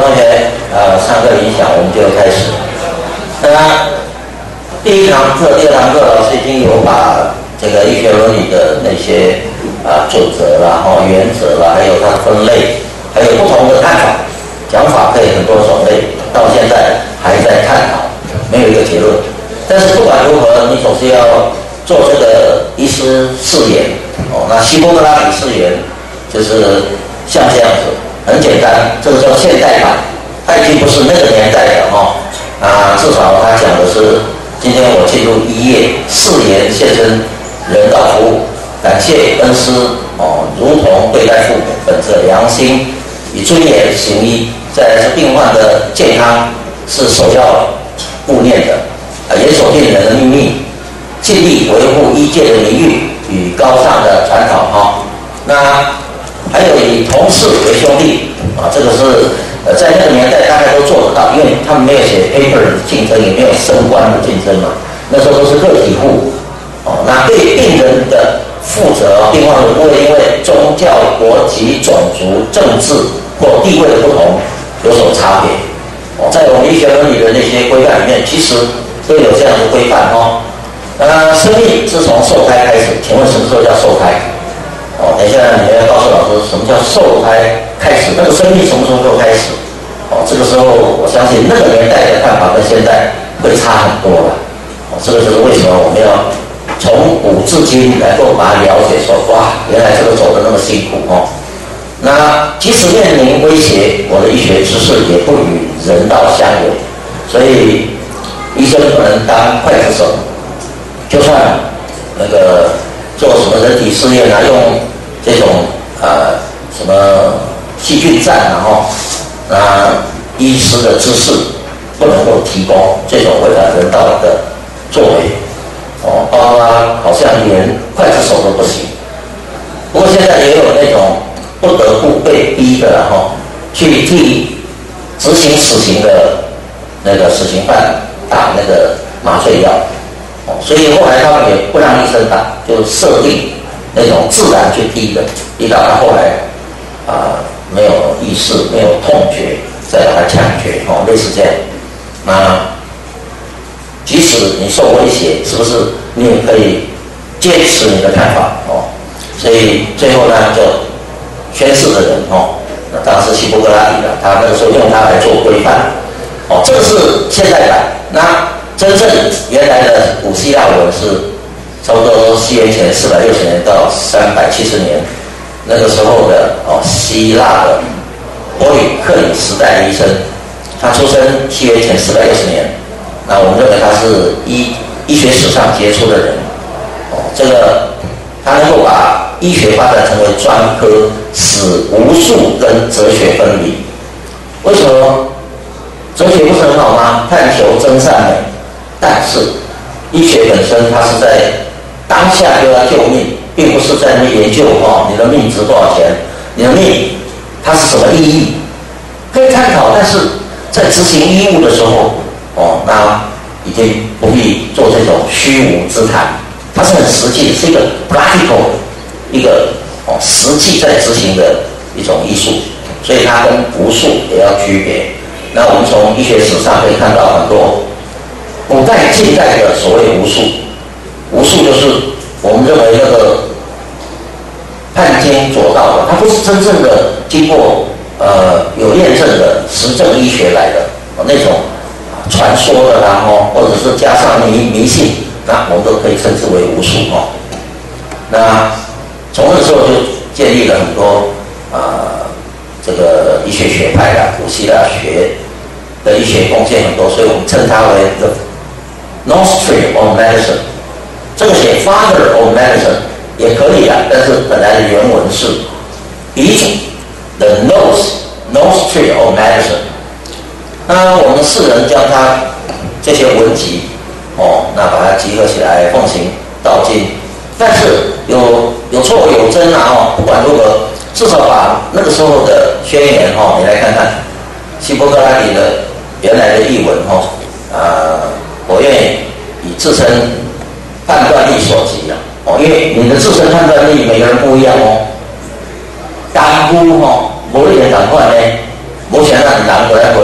同学，上课影响我们就开始。第一堂课、第二堂课，老师已经有把这个医学伦理的那些准则啦、原则啦，还有它的分类，还有不同的看法、讲法，可以很多种类，到现在还在探讨，没有一个结论。但是不管如何，你总是要做这个医师誓言那希波克拉底誓言就是像这样子。很简单，这个叫现代版，它已经不是那个年代了至少它讲的是，今天我进入医业，誓言献身人道服务，感谢恩师如同对待父母，本着良心，以尊严行医，再来是病患的健康是首要顾念的，严守病人的秘密，尽力维护医界的名誉与高尚的传统那还有以同事为兄弟这个是在那个年代大概都做得到，因为他们没有写 paper 的竞争，也没有升官的竞争嘛，那时候都是个体户那对病人的负责，病患不会因为宗教、国籍、种族、政治或地位的不同有所差别在我们医学伦理的那些规范里面，其实都有这样的规范生命自从受胎开始，请问什么时候叫受胎？等一下你要告诉老师什么叫受胎开始，那个生命什么时候开始这个时候我相信那个年代的看法跟现在会差很多了这个就是为什么我们要从古至今来够把它了解说，哇，原来这个走得那么辛苦那即使面临威胁，我的医学知识也不与人道相违，所以医生不能当刽子手，就算那个做什么人体试验用这种什么细菌战医师的知识不能够提供这种违反人道的作为包括好像连刽子手都不行。不过现在也有那种不得不被逼的去替执行死刑的那个死刑犯打那个麻醉药所以后来他们也不让医生打，就设定那种自然去逼的，逼到他后来没有意识，没有痛觉，再把他枪决类似这样。即使你受威胁，是不是你也可以坚持你的看法所以最后呢，就宣誓的人那当然是希波克拉底了，他那个时候用它来做规范这个是现代版。那真正原来的古希腊文是差不多西元前460年到370年，那个时候的希腊的波吕克里时代的医生，他出生西元前460年，那我们认为他是医学史上杰出的人这个他能够把医学发展成为专科，使无术跟哲学分离。为什么？哲学不是很好吗？探求真善美，但是医学本身它是在当下就要救命，并不是在那研究你的命值多少钱，你的命它是什么意义，可以探讨，但是在执行医务的时候那已经不必做这种虚无之谈，它是很实际，是一个 practical 一个实际在执行的一种艺术，所以它跟无术也要区别。那我们从医学史上可以看到很多古代近代的所谓无术，无术就是我们认为那个判经左道的，它不是真正的经过有验证的实证医学来的那种传说的啦或者是加上迷信，那我们都可以称之为无术那从那时候就建立了很多这个医学学派古希腊学的医学贡献很多，所以我们称它为 the nostry of medicine。这个写 father of medicine 也可以但是本来的原文是鼻祖 the nostry of medicine。那我们世人将它这些文集那把它集合起来奉行到今，但是有错有真不管如何，至少把那个时候的宣言你来看看希波克拉底的原来的译文我愿意以自身判断力所及因为你的自身判断力每个人不一样干乎无人赶快呢目前咱人都在分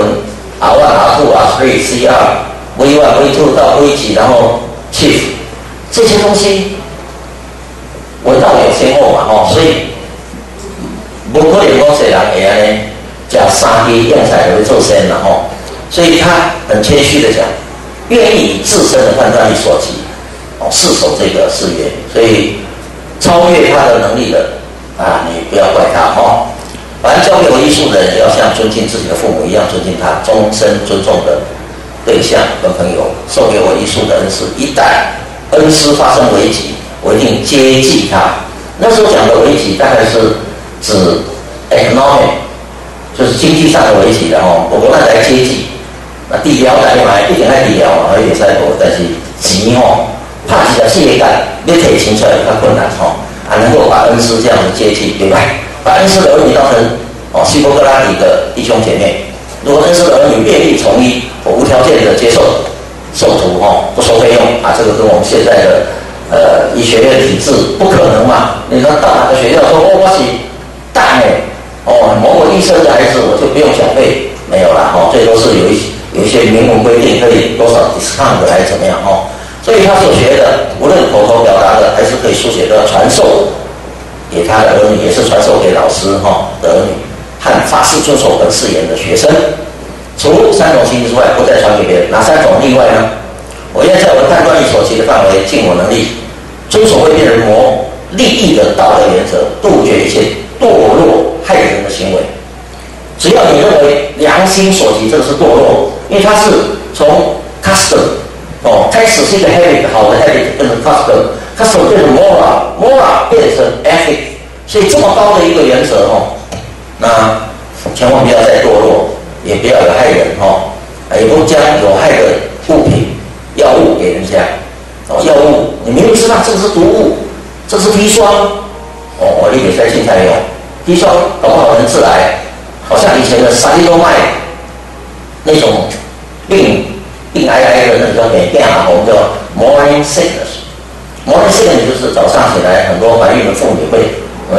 R1、R2、R3、CR、V1、V2 到 V 几，然后 Chief 这些东西，闻道有先后嘛所以不可能讲谁人会安尼，叫3K 用材就会做先了所以他很谦虚的讲，愿意以自身的判断力所及恪守这个誓约，所以超越他的能力的你不要怪他反正交给我艺术的人，也要像尊敬自己的父母一样尊敬他，终身尊重的对象跟朋友，授给我艺术的恩师，一旦恩师发生危急，我一定接济他。那时候讲的危急，大概是指 economic， 就是经济上的危急的我们来接济。那治疗来买，一定爱治疗有点在多，但是钱怕是在事业感，你提钱出来较困难能够把恩师这样子接济，对吧？把恩师的儿女当成希波克拉底的弟兄姐妹。如果恩师的儿女愿意从医，我无条件的接受受徒不收费用这个跟我们现在的医学院体制不可能嘛？你说到哪个学校说我是大某某医生的孩子，我就不用缴费，没有啦最多是有一些明文规定可以多少 discount 还是怎么样所以他所学的，无论口头表达的还是可以书写的，传授给他的儿女，也是传授给老师的儿女和发誓遵守本誓言的学生。除3种情形之外，不再传给别人。哪3种例外呢？我愿在我的判断力所及的范围，尽我能力，遵守为别人谋利益的道德原则，杜绝一切堕落害人的行为。只要你认为良心所及，这个是堕落，因为它是从 custom 开始是一个 habit， 好的 habit 变成 custom 变成 moral 变成 ethic， 所以这么高的一个原则那千万不要再堕落，也不要有害人也不将有害的物品、药物给人家药物你明明知道这个是毒物，这是砒霜你给在现在用砒霜，搞不好能治癌，好像以前的沙利多麦那种病癌的那个美变我们叫 morning sickness。morning sickness 就是早上起来，很多怀孕的妇女会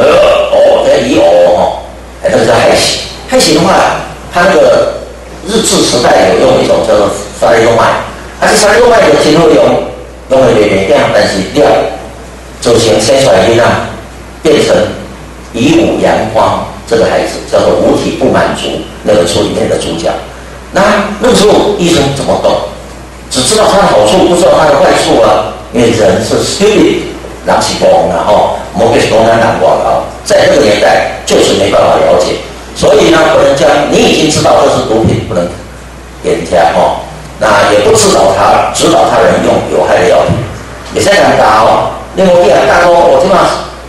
那个叫害喜。害喜的话，它那个日治时代有用一种叫做沙利多麦，这沙利多麦的前后用的美变，但是料就先生出来就让变成以武扬光，这个孩子叫做五体不满足，那本书里面的主角。那个时候医生怎么懂？只知道它的好处，不知道它的坏处因为人是 stupid， 人是懵某个是懵人在那个年代就是没办法了解，所以呢，不能将你已经知道这是毒品，不能给人家那也不指导他人用有害的药品，也是难打另外一大说，我起码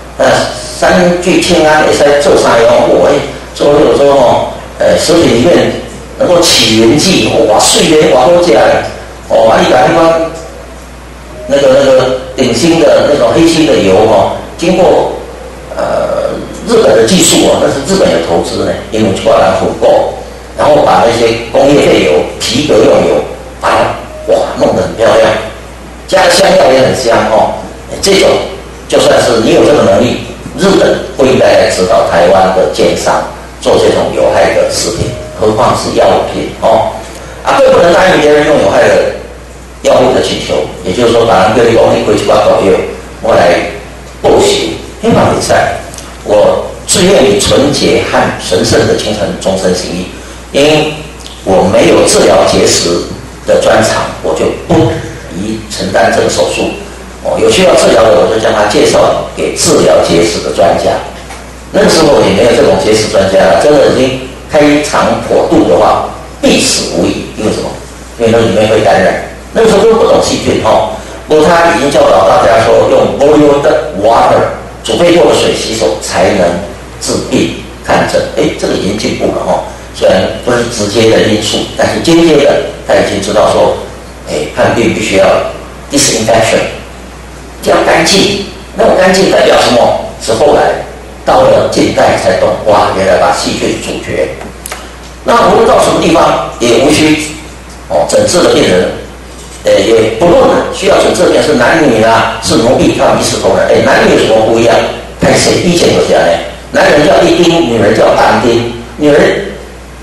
3聚氰胺也是做啥用？做有时候食品里面能够起源剂，水源好吃你把那个顶新的那种黑心的油经过日本的技术那是日本有投资呢，因为挂来混购，然后把那些工业废油、皮革用油，把它弄得很漂亮，加的香料也很香这种就算是你有这个能力，日本不应该来指导台湾的奸商做这种有害的食品，何况是药品更不能答应别人用有害的药物的请求，也就是说，把人跟你讲，你回去把保佑，我来报仇，黑马比赛，我自愿以纯洁和神圣的精神终身行义，因为我没有治疗结石的专长，我就不宜承担这个手术。有需要治疗的，我就将他介绍给治疗结石的专家。那个时候也没有这种结石专家了，真的已经开肠破肚的话，必死无疑。因为什么？因为那里面会感染。那个时候都不懂细菌不过他已经教导大家说，用 boiled water 煮沸过的水洗手才能治病看诊。这个已经进步了虽然不是直接的因素，但是间接的他已经知道说，看病必须要 disinfection， 这样干净。那种干净代表什么？是后来到了近代才懂，原来把细菌阻绝。那无论到什么地方，也无需诊治的病人。也不论需要诊治的是男女是奴婢，他们一视同仁。男女有什么不一样？看谁以前有讲男人叫一丁，女人叫半丁。女人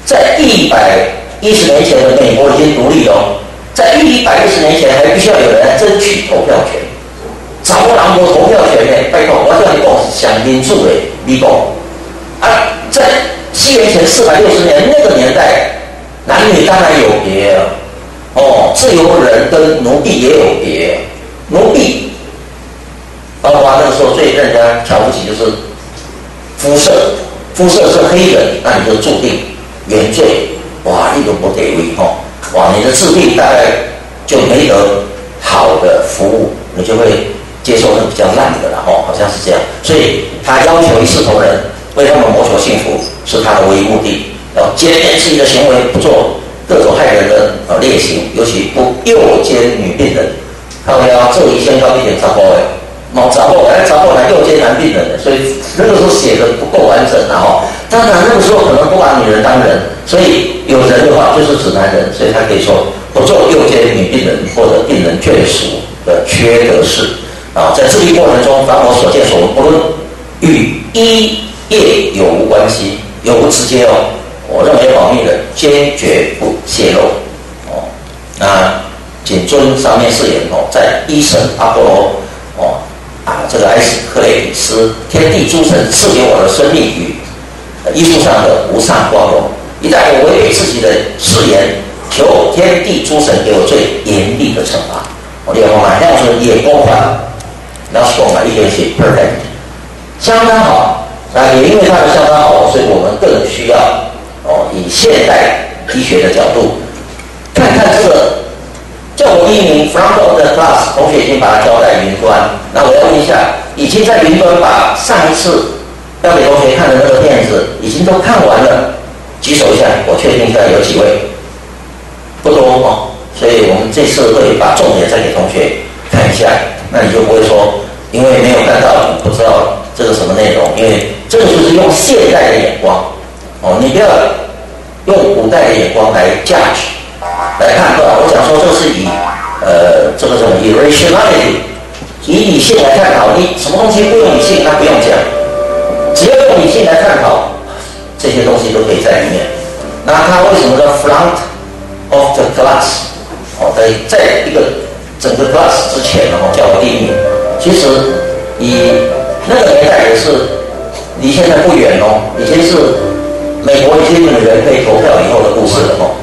在110年前的美国已经独立哦，在110年前还必须要有人来争取投票权，掌握人无投票权呢？拜托，我叫你讲想民主的，你讲啊，在西元前460年那个年代，男女当然有别了。哦，自由人跟奴婢也有别，奴婢，包括那个时候最让人家瞧不起就是肤色，肤色是黑人，那你就注定原罪，哇，一种不得位哦，哇，你的治病大概就没得好的服务，你就会接受那比较烂的了哦，好像是这样，所以他要求一视同仁，为他们谋求幸福是他的唯一目的，要检验自己的行为，不做各种害人的劣行，尤其不诱奸女病人。靠腰这里先高一点查甫的，毛查甫来查甫来诱奸男病人的，所以那个时候写的不够完整啊哈。当然那个时候可能不把女人当人，所以有人的话就是指男人，所以他可以说不做诱奸女病人或者病人眷属的缺德事啊。在治理过程中，凡我所见所闻，不论与医业有无关系，有无直接哦。我认为保密的坚决不泄露哦。那谨遵上面誓言哦，在一审阿波罗哦这个埃斯克雷比斯天地诸神赐给我的生命与艺术上的无上光荣，一旦我违背自己的誓言，求天地诸神给我最严厉的惩罚。我列后嘛，这样子也公款，然后说嘛，一点写 perfect， 相当好。那也因为它的相当好，所以我们更需要以现代医学的角度看看这个。叫我第一名 front of the class， 同学已经把它交在云端。那我要问一下，已经在云端把上一次要给同学看的那个片子已经都看完了，举手一下，我确定一下有几位，不多哦。所以我们这次会把重点再给同学看一下，那你就不会说因为没有看到，你不知道这个什么内容，因为这个就是用现代的眼光哦，你不要用古代的眼光来 judge。来判断，我讲说这是以这个什么 irrationality， 以理性来探讨，你什么东西不用理性，那不用讲，只要用理性来探讨，这些东西都可以在里面。那他为什么叫 front of the class？ 在一个整个 class 之前叫我第一名。其实以那个年代也是离现在不远哦，已经是美国一些女人可以投票以后的故事了哦。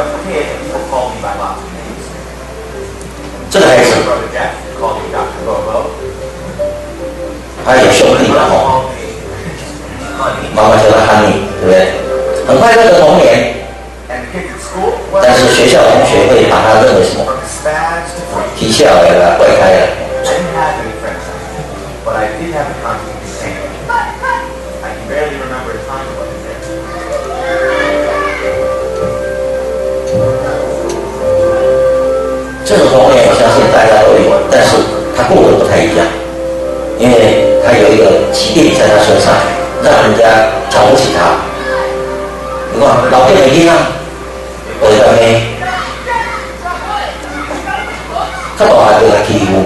这个孩子，他有兄弟了哈，妈妈叫他 Honey， 对不对？很快乐的童年，但是学校同学会把他认为什么？皮笑来了，怪胎了。这种童年我相信大家都有，但是他过得不太一样，因为他有一个疾病在他身上，让人家瞧不起他。你看老变美丽啊，我的妹，他老还被他欺负。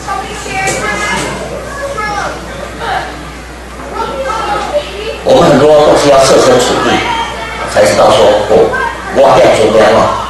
我们很多都是要设身处地，才知道说我这样做这样啊。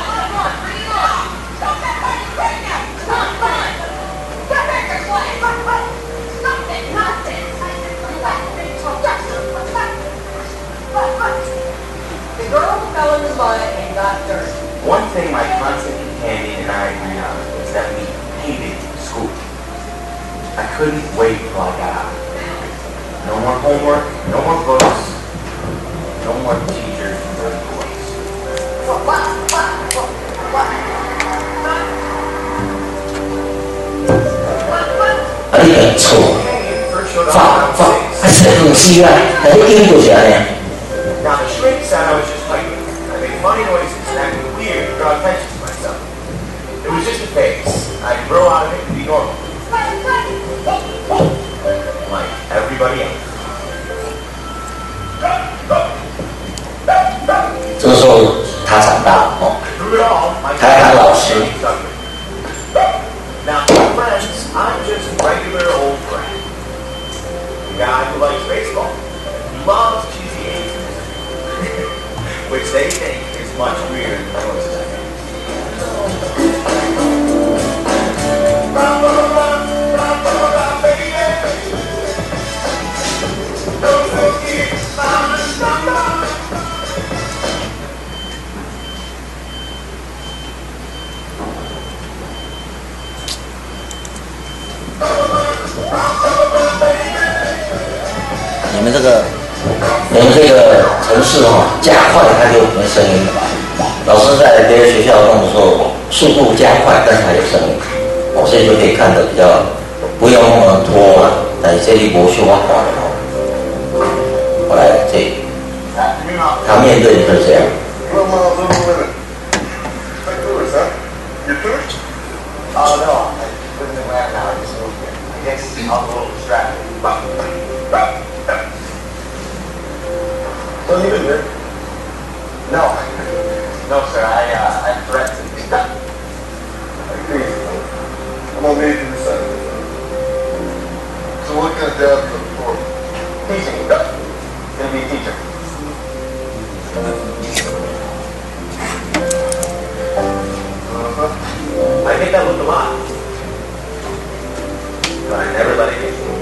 One thing my constant companion and I agreed on was that we hated school. I couldn't wait till I got out. No more homework, no more books, no more teachers and dirty boys. 你很错，还是很稀啊，还是印度人呢 ？Now the shrink said I was just hyper. I made funny noises and acted weird to draw attention to myself. It was just a phase. I'd grow out of it and be normal. Like everybody else. 这个时候他长大了哦，他还当老师。 Now, my friends, I'm just a regular old friend. The guy who likes baseball, who loves cheesy answers, which they think is much weirder than yours is, I think. 你们这个程式加快它就没声音了吧？老师在别的学校弄的时候，速度加快，但是还有声音，所以就可以看得比较不用那么拖嘛。但这里博修啊，后来这他面对的就是这样。 Oh no, I live in Atlanta now. I just moved here. I guess I was a little distracted. Don't you live here? No. No, sir. I threatened. I agree. I'm on leave to the side. So what kind of job are you looking for? Teaching. Gonna be a teacher. I get that look a lot, but I never let it get to me.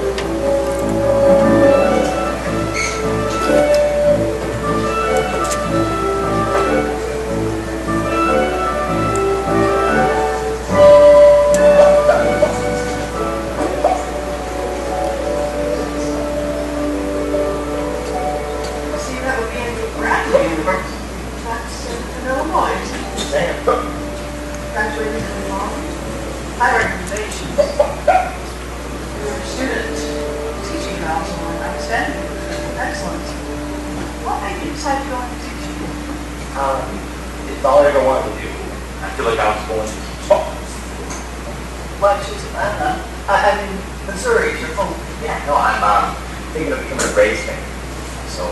So you have a BA graduate university. That's in Illinois. Damn. Graduated in law. High recommendation. You're a student. Teaching council, I understand. Excellent. What made you decide to go into teaching? It's all I ever wanted to do. I feel like I was born to teach. Why choose Atlanta? I mean, Missouri, your home. Yeah, no, I'm thinking of becoming a Braves fan. So,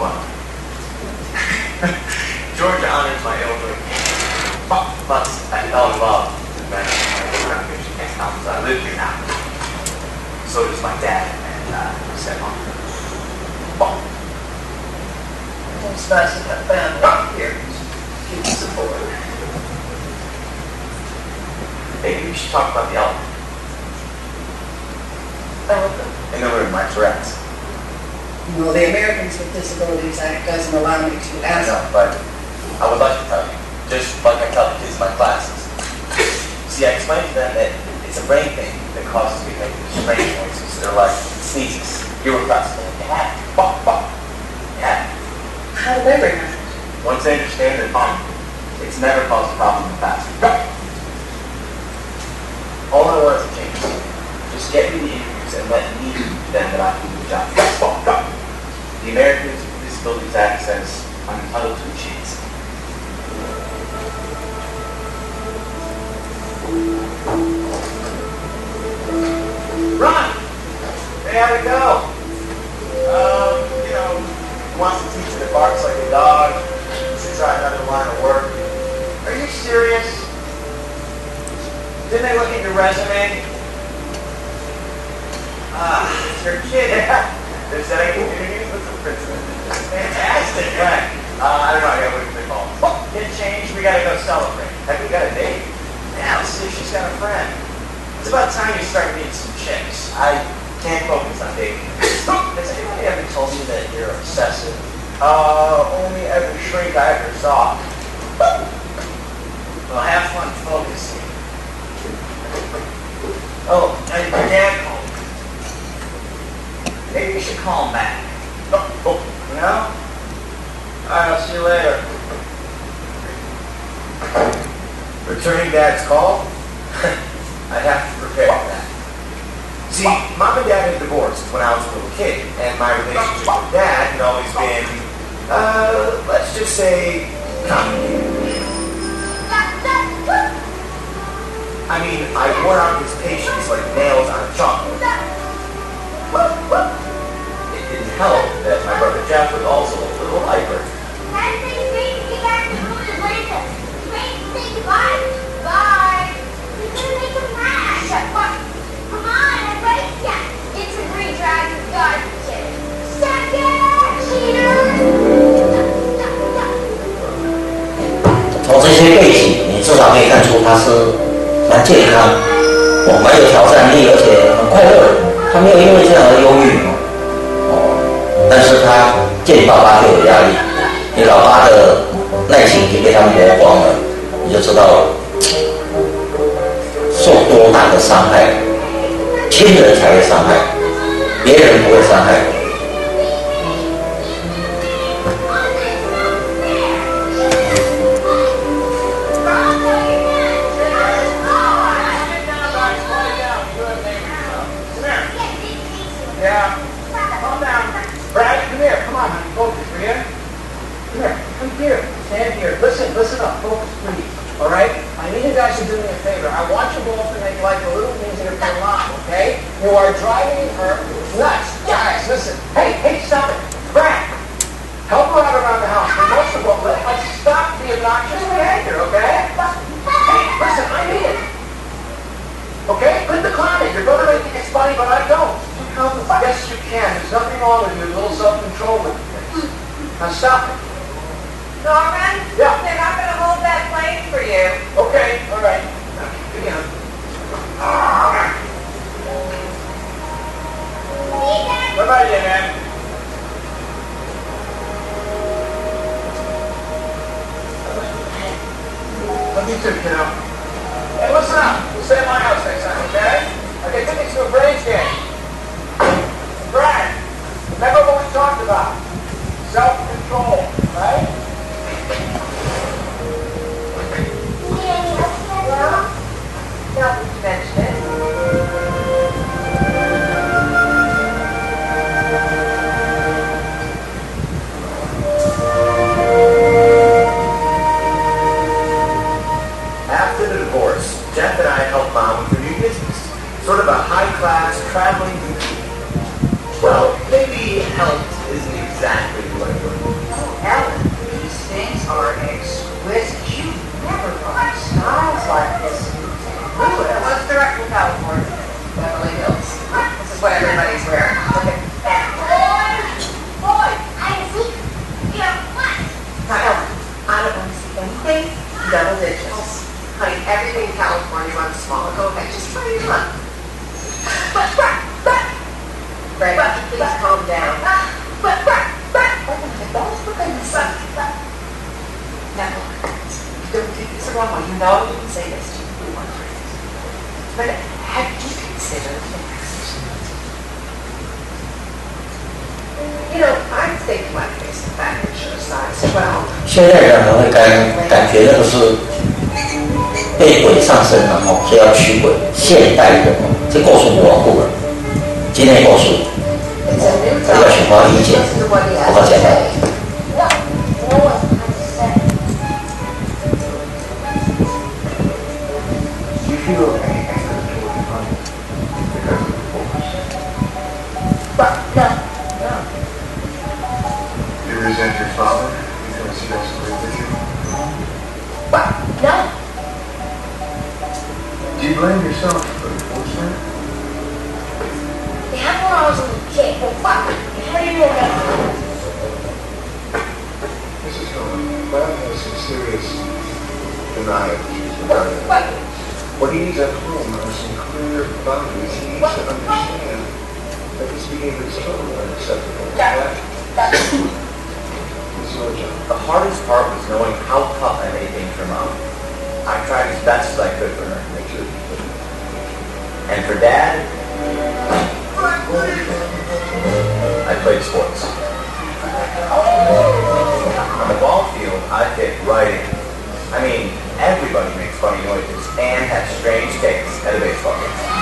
Georgia honors my elder. But I fell in love with that Michigan Conference. I live here now. So does my dad and said mom. It's nice to have family here. Keep the support. Maybe we should talk about the elephant. Elephant. And then we're my Tourette's. Well, the Americans with Disabilities Act doesn't allow me to I ask. know, but I would like to tell you. Just like I tell the kids in my classes. See, I explained to them that it's a brain thing that causes me to make these strange noises. They're like sneezes, irrepressible. Yeah. Yeah. How do they bring that? Once they understand that it's never caused a problem in the past. All I want is a change. Just get me the interviews and let me then that I can do the job. The Americans with Disabilities Act says I'm entitled to a chance. Ron! Hey, how'd it go? Wants to teach that barks like a dog. Should try another line of work. Are you serious? Didn't they look at your resume? You're kidding. They said I can interview with the principal. Fantastic, right? I don't know, I gotta wait for the call. Get changed, we gotta go celebrate. Have we got a date? Yeah, let's see if she's got a friend. It's about time you start meeting some chicks. I can't focus on dating. Has anybody ever told you that you're obsessive? Only every shrink I ever saw. Well, have fun focusing. Oh, and your dad called. Maybe you should call him back. No? Alright, I'll see you later. Returning Dad's call? I'd have to prepare for that. See, Mom and Dad had divorced when I was a little kid, and my relationship with Dad had always been, let's just say, complicated. I mean, I wore out his patience like nails on a chalkboard. It didn't help that my brother Jeff was also a little hyper. Bye. You're gonna make him mad. What? Come on, I raised ya. It's a green dragon garden kid. Suck it, cheater. 他是蛮健康，蛮有挑战力，而且很快乐的。他没有因为这样而忧郁但是他见爸爸就有压力，你老爸的耐心已经被他磨光了，你就知道受多大的伤害，亲人才会伤害，别人不会伤害。 Yeah. Calm down. Brad, come here. Come on, honey. Focus, will you? Come here. Come here. Stand here. Listen up. Focus, please. All right? I need you guys to do me a favor. I want you both to make life a little easier for Mom, okay? You are driving her nuts. Guys, listen. Hey, stop it. Brad, help her out around the house. But most of all, let's stop the obnoxious behavior, okay? Hey, listen, I need it. Okay? Quit the clowning. You're going to make it funny, but I don't. Yes, you can. There's nothing wrong with you. A little self-control with things. Now stop it. Norman? Yeah. They're not going to hold that plane for you. Okay, all right. Now, again. Bye-bye, man. Love you too, kiddo. Hey, listen up. We'll stay at my house next time, okay? Okay, tickets to a Braves game. Brad, remember what we talked about? Self-control, right? Well, now that you mention it. After the divorce, Jeff and I helped Mom with her new business. Sort of a high-class traveling boutique. Well, maybe helped isn't exactly the right word. Oh, Ellen, these things are exquisite. You never find styles like this. What's direct from California? Beverly Hills. This is what everybody's wearing. Okay. Boy, I see. You're what? Now, Ellen, I don't want to see anything double digits. Honey, everything in California runs small. Okay, just try your luck. Greg, please calm down. Now, don't take this the wrong way. You know you can say this to everyone. But have you considered You know, I think my face and back picture is size 12. 现在人可能会感觉那个是被鬼上身了所以要驱鬼。现代人这告诉我不了，今天告诉要选花意见，我好简单。 Do you feel any anger toward Honey because of the divorce? No. Do you resent your father because he doesn't live with you? No. Do you blame yourself for the divorce, sir? It happened when I was a little kid. How do you know that? Mrs. Cohen, Bob has some serious denial issues regarding that. What he needs at home are some clear boundaries. He needs to understand that this behavior is totally unacceptable. It's your job. The hardest part was knowing how tough I made things for Mom. I tried as best as I could for her. And for Dad, I played sports. On the ball field, I fit right in. I mean, everybody makes funny noises and has strange takes at a baseball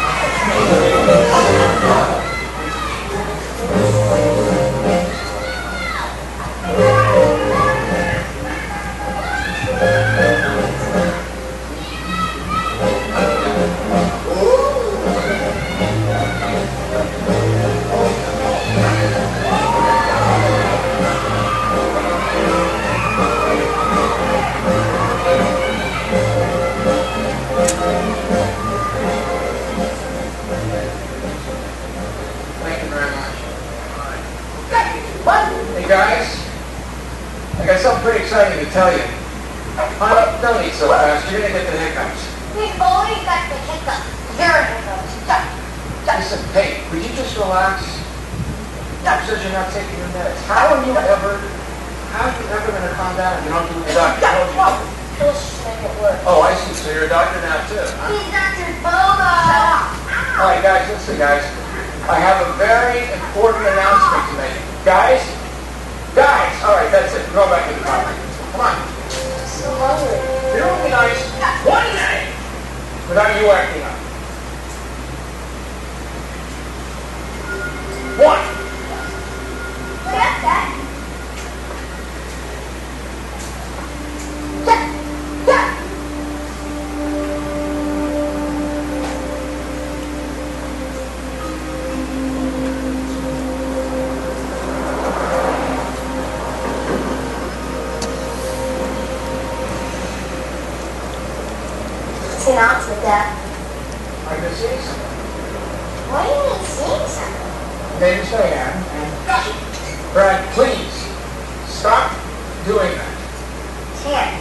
Hey guys, I got something pretty exciting to tell you. Don't eat so fast, you're gonna get the hiccups. He's always got the hiccup. You're a hiccup. Listen, hey, would you just relax? Doc says you're not taking your meds. How are you ever going to calm down if you don't do what the doctor told you? He'll just make it work. Oh, I see. So you're a doctor now, too, huh? He's Dr. Bobo. All right, guys, listen, guys. I have a very important announcement to make. Guys, all right, that's it. Go back to the car. Come on. So hungry. You don't be nice one day without you acting up. One. What up, Dad? What's the announcement, Dad? I'm going to say something. Why are you saying something? Name's Diane, and Brad, please stop doing that. Can't.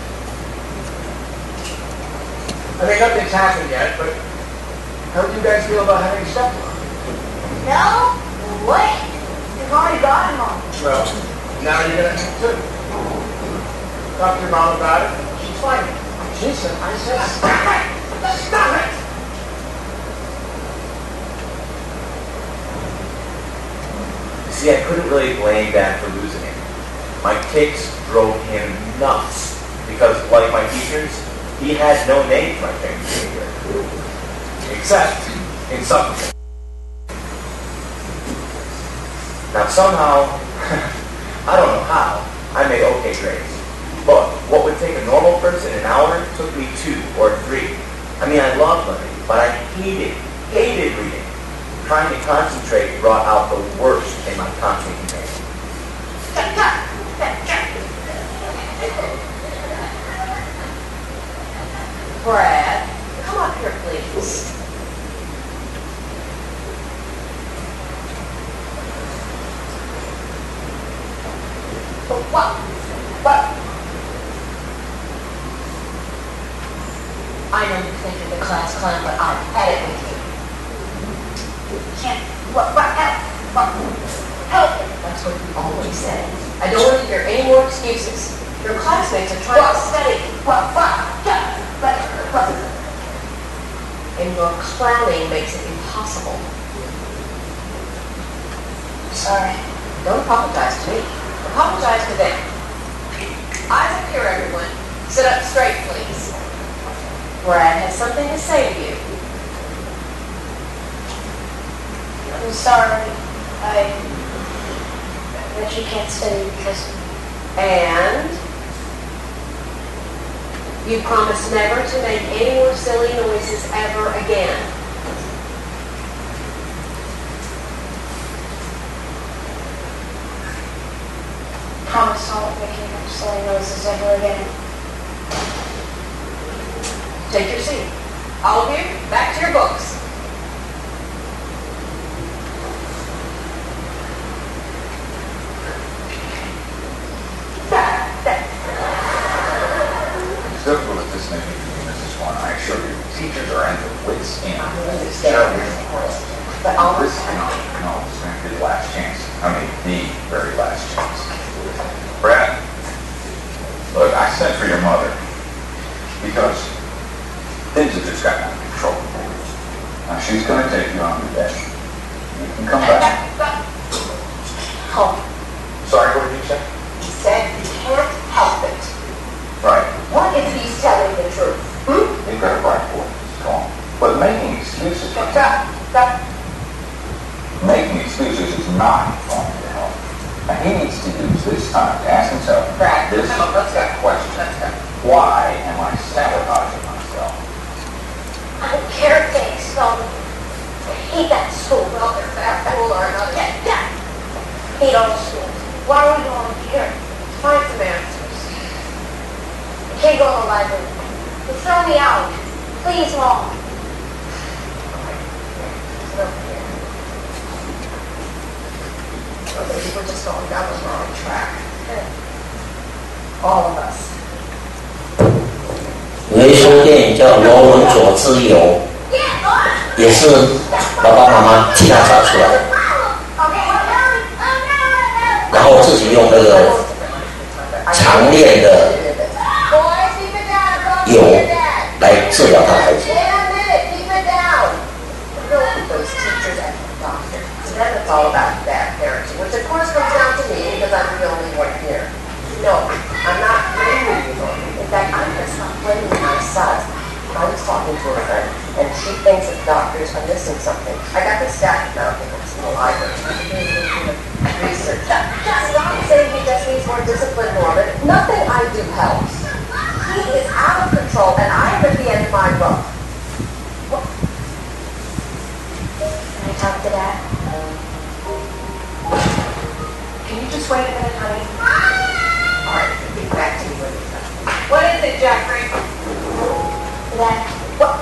I mean, nothing's happened yet, but how do you guys feel about having a stepmom? No way. You've already got him on. Well, now you're gonna have to. Talk to your mom about it. She's fine. She said, I said, stop it! Stop it! See, I couldn't really blame Dad for losing him. My tics drove him nuts because, like my teachers, he had no name for my strange behavior, except insufferable. Now somehow, I don't know how, I made okay grades. But what would take a normal person an hour took me 2 or 3. I mean, I loved learning, but I hated reading. Trying to concentrate brought out the worst in my constant companion. Brad, come up here, please. What? I know you think you're the class clown, but I've had it with you. Can't. What? Help him. That's what you always say. I don't want to hear any more excuses. Your classmates are trying to study. And your clowning makes it impossible. Sorry. Don't apologize to me. Apologize to them. Eyes up here, everyone. Sit up straight, please. Brad has something to say to you. I'm sorry. That you can't study because. And you promise never to make any more silly noises ever again. Promise I won't make any more silly noises ever again. Take your seat. All of you, back to your books. It's difficult at this meeting, Mrs. Swan. I assure you, teachers are at their wits' end. But all This is going to be the last chance. I mean, the very last chance. Brad, look, I sent for your mother because things have just gotten out of control. Now, she's going to take you on today. You can come back. Oh, Sorry, what did you say? he said you can't help it. Right. What if he's telling the truth? You've got a right for it. Go on. But making excuses is not going to help. Now, he needs to use this time to ask himself Brad, this come on, let's go. question. Let's go. Why am I sabotaging myself? I don't care if they expel me. I hate that school. Well, there's that fool or another. Hate all schools. Why are we going here? Find some answers. I can't go to the library. You throw me out. Please, Mom. Okay, we're just going down the wrong track. All of us. 有一出电影叫《罗左之右，也是爸爸妈妈替他找出来的，然后自己用那个常练的油来治疗他的孩子。 It's all about bad parenting, which of course comes down to me because I'm the only one here. No, I'm not blaming you, Norman. In fact, I'm just not blaming myself. I was talking to a friend, and she thinks that doctors are missing something. I got this stack of mountain books in the library. Research. Stop saying he just needs more discipline, Norman. Nothing I do helps. He is out of control, and I am at the end of my rope. Can I talk to Dad? Can you just wait a minute, honey? All right, get back to me when you're done. What is it, Jeffrey? Dad, What?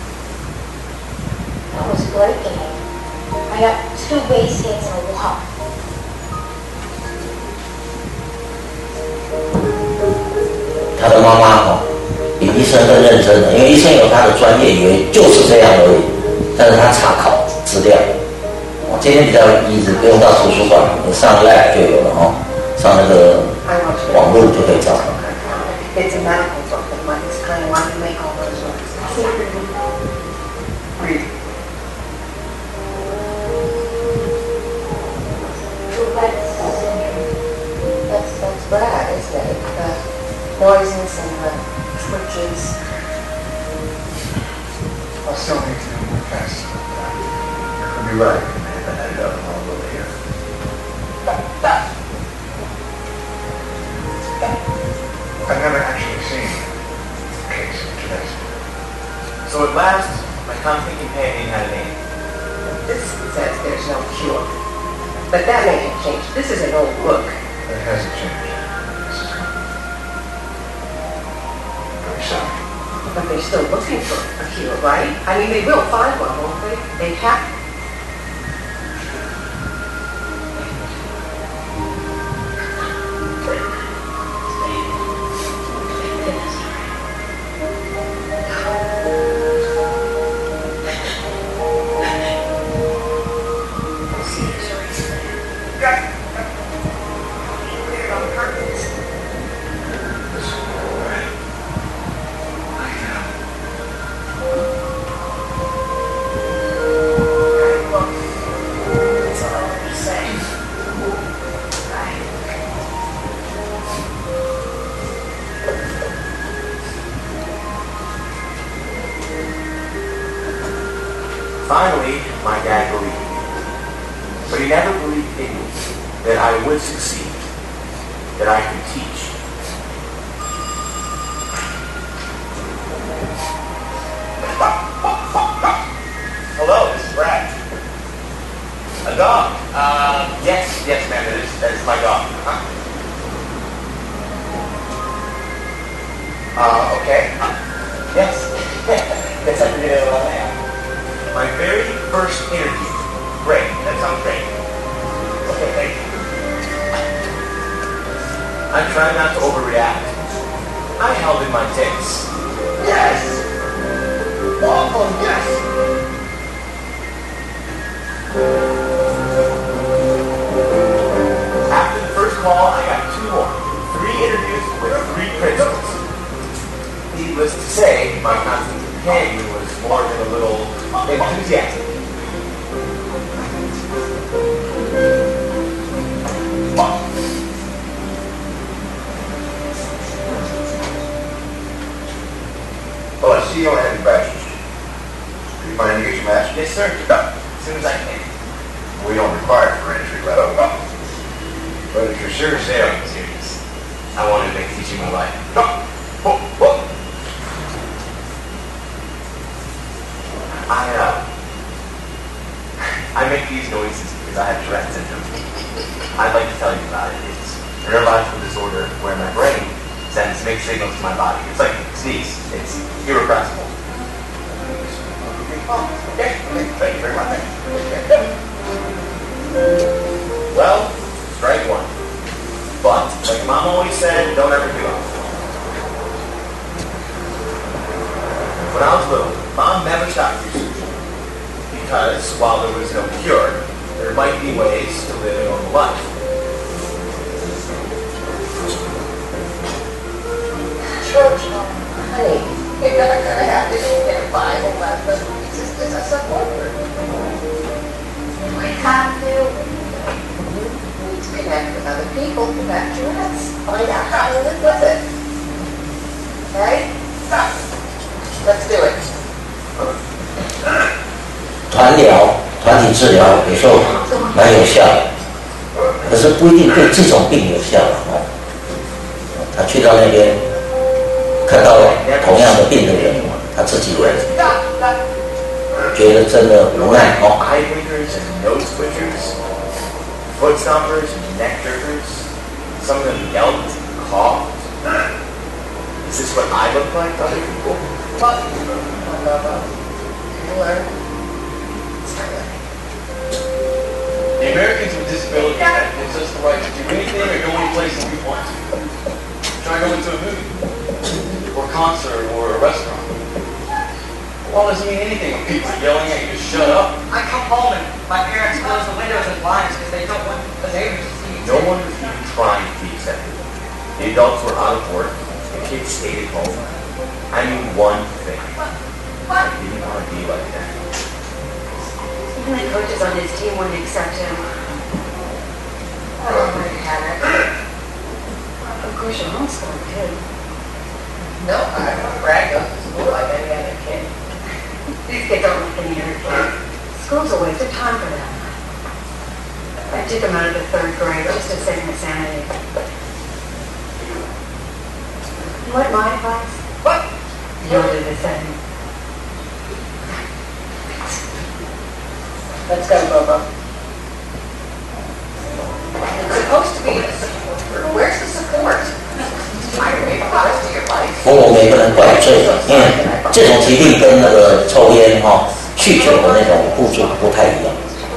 I was breaking it. I got 2 base hits and a walk. 他的妈妈比医生更认真的，因为医生有他的专业，以为就是这样而已，但是他查考资料。今天比较 easy， 不用到图书馆，你上 lab 就有了上那个网络就可以找到。 It's a medical book, and like it's kind of why you make all those notes. Read. That's Brad, isn't it? The noises and the twitches. I still need to do more tests. You'll be right. I had it up a little later. I've never actually seen a case of Tourette's. So at last, my constant companion had a name. This says there's no cure. But that may have changed. This is an old book. It hasn't changed. This is very sorry. But they're still looking for a cure, right? I mean, they will find one, won't they? They have to. Finally, my dad believed me. But he never believed in me that I would succeed, that I could teach. Hello, this is Brad. A dog? Yes, ma'am, that is my dog. Okay. Yes. Yes, I did it all now. My very first interview. Great, that sounds great. Okay, thank you. I'm trying not to overreact. I held in my tits. Yes! Awful, yes! After the first call, I got 2 more. 3 interviews with 3 principals. Needless to say, my constant companion was more than a little enthusiastic. Well, I see you don't have your bachelor's. Are you planning to get your master's? Yes, sir. As soon as I can. We don't require it for entry level. But if you're serious, I'm serious. I wanted to make teaching my life. I make these noises because I have Tourette's syndrome. I'd like to tell you about it. It's a neurological disorder where my brain sends mixed signals to my body. It's like a sneeze. It's irrepressible. Okay, thank you very much. Well, strike 1. But, like Mom always said, don't ever give up. When I was little, Mom never stopped researching. Because while there was no cure, there might be ways to live a normal life. Church, honey, you're not going to have to get a Bible lesson. It's just a support group. We have to connect with other people who have Tourette's. Find out how to live with it. Okay? Let's do it. 团疗、团体治疗有时候蛮有效的，可是不一定对这种病有效哦。他去到那边看到同样的病的人，他自己觉得真的无奈哦。 Eye blinkers and nose twitchers, foot stompers and neck jerkers. Some of them yelled, coughed. Is this what I look like to other people? What? You learn. The Americans with Disabilities Act gives us the right to do anything or go any place that we want to. Try to go into a movie, or a concert, or a restaurant. Well, it doesn't mean anything when people are yelling at you to shut up. I come home and my parents close the windows and blinds because they don't want the neighbors to see me. No one was even trying to be accepted. The adults were out of work. The kids stayed at home. I knew one thing. I didn't want to be like that. Even the coaches on his team wouldn't accept him. I don't want to have it. Of course, you're homeschooling too. No, I don't brag up to school like any other kid. These kids don't like any other kid. School's a waste of time for them. I took them out of the 3rd grade just to save my sanity. You want my advice? What? You'll do the same. Let's go, Bobo. It's supposed to be a support group. Where's the support? I made a promise to your life. 不过我们也不能怪罪，因为这种疾病跟那个抽烟酗酒的那种互助不太一样，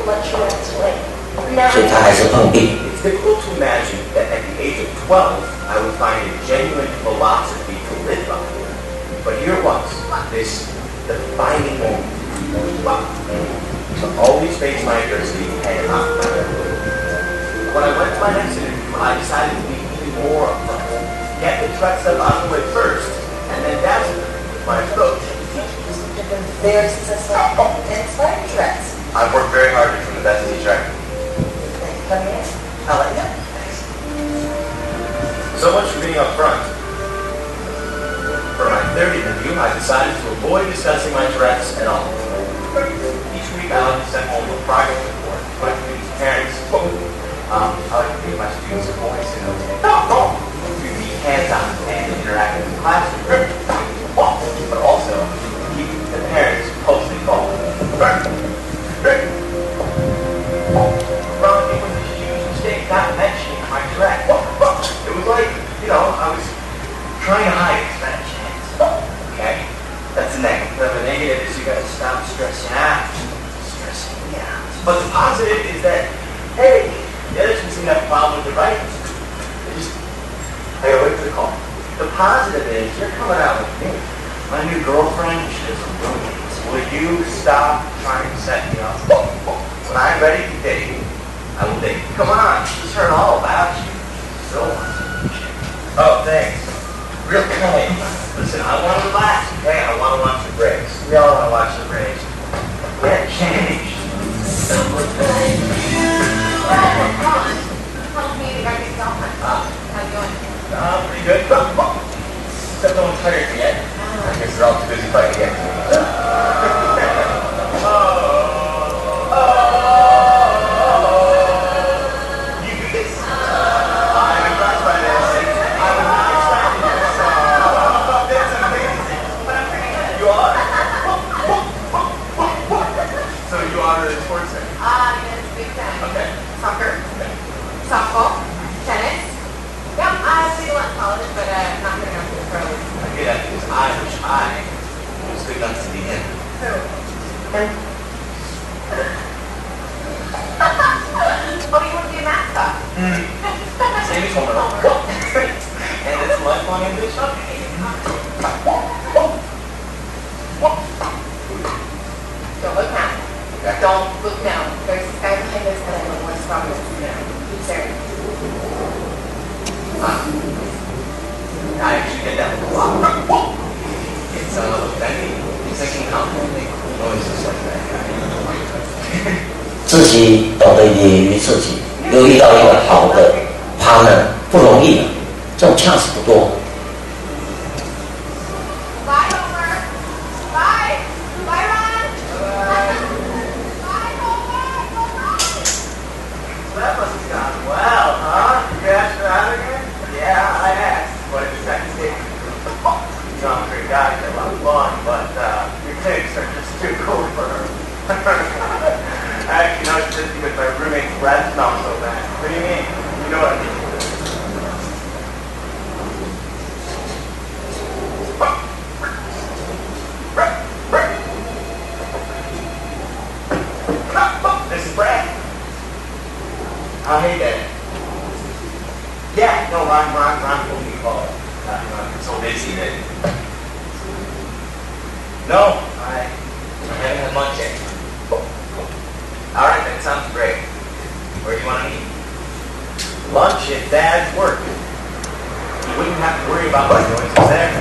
所以他还是碰病。 It's difficult to imagine that at the age of 12, I would find a genuine philosophy to live by. But here it was, this defining moment. To always face my adversity head on. When I went to my next interview, I decided to be even more upfront. Get the Tourette's stuff out of the way first, and then that's my approach. You've been very successful and inspired Tourette's. I've worked very hard to become the best teacher I can. Thanks for coming in. I'll let you know. Thanks. So much for being upfront. For my 3rd interview, I decided to avoid discussing my Tourette's at all. Each week I like to send home a progress report to my students' parents. I like to give my students a voice and to be hands-on and interactive in the classroom. But also keep the parents closely involved. Probably was a huge mistake not mentioning my Tourette's. It was like, I was trying to hide it. Okay? That's the negative. The negative is you gotta stop stressing out. Stressing out. But the positive is that, hey, the other students didn't have a problem with the writing. I gotta wait for the call. The positive is you're coming out with me. My new girlfriend, she doesn't know me. Will you stop trying to set me up? When I'm ready to date, I will date. Come on, she's heard all about you. So much. Oh, thanks. Real kind. Listen, I want to relax, okay? I want to watch the breaks. We all want to watch the breaks. We had changed. Someone like you. Tell me you got your girlfriend. How you doing? Pretty good. Except no one's hired me yet. I guess they're all too busy fighting against me. You do this? I'm impressed by this. I was not expecting this. That's amazing. You are? So you are a sports fan? Yes, big fan. Okay. Soccer, softball, tennis. Yep, I played a lot in college, but not good enough for the pros. I get that because I wish I was good enough to be him. Oh, you want to be a mascot? Same as Homer. And it's a lifelong ambition. Don't look now. There's this guy behind us that I know what's from this. He's there. I actually get that a lot. It's Benny. He's thinking how to make noises like that. 自己懂得业余自己，又遇到一个好的 partner 不容易的，这种 chance 不多。 Bye, Homer. Bye. Bye, Ron. Bye, Homer. That must have gone well, huh? You asked her out again? Yeah, I asked. What did the second date? You know, I'm a great guy, you're a lot of fun, but your takes are just too cool for her. I actually know she's just because my roommate's breath smells so bad. What do you mean? You know what I mean? This is Brad. Oh, hey, Dad. Yeah, no, Ron told me to call. I'm so busy that... No, I haven't had lunch yet. All right, that sounds great. Where do you want to meet? Lunch at Dad's work. You wouldn't have to worry about my noises there.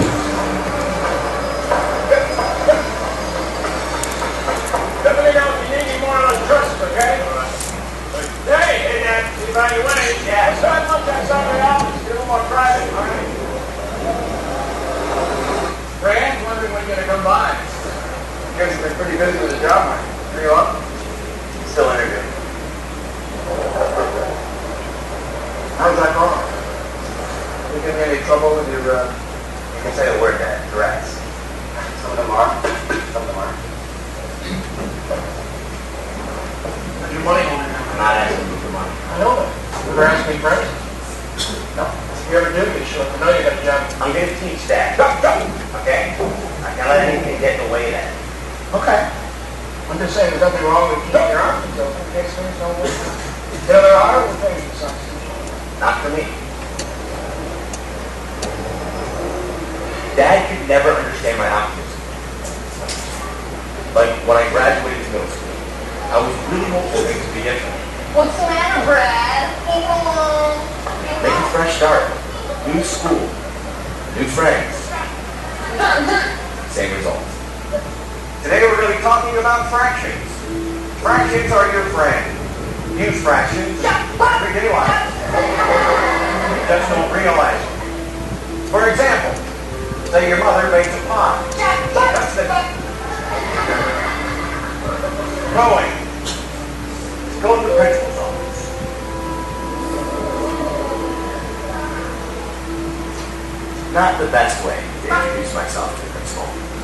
Let me know if you need any more electricity, okay? Hey, Dad, see by the way. Yeah. Let's start lunch outside my office. Get a little more private, all right? Brad, wondering when you're going to come by. You guys have been pretty busy with the job market. Are you up? Still interviewing. How's that going? You getting any trouble with your, You can say the word, Dad. Threats. Some of them are. Some of them aren't. How's your money holding now? I'm not asking you for money. I know that. You ever asked me for anything? No. If you ever do, you should. I know you got a job. I'm going to teach Dad. Okay? I can't let anything get in the way of that. Okay. I'm just saying there's nothing wrong with keeping your options open in case things don't work out. Yeah, there are. We'll pay you some. Not for me. Dad could never understand my optimism. Like, when I graduated from middle school, I was really hopeful things would be different. What's the matter, Brad? Make a fresh start. New school. New friends. Same results. Today we're going to be talking about fractions. Fractions are your friend. Use fractions. Freak anyone. You just don't realize it. For example, say your mother makes a pie. That's it. Going. Go to the principal's office. Not the best way to introduce myself to the principal.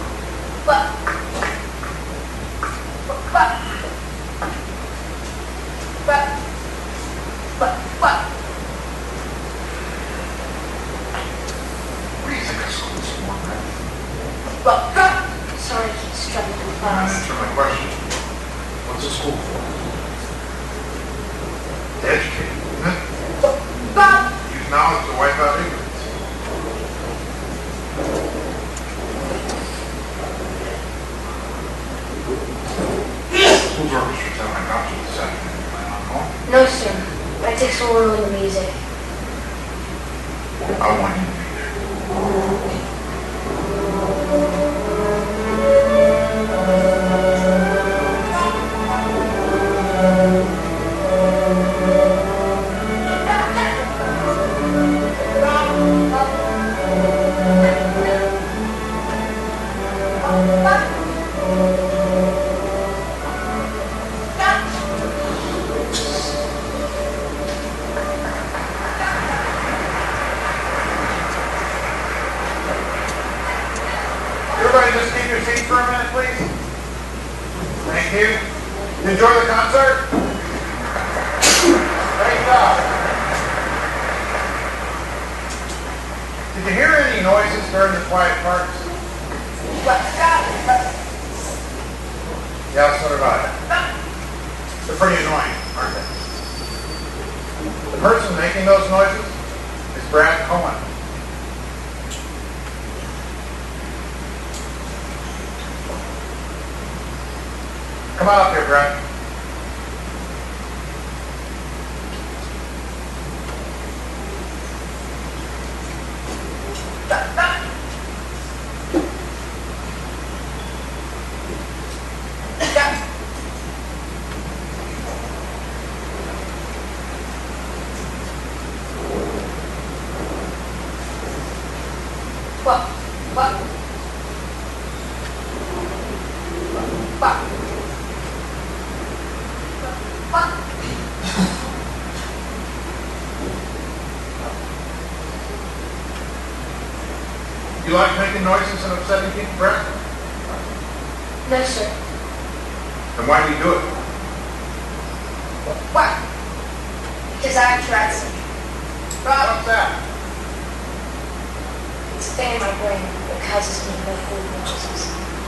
What do you think of school this morning, man? Sorry, I keep struggling with Don't class. answer my question. What's the school for? To educate, isn't it? Use knowledge to wipe out ignorance. School's orchestra telling me not to this afternoon. You plan on going? No, sir. I take so little in the music. I want you to be there. Everybody just keep your seats for a minute, please. Thank you. Enjoy the concert. Great job. Did you hear any noises during the quiet parts? Yeah, so did I. They're pretty annoying, aren't they? The person making those noises is Brad Cohen. Come on up You like making noises and upsetting people, Brett? No, sir. Then why do you do it? What? Because I have Tourette's. What's that? It's a thing in my brain that causes me to make weird noises.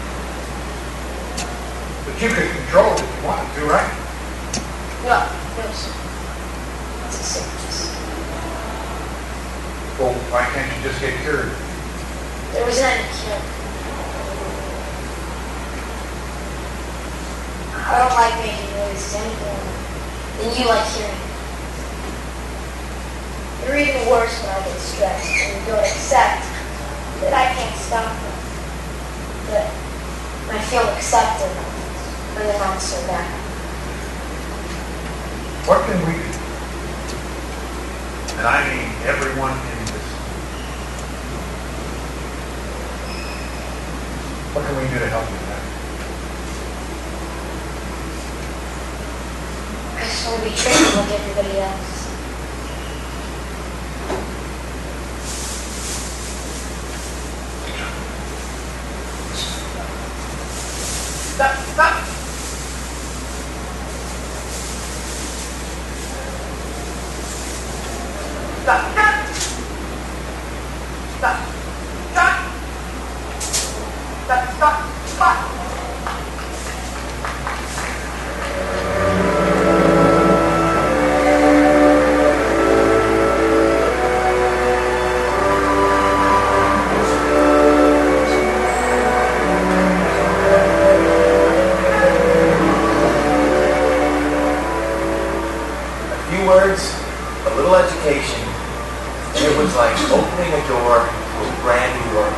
But you could control it if you wanted to, right? No, sir. It's a sickness. Well, why can't you just get cured? There was any cure. I don't like making noises any more than you like hearing. You're even worse when I get stressed and you don't accept that I can't stop them. But I feel accepted when they're not so bad. What can we do? And I mean everyone in this. What can we do to help you with that? I just want to be treated like everybody else. Stop. Words, a little education, and it was like opening a door to a brand new world.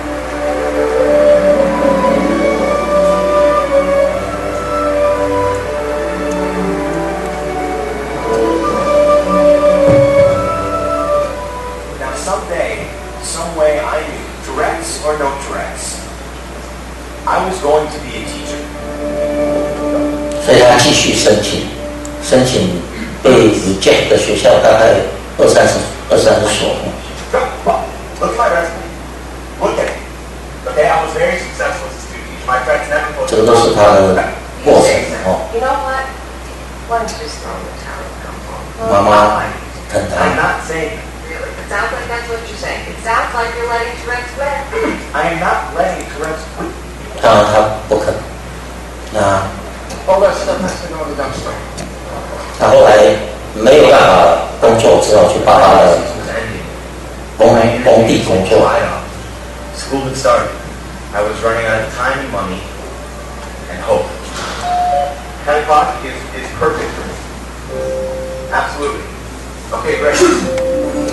Now someday, some way I knew, Tourette's or no Tourette's, I was going to be a teacher. 所以他继续申请。被 reject 的学校大概20-30所。 Look at my resume. Look at it. Okay, I was very successful as a student teacher. My friends never told me. 这个都是他的过程哦。 You know what? Why don't you just throw in the towel and come home? 妈妈疼 I'm 他。 not saying that. Really? It sounds like that's what you're saying. It sounds like you're letting Tourette's win. I am not letting Tourette's win. 当然他不肯。那 All that stuff has to go to the dumpster. 他后来没有办法工作，只好去爸爸的工地工作。 School had started. I was running out of time and money and hope. Harry Potter is perfect for me. Absolutely. Okay, great.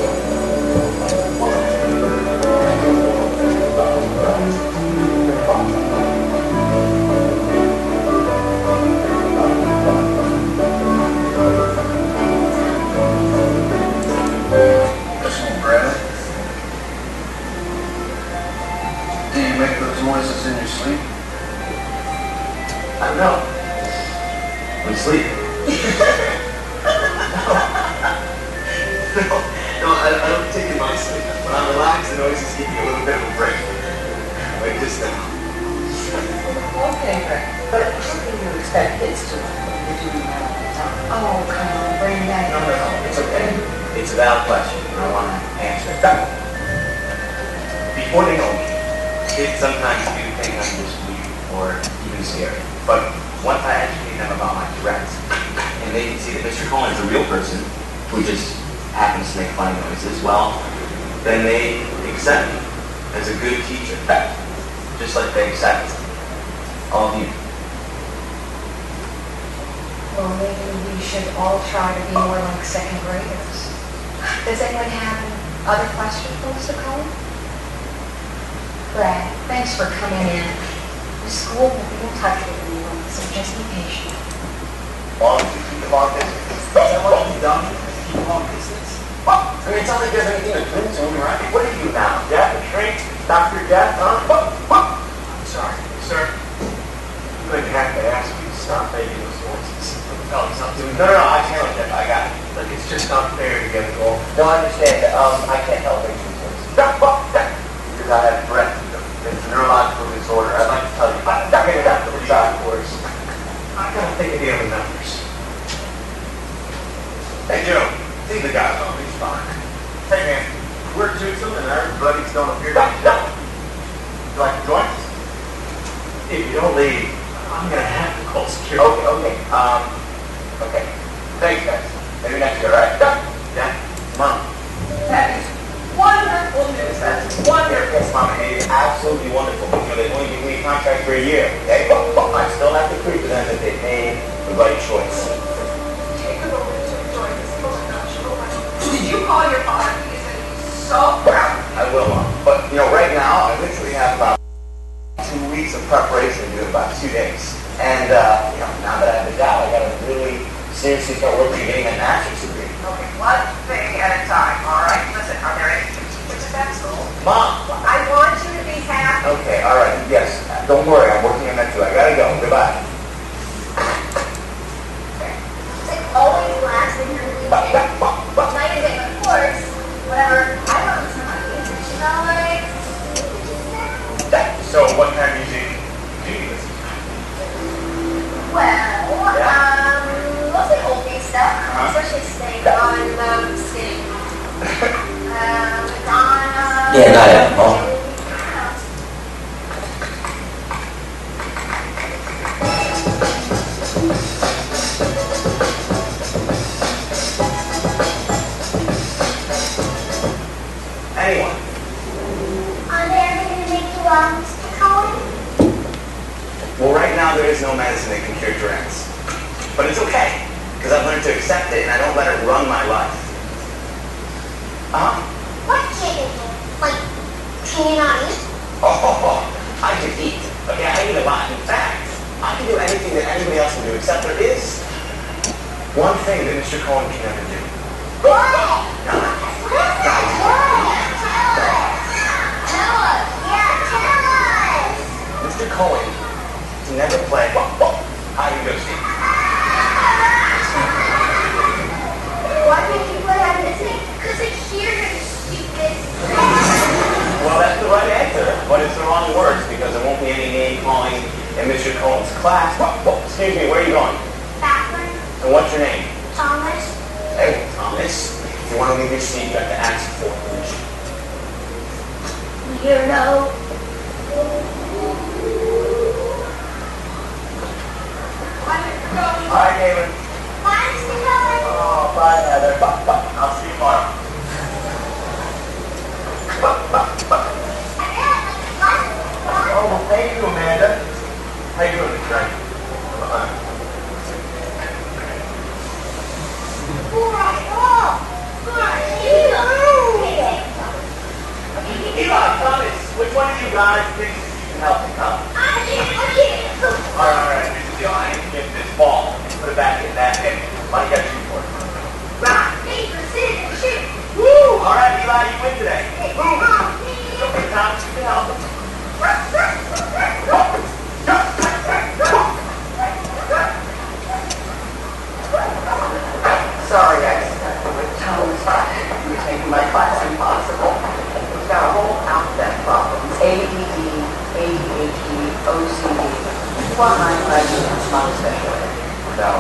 Noises in your sleep? I don't know. When you sleep. No, I don't take in my sleep. When I'm relaxed, the noises give me a little bit of a break. Like just now. Okay, Rick. But how can you expect kids to know what you're doing that all the time? Oh, come on, bring that No, it's okay. It's a valid question. I want to answer it. Before they know me, kids sometimes do think I'm just weird or even scary. But once I educate them about my Tourette's, and they can see that Mr. Cohen is a real person who just happens to make funny noises, well, then they accept me as a good teacher, just like they accept all of you. Well, maybe we should all try to be more like second graders. Does anyone have other questions for Mr. Cohen? Brad, thanks for coming in. The school will be in touch with anyone, so just be patient. Long as you keep them on business. Is that what you've done? Keep them on business? Well, I mean, it's not like there's anything to prove to them, right? What are you now? Death, a shrink, Dr. Death, huh? I'm sorry, sir. I'm going to have to ask you to stop making those noises. No, he's not doing No, I can't let that. I got it. Look, it's just not fair to get a goal. No, I understand. I can't help making those noises. Because I have Tourette syndrome. It's a neurological disorder. I'd like to tell you. I'm not going to have to resign, of course. I gotta think of the other numbers. Hey, Joe, leave the guy alone. He's fine. Hey, man, we're twosome and everybody's don't appear to be done. You like to join us? If you don't leave, I'm gonna have to call security. Okay. Okay. Thanks, guys. Maybe next year, right? Dad, Mom. That is wonderful news. That's wonderful. Yes, Mom. It is absolutely wonderful. You know, they only give me a contract for a year. Okay? I still have to prove to them that they made the right choice. Take a moment to enjoy this moment. Did you call your father? He is going to be so proud. I will, Mom. But, you know, right now, I literally have about 2 weeks of preparation to do in about 2 days. And, you know, now that I have a job, I got to really seriously start working on getting a master's degree. Okay, one thing at a time, all right? Listen, are there any teachers at that school? Mom! I want you to be happy. Okay, all right, yes. Don't worry, I'm working on that too. I gotta go. Goodbye. It's always last thing you're leaving. Night and day, of course. Whatever. I don't listen to music, you know, like. So, what kind of music do you listen to? Well, mostly oldies stuff, especially Sting on Sting. Madonna. 恋爱了哦。 Anyone? Are there anything to make you well, Mr. Cohen? Well, right now there is no medicine that can cure Tourette's. But it's okay, because I've learned to accept it and I don't let it run my life. What can't you do? Like, can you not eat? Oh, I can eat. Okay, I eat a lot. In fact, I can do anything that anybody else can do, except there is one thing that Mr. Cohen can never do. What? Now, Tell us. Mr. Cohen can never play hide and go seek. Why can't you play hide and seek? Because I hear you stupid. Well, that's the right answer, but it's the wrong words because there won't be any name calling in Mr. Cohen's class. Excuse me, where are you going? Bathroom. And what's your name? Thomas. Hey, Thomas. If you want to leave your seat, you have to ask for permission. Weirdo. All right, David. Bye, Mr. Cohen. Oh, bye, Heather. I'll see you tomorrow. Oh, well, thank you, Amanda. How you doing, Frank? Eli, Thomas, which one of you guys thinks you can help me come? I can't. All right. Here's the deal. I need to get this ball and put it back in that pit. Why do you got to shoot for it? Rock, paper, scissors, shoot. Woo! All right, Eli, you win today. Hey, Boom. Mom, Okay, Thomas, you can help him. Sorry, I stuck with Thomas. You're making my class impossible. We've got a whole alphabet problems. ADD, ADHD, OCD. Well, I'm glad you have some special ed. No.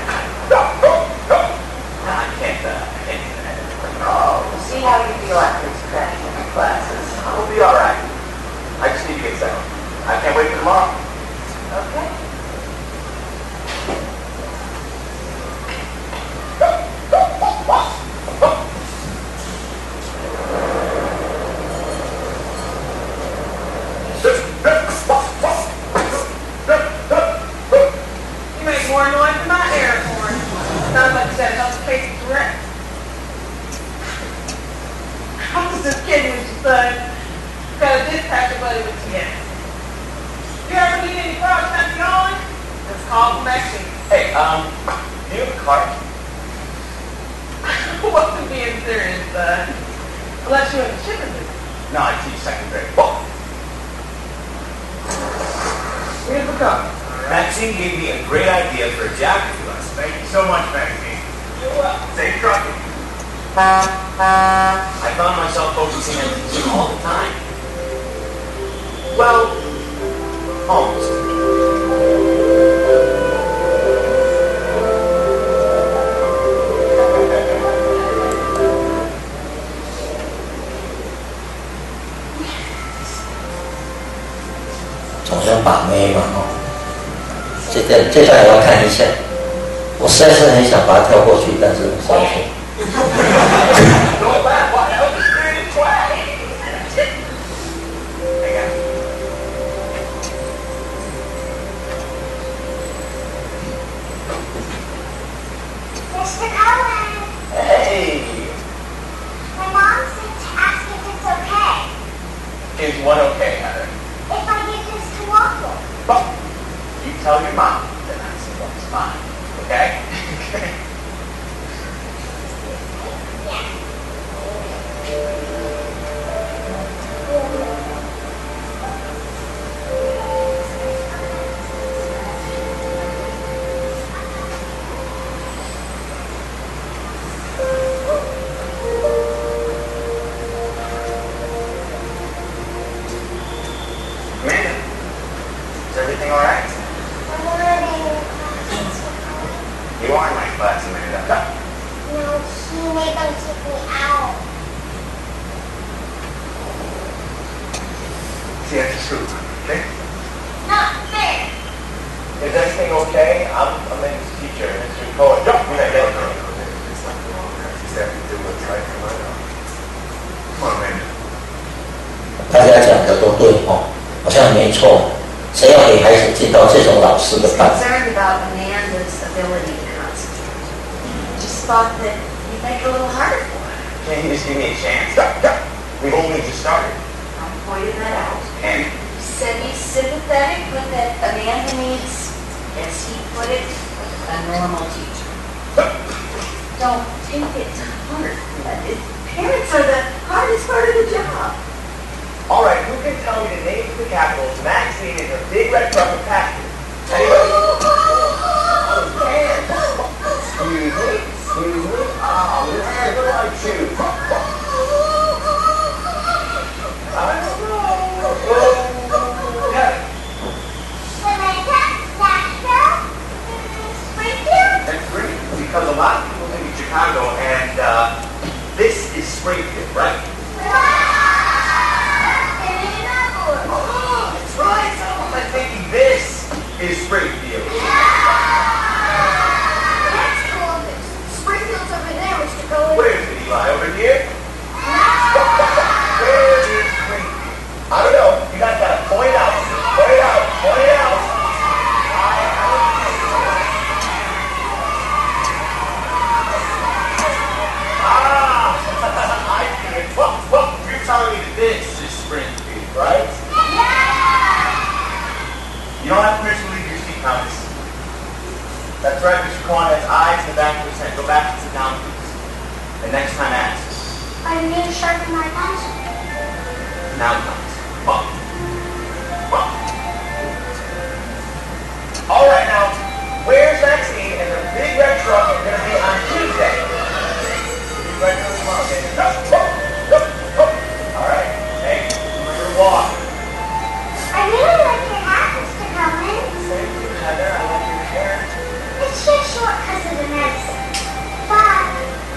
I can't do that. Oh, see how you feel after crashing your classes. I'll be all right. I just need to get settled. I can't wait for tomorrow. Okay. You make more noise than my air horn. Sounds like you said another case of Tourette's. I was just kidding with you, son. Got a dispatcher buddy with Any cars coming on? Let's call for Maxine. Hey, do you have a car? Wasn't being serious, bud. Unless you're in the shipping business. No, I teach second grade. Whoa. Here's the cup. Maxine gave me a great idea for a geography lesson. Thank you so much, Maxine. You're welcome. Safe trucking. I found myself focusing on teaching all the time. Well, almost. 总要把妹嘛，这段也要看一下。我实在是很想把它跳过去，但是稍微。 Mr. Cohen. Hey! My mom said to ask if it's okay. Is what okay, Heather? If I give this to Waffle. Well, you tell your mom that that's what's fine, okay? Amanda, is everything all right? You are in my class, Amanda. No, he made them take me out. See you after school, okay? Not fair. Is everything okay? I'm Amanda's teacher, Mr. Cohen. No, come on, Amanda. 大家讲的都对哦，好像没错。谁要给孩子进到这种老师的班？ Concerned about Amanda's ability to concentrate. Just thought that you'd make it a little harder for her. Can't you just give me a chance? We've only just started. I pointed that out. And Said he's sympathetic, but that Amanda needs, as he put it, a normal teacher. Don't take it to heart. Parents are the hardest part of the job. all right, who can tell me the names of the capitals Maxine and her big red truck with passengers? Anybody? Excuse me. Oh, man, what do I choose? I don't know. Yeah. Atlanta, Nashville, Springfield. That's great, because a lot of people think it's Chicago, and this is Springfield, right? Oh, that's right. I'm thinking this is Springfield. That's Columbus. Springfield's over there, Mr. Cohen. Where is it, Eli? Over here? Where is Springfield? I don't know. You guys gotta point it out. Point it out. Point it out. I see it. Well, you're telling me that this is Springfield, right? You don't have permission to leave your seat, Thomas. That's right, Mr. Cohen has eyes in the back of his head. Go back and sit down, please. And next time ask. I need to sharpen my pencil. Now, Thomas. Come on. Come on. All right, now, where's Maxine and the big red truck going to be on Tuesday? Big red truck tomorrow, okay? All right. Hey, remember to walk. I really like your hat, Mr. Cohen. Thank you, Heather. I like your hair. It's just short because of the medicine. Bye.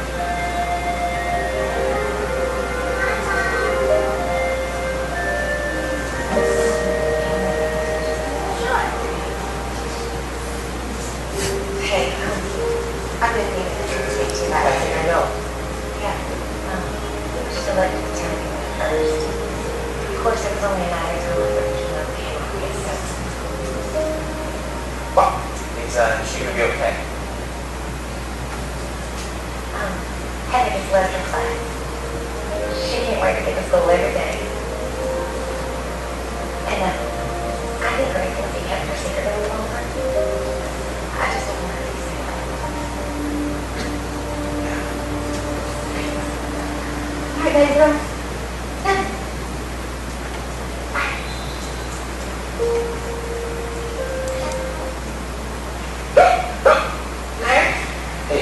Hey, I've been meaning to speak to you about I think I know. Yeah. Just to let you tell me first. Of course, it was only a matter of time before you know came up with sense. Well, is she going to be okay? Heather just left her class. She can't wait to get to school every day. And I think Grace will be Heather's room. Hey,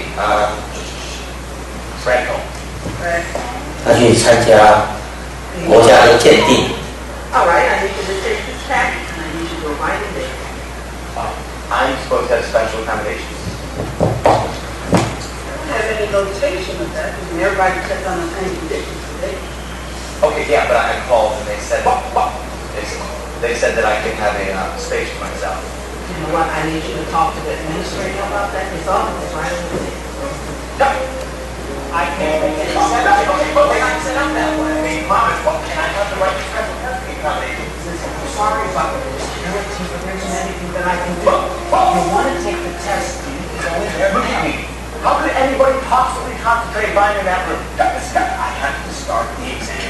Franco. 他去参加国家的鉴定， All right, I need you to take this package and I need you to go right in there. I'm supposed to have special accommodations. I don't have any notation of that, because everybody kept on the same conditions today. Okay, yeah, but I called and they said they said that I can have a space for myself. You know what, I need you to talk to the administrator about that, his office is right over there. I can't make any sense. They got set up that way. Hey, Mom, can I have the right to special accommodations? Listen, I'm sorry about the disability, but there isn't anything that I can do. You want to take the test, you need to go in there. Look at me. How could anybody possibly concentrate lying in that room? I have to start the exam.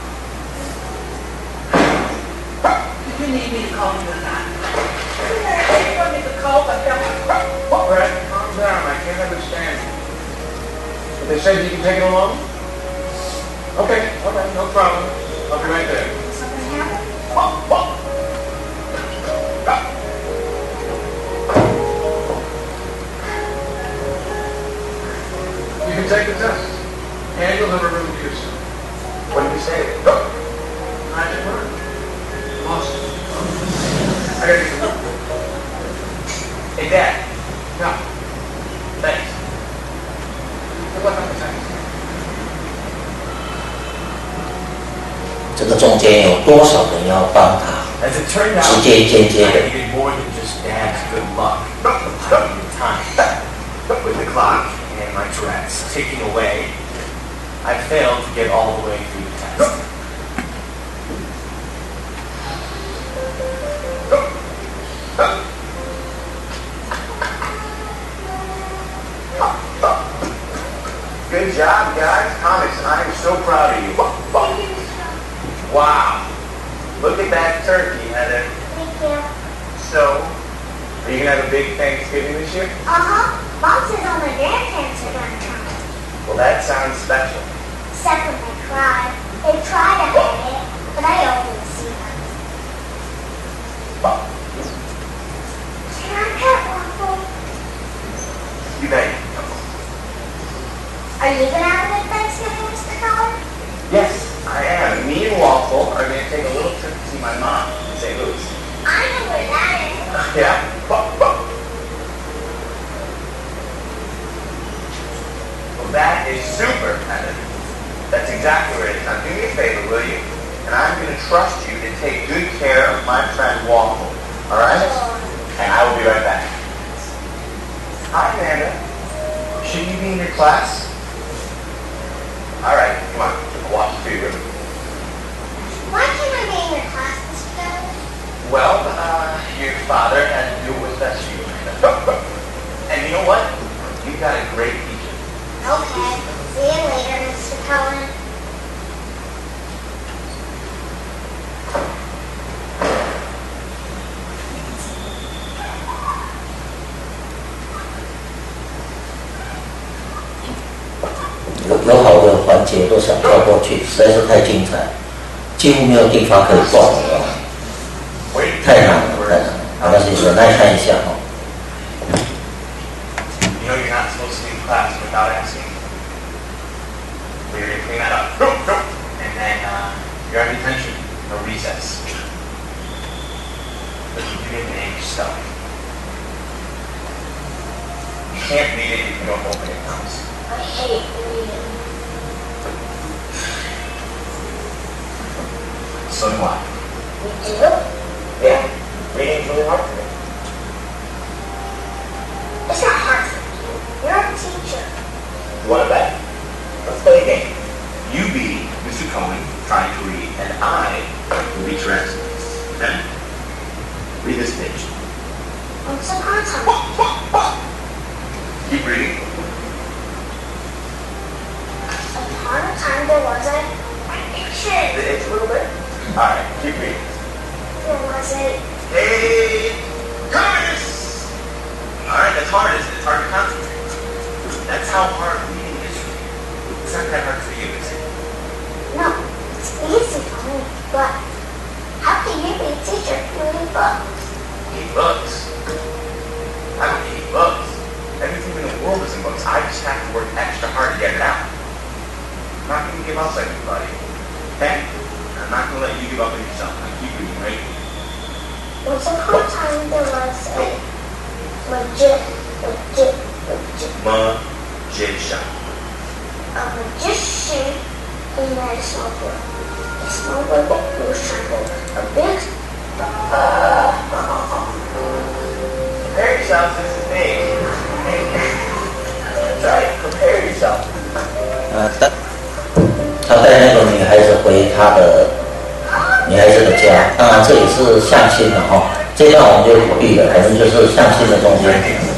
Do you need me to call you or not? You want me to call, but Brett, calm down. I can't understand you. They said you can take it alone? Okay, no problem. I'll be right there. Something happened? You can take the test. And you'll have a room to yourself. What did you say? Magic word. Awesome. I gotta get some. Hey, Dad. Yeah. Thanks. Good luck on the test. 这个中间有多少人要帮他？ As it turned out, 直接间接 I 的， needed more than just Dad's good luck. I needed time. With the clock and my dress ticking away, I failed to get all the way through the test. Good job, guys. Comics, I am so proud of you. Wow. Look at that turkey, Heather. Thank you. So, are you going to have a big Thanksgiving this year? Uh-huh. Mom says all my grandparents are gonna come. Well, that sounds special. Except when they cry. They try to hide it, but I open the see them. Can I pet Waffle? You bet. Are you gonna have a good Thanksgiving, Mr. Collar? Yes, I am. Me and Waffle are going to take a little trip to see my mom in St. Louis. I know where that is. Yeah? Well, that is super, Heather. That's exactly where it is. Now, do me a favor, will you? And I'm going to trust you to take good care of my friend Waffle. All right? And I will be right back. Hi, Amanda. Should you be in your class? All right, come on. I'll walk you through your room. Why can't I be in your class, Mr. Collar? Well, your father had to do what's best for you. And you know what? You've got a great teacher. Okay. See you later, Mr. Cullen. 有好的环节都想跳过去，实在是太精彩，几乎没有地方可以逛了，太难了，太难了。好，但是忍耐看一下哈。 You know you're not supposed to leave class without asking. We're going to clean that up. And then you're on detention or recess. But you do need to name yourself. You can't read it if you don't open it once. I hate reading. So do I. You do? Yeah. Reading's really hard for me. It's not hard for you. You're a teacher. You want to bet? Let's play a game. You be Mr. Cohen trying to read, and I will be Rex. Okay? Read this page. Once upon a time. Keep reading. Upon a time there was a picture. The itch a little bit? Alright, keep reading. There was a... Hey! Curtis! Alright, that's hard, isn't it? It's hard to concentrate. That's how hard reading is for you. It's not that hard for you, is it? It's easy for me, but how can you be a teacher if you hate books? Hate books? I don't hate books. Everything in the world is in books. I just have to work extra hard to get it out. I'm not going to give up on everybody. Okay? I'm not going to let you give up on yourself. I keep reading, right? Once upon a time there was a magician. A magician who made a small book. A small book resembled a big Prepare yourself, this is me. That's right, prepare yourself. 他带那个女孩子回他的女孩子的家，当然这也是相亲的哈。这段我们就不必了，反正就是相亲的中间。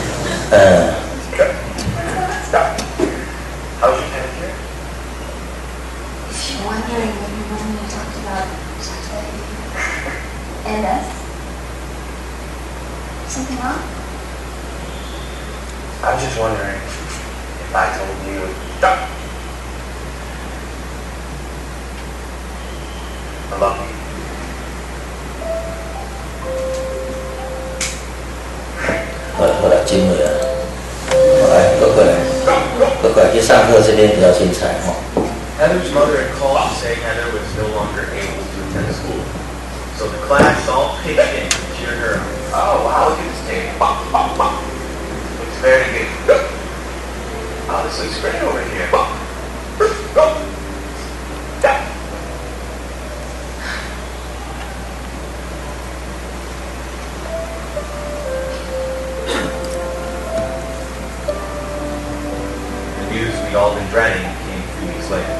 How's your pedicure? If you're wondering when you only talked about Saturday and us, something wrong? I was just wondering if I told you. I love you. 后来经历了，来，过来，去上课这边比较精彩哈。 Heather's mother had called to say Heather was no longer able to attend school. So the class all pitched in to cheer her on. Oh, wow, look at this table. Looks very good. Oh, this looks great over here. The news we'd all been dreading came 3 weeks later.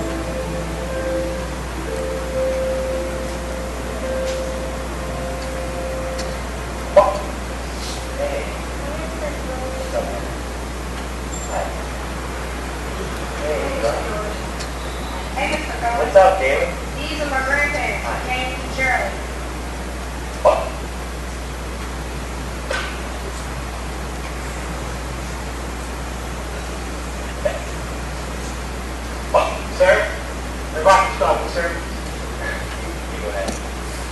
Hey, Mr. Cohen. What's up, David? These are my grandparents, James and Shirley. Sir? The box is open, sir. You go ahead.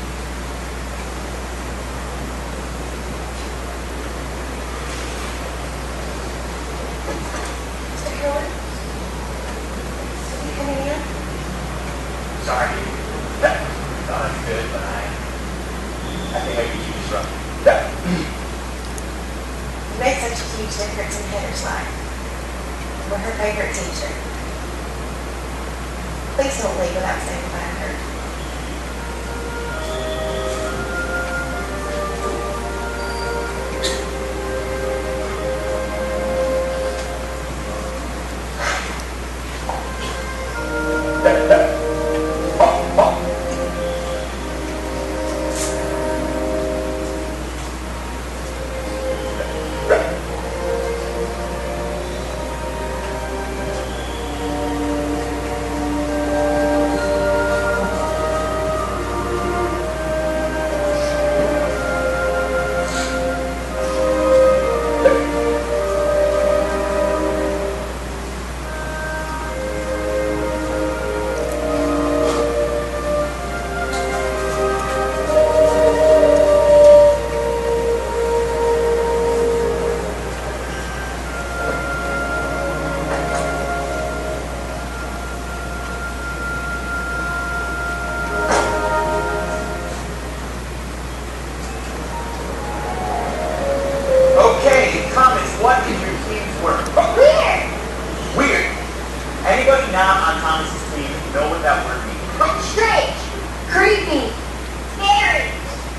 Mr. Cohen? Are you coming in? Sorry. Thought I'm good, but I think I could use some. You made such a huge difference in Heather's life. We're her favorite teacher. Please don't leave without saying goodbye to her. Okay, comments. What is your team's work? Weird! Weird. Anybody not on Thomas's team know what that word means? Strange! Creepy! Scary!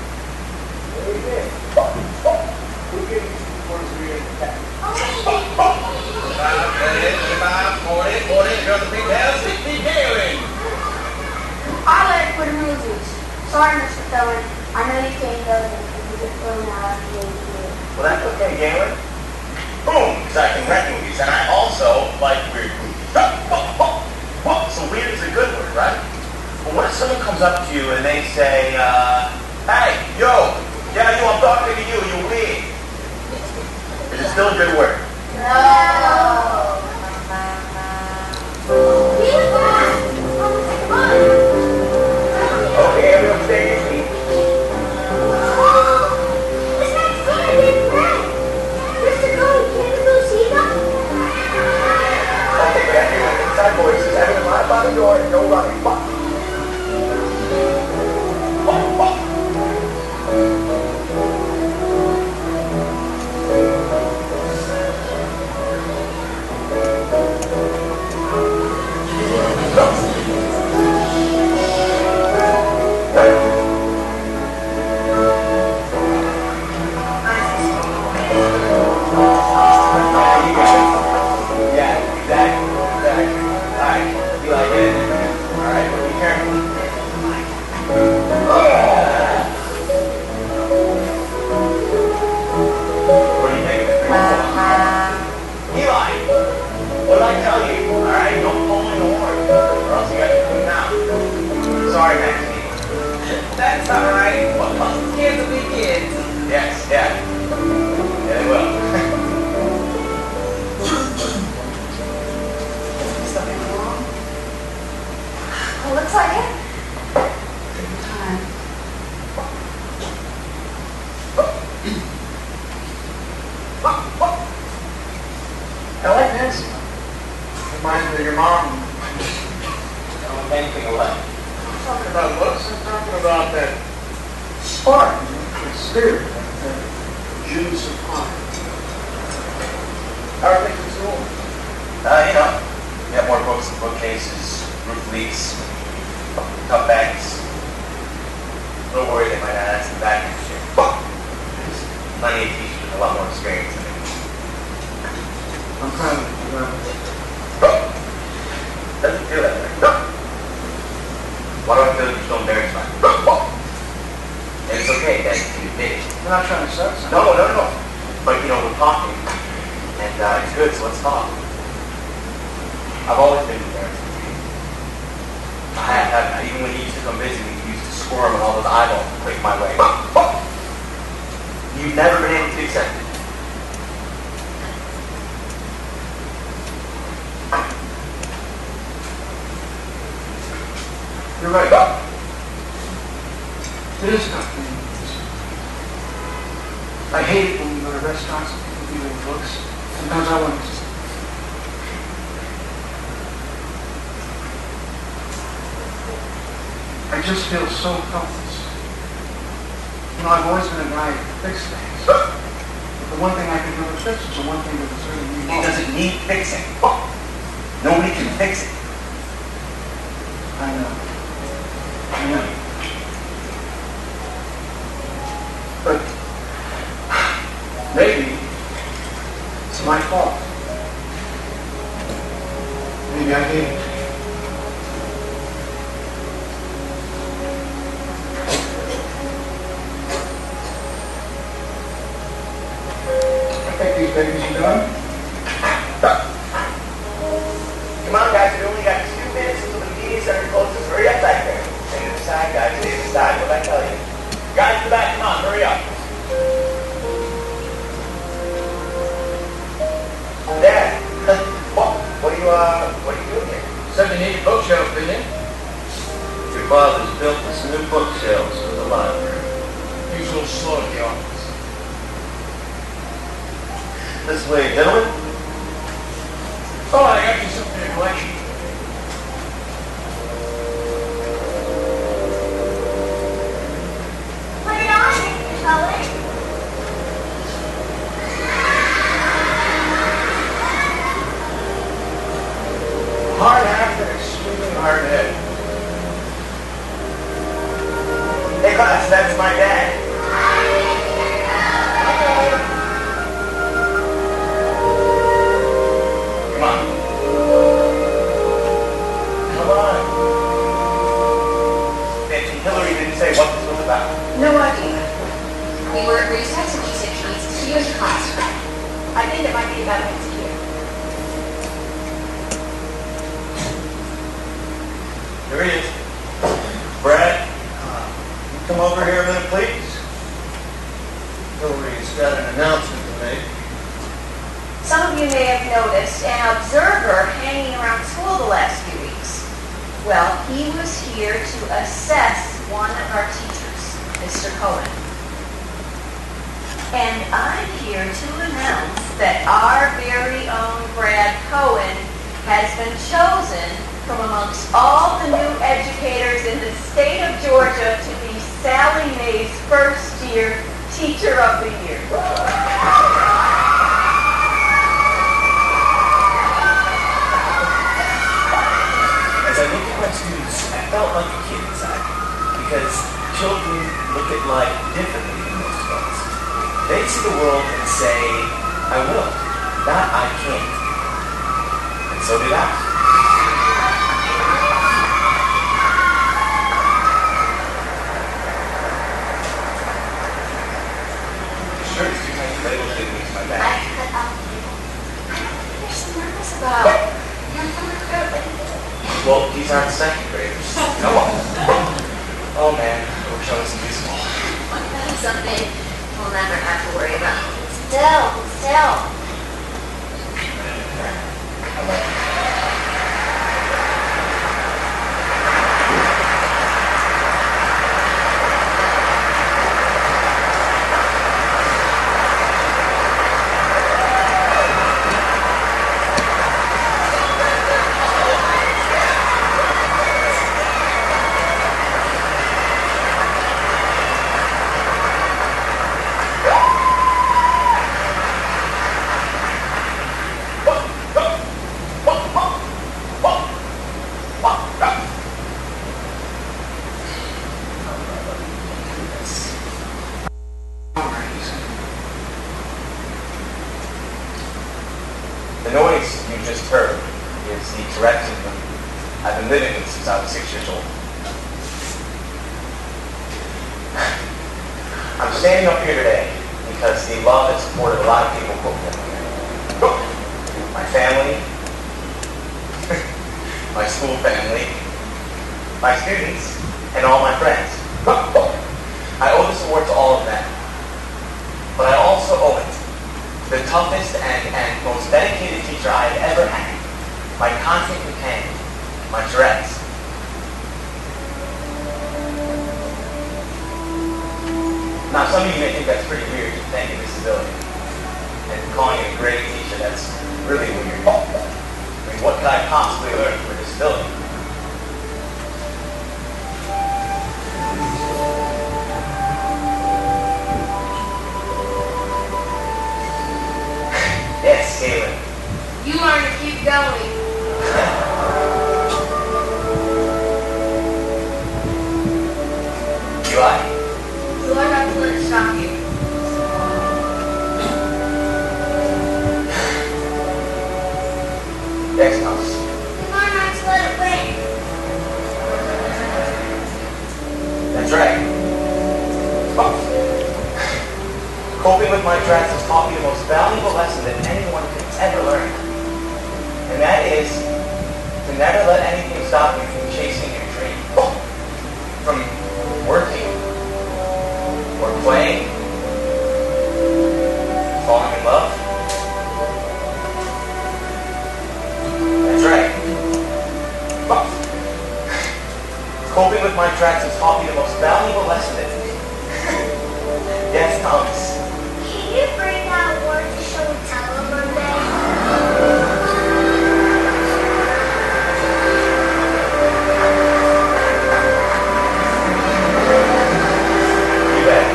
I like for the movies. Sorry, Mr. Cohen. I know you can't go there because you get thrown out of the game. Well, that's okay, Galen. Boom, because I can rent movies, and I also like weird movies. So weird is a good word, right? But what if someone comes up to you and they say, hey, yo, yeah, you, I'm talking to you, you're weird. Is it still a good word? No. Time. I like Nancy. Reminds me of your mom. Don't anything alike. I'm talking about looks. I'm talking about that spark, the spirit, the je ne sais quoi. How are things at school? You know, we have more books in bookcases, roof leaks, cutbacks. A little worried they might not ask them back next year. Plenty of teachers with a lot more experience than me. I'm proud of you. Doesn't feel that way. Why do I feel like you're so embarrassed by it? And it's okay, Dad, you can admit it. I'm not trying to start something. No. But, you know, we're talking, and it's good, so let's talk. I've always been embarrassed with you. I have. Even when you used to come visit me, you used to squirm and all those eyeballs would break my way. You've never been able to accept it. You're right. It is tough being this. I hate it when we go to restaurants and people give me books. Sometimes I want to just... I just feel so helpless. You know, I've always been a guy who fixes things. But the one thing I can never fix is the one thing that was really me. It doesn't need fixing. Nobody can fix it. I know. But maybe it's my fault. Maybe I gave it. I think these babies are done. Come on, guys, we only got 2 minutes until the meeting center closes. Hurry up back there. Stay to the side, guys. Stay to the side. What did I tell you? Guys in the back, come on, hurry up. Dad, what are you doing here? Said you needed bookshelves, didn't you? Your father's built us new bookshelves for the library. He was a little slow at the office. This way, gentlemen. Oh, I got you something in collection. Put it on, Mr. Cullen. Hard act and extremely hard head. Hey, class, that's my dad. Come on. Come on. And Hillary didn't say what this was about. No idea. We were at recess and she said she needs to see you in class. I think it might be about next year. Here he is. Brad, come over here a minute, please. Hillary's got an announcement to make. Some of you may have noticed an observer hanging around school the last few weeks. Well, he was here to assess one of our teachers, Mr. Cohen. And I'm here to announce that our very own Brad Cohen has been chosen from amongst all the new educators in the state of Georgia to be Sallie Mae's first-year Teacher of the Year. As I look at my students, I felt like a kid inside. Because children look at life differently than most of us. They see the world and say, I will, not I can't. And so did I. Sure, it's too many labels didn't reach my back. You're so nervous about. You're from the group. Well, these aren't second graders. Come on. Oh man, I wish I was in baseball. That is something we'll never have to worry about. Still. is the Tourette syndrome I've been living with since I was 6 years old. I'm standing up here today because the love and support of a lot of people put me up. My family, my school family, my students, and all my friends. I owe this award to all of them. But I also owe it to the toughest and most dedicated teacher I have ever had, my constant companion, my Tourette's. Now, some of you may think that's pretty weird to thank a disability. And calling it a great teacher, that's really weird. I mean, what could I possibly learn from a disability? Yes, Galen. You learn to keep going. Do I? You learn not to let it stop you. Next house. You learn not to let it win. That's right. Coping with my Tourette's has taught me the most valuable lesson that anyone could ever learn. And that is to never let anything stop you from chasing your dream. From working, or playing, falling in love. That's right. Coping with my Tourette's has taught me the most valuable lesson that yes, Thomas. Can you bring that word to show and tell on Monday? You bet.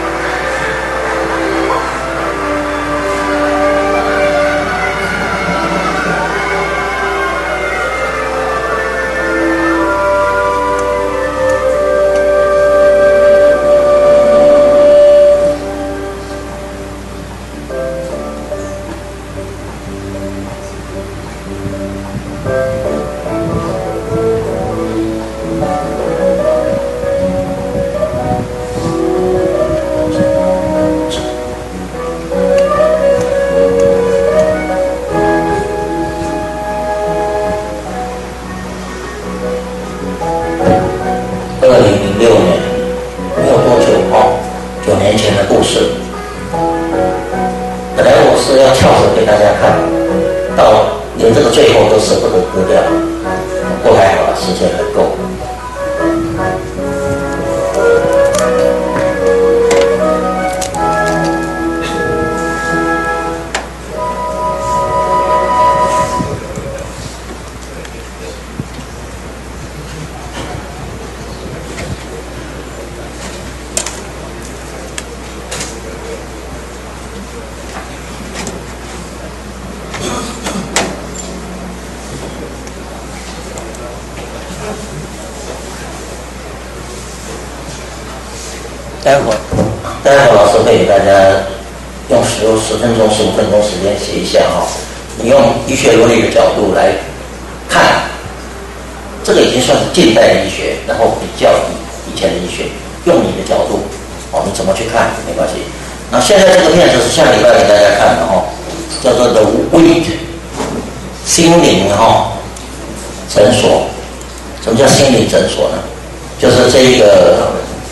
待会老师会给大家用10分钟、15分钟时间写一下你用医学伦理的角度来看，这个已经算是近代的医学，然后比较以前的医学，用你的角度你怎么去看没关系。那现在这个片子是下礼拜给大家看的叫做 The Weed 心灵诊所。什么叫心理诊所呢？就是这一个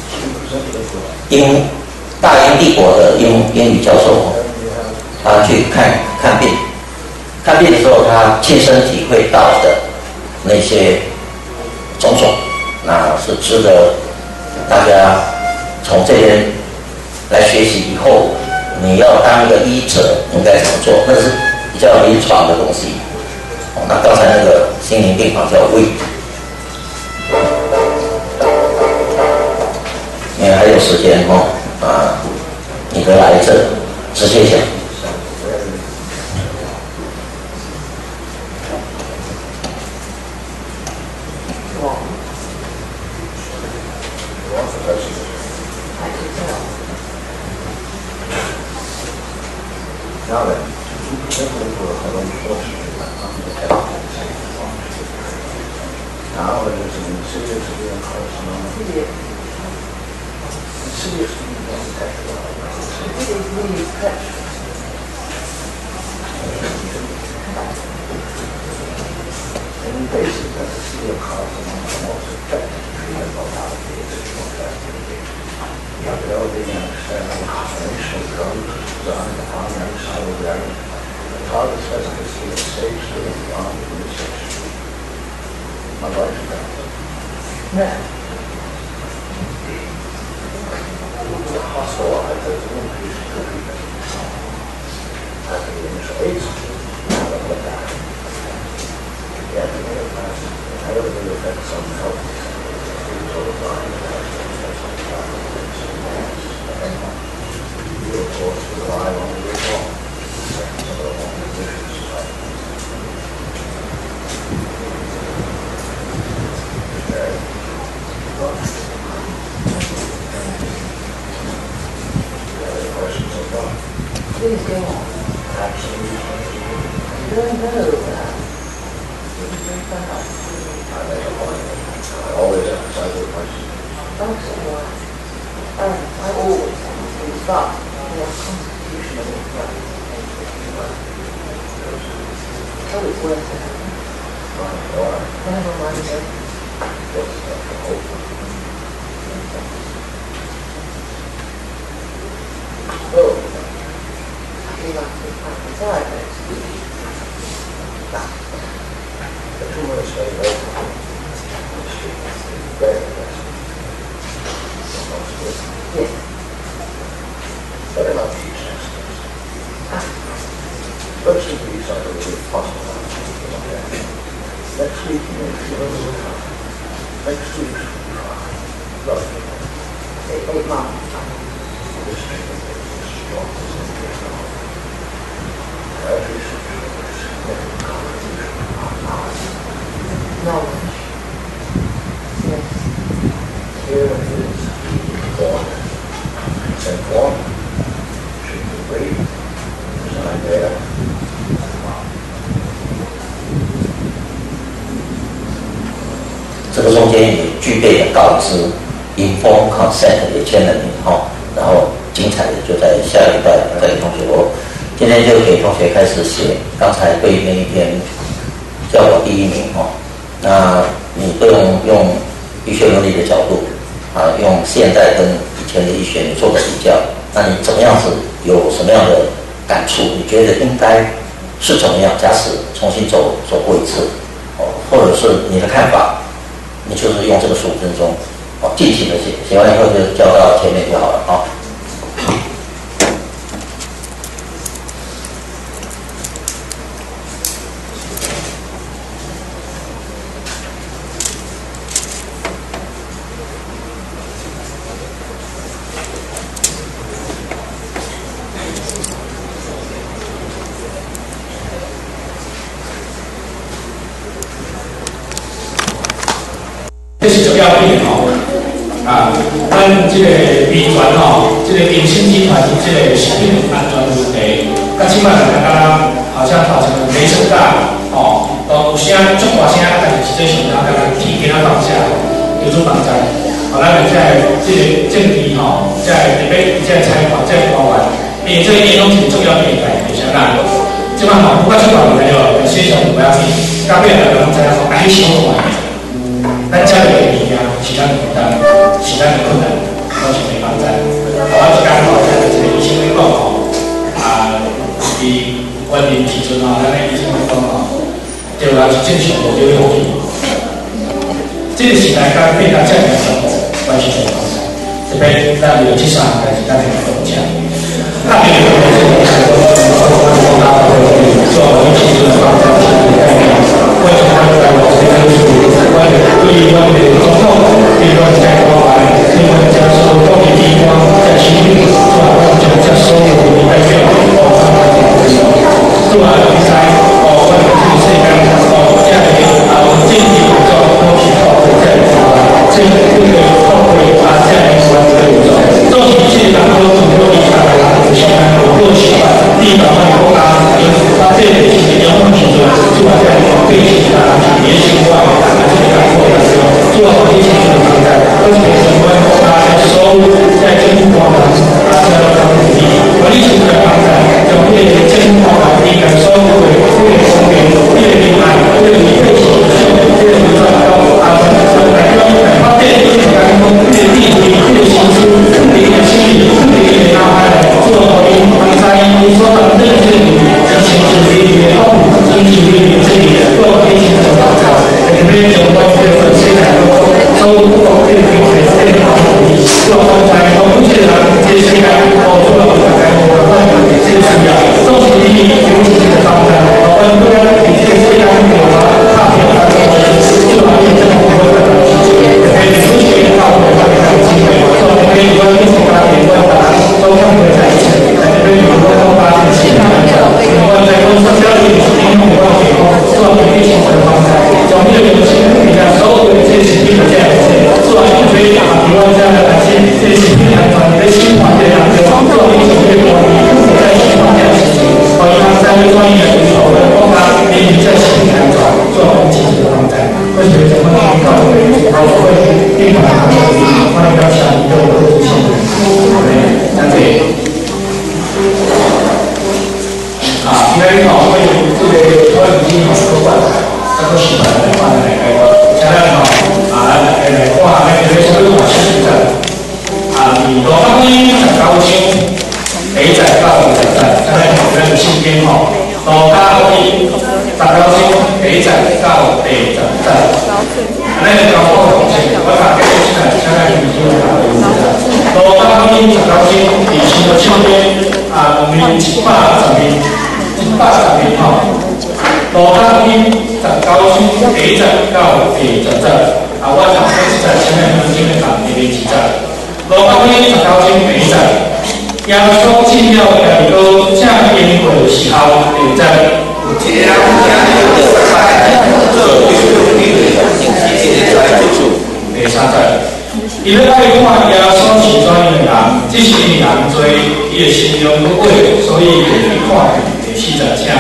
大英帝国的英语教授，他去看病，看病的时候他亲身体会到的那些种种，那是值得大家从这边来学习。以后你要当一个医者应该怎么做，那是比较临床的东西。那刚才那个心灵病房叫 Weed。因为还有时间你得癌症直接讲。 Now then, simply for a 这个中间也具备了告知 informed consent 也签了名哈，然后精彩的就在下礼拜再给同学，我今天就给同学开始写刚才对那一篇叫我第一名哈，那你不用医学伦理的角度啊，用现在跟以前的医学你做个比较，那你怎么样子有什么样的感触？你觉得应该是怎么样？假使重新走过一次，哦，或者是你的看法？你就是用这个15分钟，尽情的写，写完以后就交到前面就好了啊。 这是主要病咱这个集团这个永兴集团这个食品安全问题，到即摆大家好像造成没事干都有声足大声，但是实际上大家体给他放下，有所帮助。咱在这个政治在特别在采访在官员，因为这个内容是重要病态，就是咱即摆不管出国没有，实际上不要紧，到尾大家拢知影讲，爱小看。咱家里的物件是咱负担，是咱的困难，都是没帮助。我一讲在这个医生会讲伊关键时阵咱的医生会讲就来是正常无就用去。这个时代甲变到这样的生活，关系很大。这边咱有这项代志，咱来分享。那边有这个做一起做发展的概念，为什么在我这边关于对于我们的总统，比如说在国外，因为加收高级地方在区域是吧？就加收入应该是是吧？比赛我们这个是一个这样的我们建议做高级考试这样这个考会这样的关这个做起去然后很多比赛现在我过去地方的国家这里是要求是吧？在对其他也许外这个做好一些的存在，但是兵19星，伫新竹这边农民110名吼。罗岗兵19星第1站到第10站，我头先是在前面分经的场第2站。罗岗兵19星第1站，耶稣进了耶利哥，正经过的时候第2站。第3站。伊要爱看耶稣是怎样的人，只是因为人多，伊的心中不贵，所以就去看第4站请。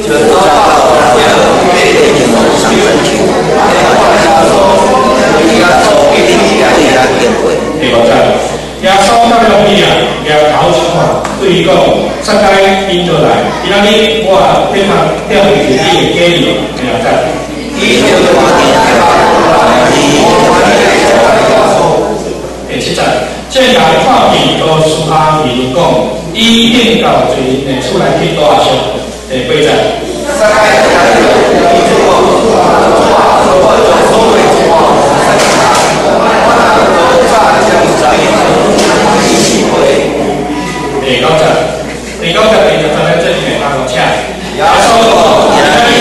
第5站，耶稣到了伊啊，摇头一看，对伊讲：撒该因倒来，今仔日我变通调去你的家里。第6站。第7站，这人看见都苏阿弥讲，伊应到最人厝内去大小。第8站。第9站，第10站在这里面发请。耶稣讲，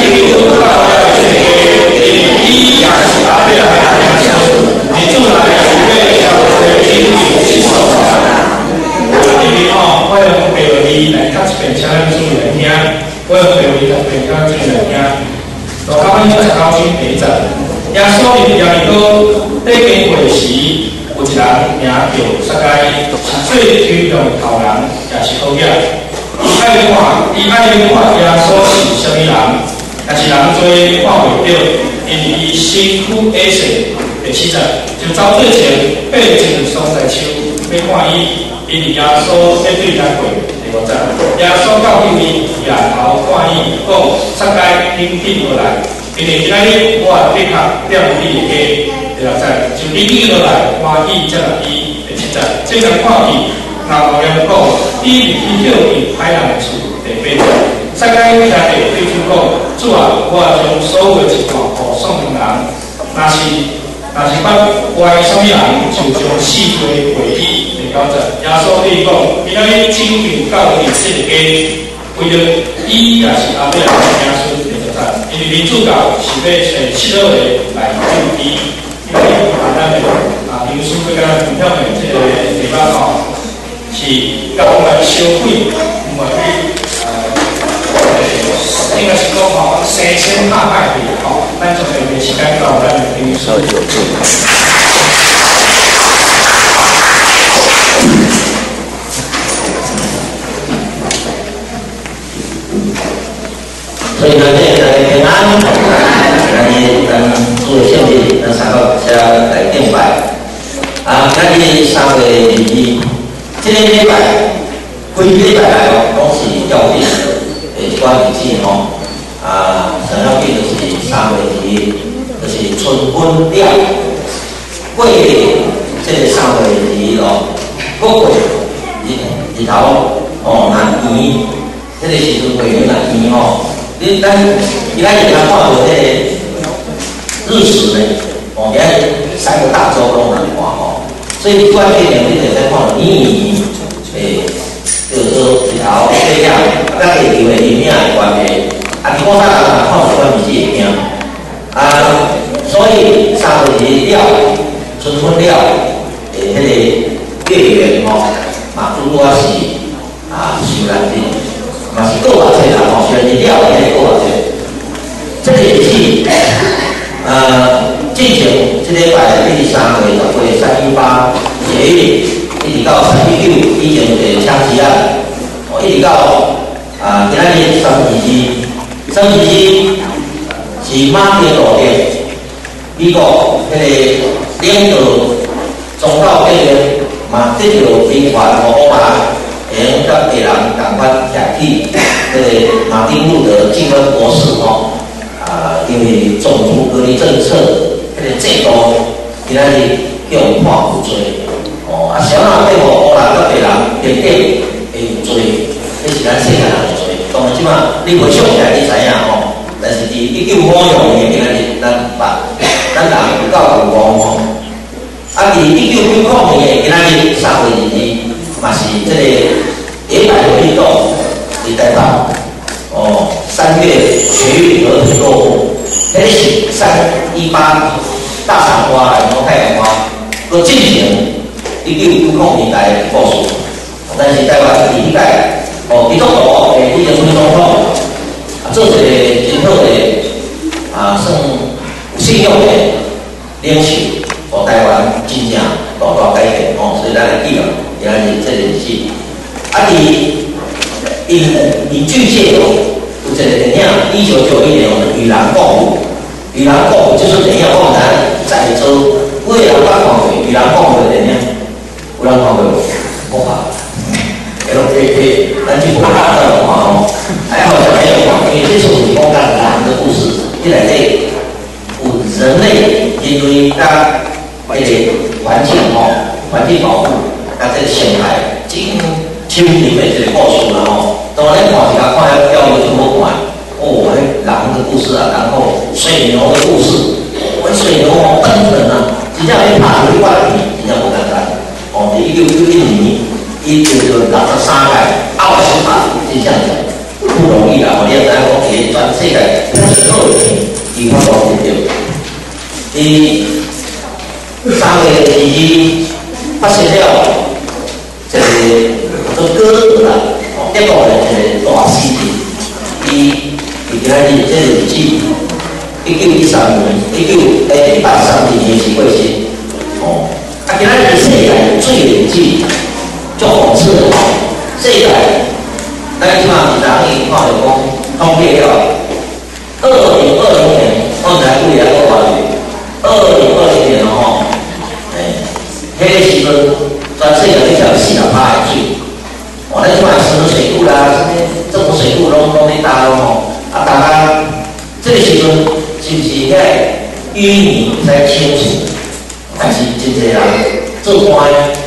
你出来为要为天主去受伤。我用白话语来读一遍，请咱注意来听。我用白话语读一遍，请咱注意来听。罗岗兵19星第1站，耶稣入耶利哥，在经过时，有一人名叫撒该，是最虚荣的头人，也是好嘢。伊爱看耶稣是啥物人，但是人多看袂到，因为伊身躯矮小。第7站，就走最前爬进所在手，要看伊，因为耶稣要对咱过。第5站，耶稣到迄边抬头看伊，讲：撒该紧落来，因为今仔日我立刻调你的家。第6站，就紧落来，欢喜接纳伊。第7站，这人看见，人后人讲，伊入去叫伊歹人的厝。第8站，撒该听着对主讲：主啊，我将所有的情况互送人，若是捌歪什么人，就将四堆回忆。第9站，耶稣对伊讲：今仔日拯救到你这个家，为着伊也是阿伯的子孙。第10站，因为民主教是要找7号个来救伊，因为咱的平时要甲分享的这个地方吼，是甲我们消费，唔係应该是讲吼，生生拍拍的吼，咱就会时间到咱的平时。 所以呢，这个平安，咱做圣日，咱3个车来敬拜。今日3月22，这个礼拜，规个礼拜来哦，拢是教会一寡日子吼。上要紧就是3月22，就是春分了，过这个3月22哦，过日头哦，若圆，这个时阵过月若圆吼。咱今仔日看到这个日食呢，今仔日3个大洲拢能看吼，所以关键两你就在看你就是说日头这样，咱地球的影响的关系，其他人看有关系是会惊，所以3月22了，春分了，迄个月圆吼，嘛拄拄是受难日。嘛是过偌济人吼，虽然是了，也是过偌济。这个日子，进行这礼拜第3月10月318节日，一直到319以前的枪击案，一直到今仔日3月22是马丁路顶，美国迄个领导总统这边嘛，这条兵团和欧马。跟甲别人共款徛起，个马丁路德金恩博士吼，因为种族隔离政策，个制度今仔日叫判有罪，小人对互乌人甲别人平等会有罪，这是咱世界人的罪。当然即马你袂想起来，你知影吼，但是伫1956年今仔日咱人有够有功吼，伫1990年今仔日3月22。 嘛是这个野百合运动伫台北3月全运和平落幕，迄是318大赏花然后太阳花，都进行1990年代的故事。但是台湾伫迄届民众党的李登辉总统做一个真好的算有信用的领袖，台湾真正大改变所以咱会记得原来是这个日子。因巨蟹有一个电影，1991年《与狼共舞》，与狼共舞就是怎样？我们在做为人家看过与狼共舞的电影，有人看过无？我看。咱去国家的话还好像没有因为这是我们讲狼的故事，一来类有人类因为咱这个环境保护，这个陷害真亲民的这个故事啦当然看一下看了就好看狼的故事然后水牛的故事，水牛等等真正去爬出去外面，真正不简单1991年。伊就是63届阿外小爬真正不容易啦！你也知影讲，其实全世界最好的伊发光得到。伊3月2日发生了这个叫做歌德啦，德国的一个大事件。伊今仔日这个日子，1913年是过世。今仔日世界最日子。足讽刺的世界，咱即马是人伊看着讲统计了，2020年，我才几个月多2020年迄个时阵，全世界只有400%的水，咱即马什么水库啦，什么政府水库拢咧搭大家这个时阵是不是迄个淤泥在清除？但是真侪人做官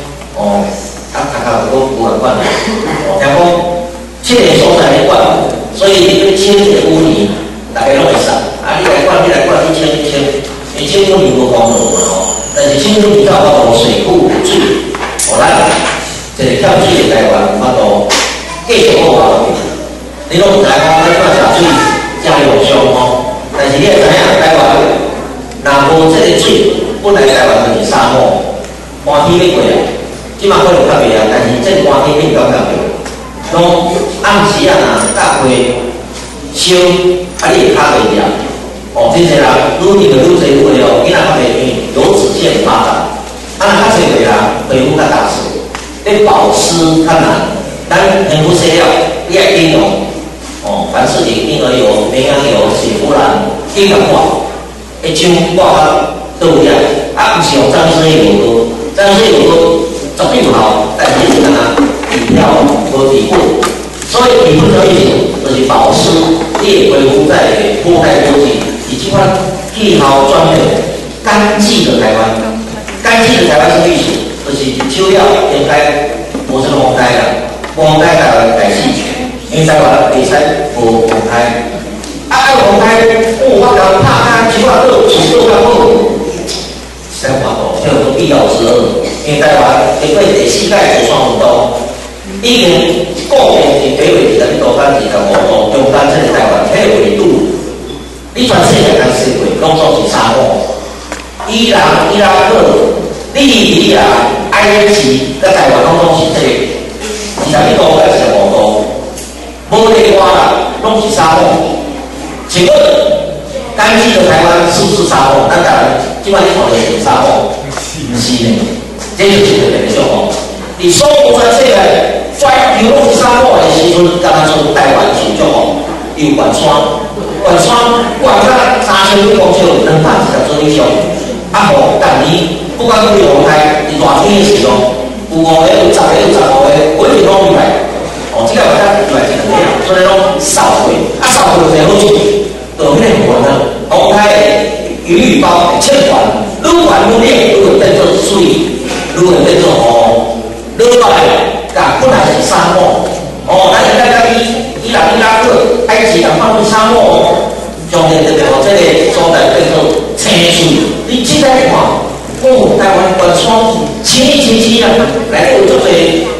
有管管听讲这个所在咧管，所以你清这个污泥，大家拢会使你来管，你清，因为清污泥无方便但是清污泥到法水库水，咱这个欠水的台湾有法度继续好下去。你拢唔知讲咱看食水真用上但是你会知影台湾若无这个水，本来台湾就是沙漠，寒天要过即马可能较袂但是这寒天你感觉着，拢暗时搭会烧，你会卡袂了。真侪人愈年就愈侪愈了，囡仔较袂变，油脂腺发达。若较侪个人皮肤较干涩，要保湿较难。咱皮肤洗了，你爱应用凡士林婴儿油、绵羊油、雪佛兰，你甲挂，会像挂到有影，毋是用张水油多，张水油多。绝对有效，但是你底料无底部，所以底部的意思就是保湿，你的皮肤在脱带多季，以及款气候转变干季的台湾，干季的台湾什么意思？就是手了应该无什么风台啦，风台台湾改死，因为台湾袂使无风台，风台我甲拍手手做较好，生活度这有必要之恶。因为台湾经过第4届河川运动，已经固定是北纬22度到25度，中间这个台湾迄个纬度，你全世界看世界拢总是沙漠。伊朗、伊拉克、利比亚、埃及，甲台湾拢是这个22度到25度，无地花啦，拢是沙漠。请问，干季的台湾是不是沙漠？咱台湾基本上你看的是沙漠，不是呢。这就是一个现象你所有全世界全球拢是沙漠的时阵，敢若像台湾是种有原山，原到3000几公尺，210座以上。但年不管几风台，伫热天的时候，有5个、有10个、有15个，每日拢入来。这个我才入来一个样，所以拢扫过，扫过就好处，就迄个云风台雨包会切断，愈悬愈烈，愈会变做水。愈会变做落来，但本来是沙漠。咱现在伊朗、伊拉克、埃及人放入沙漠将来这个这个所在变做青水。你现在看，台湾原山青啊，来有足侪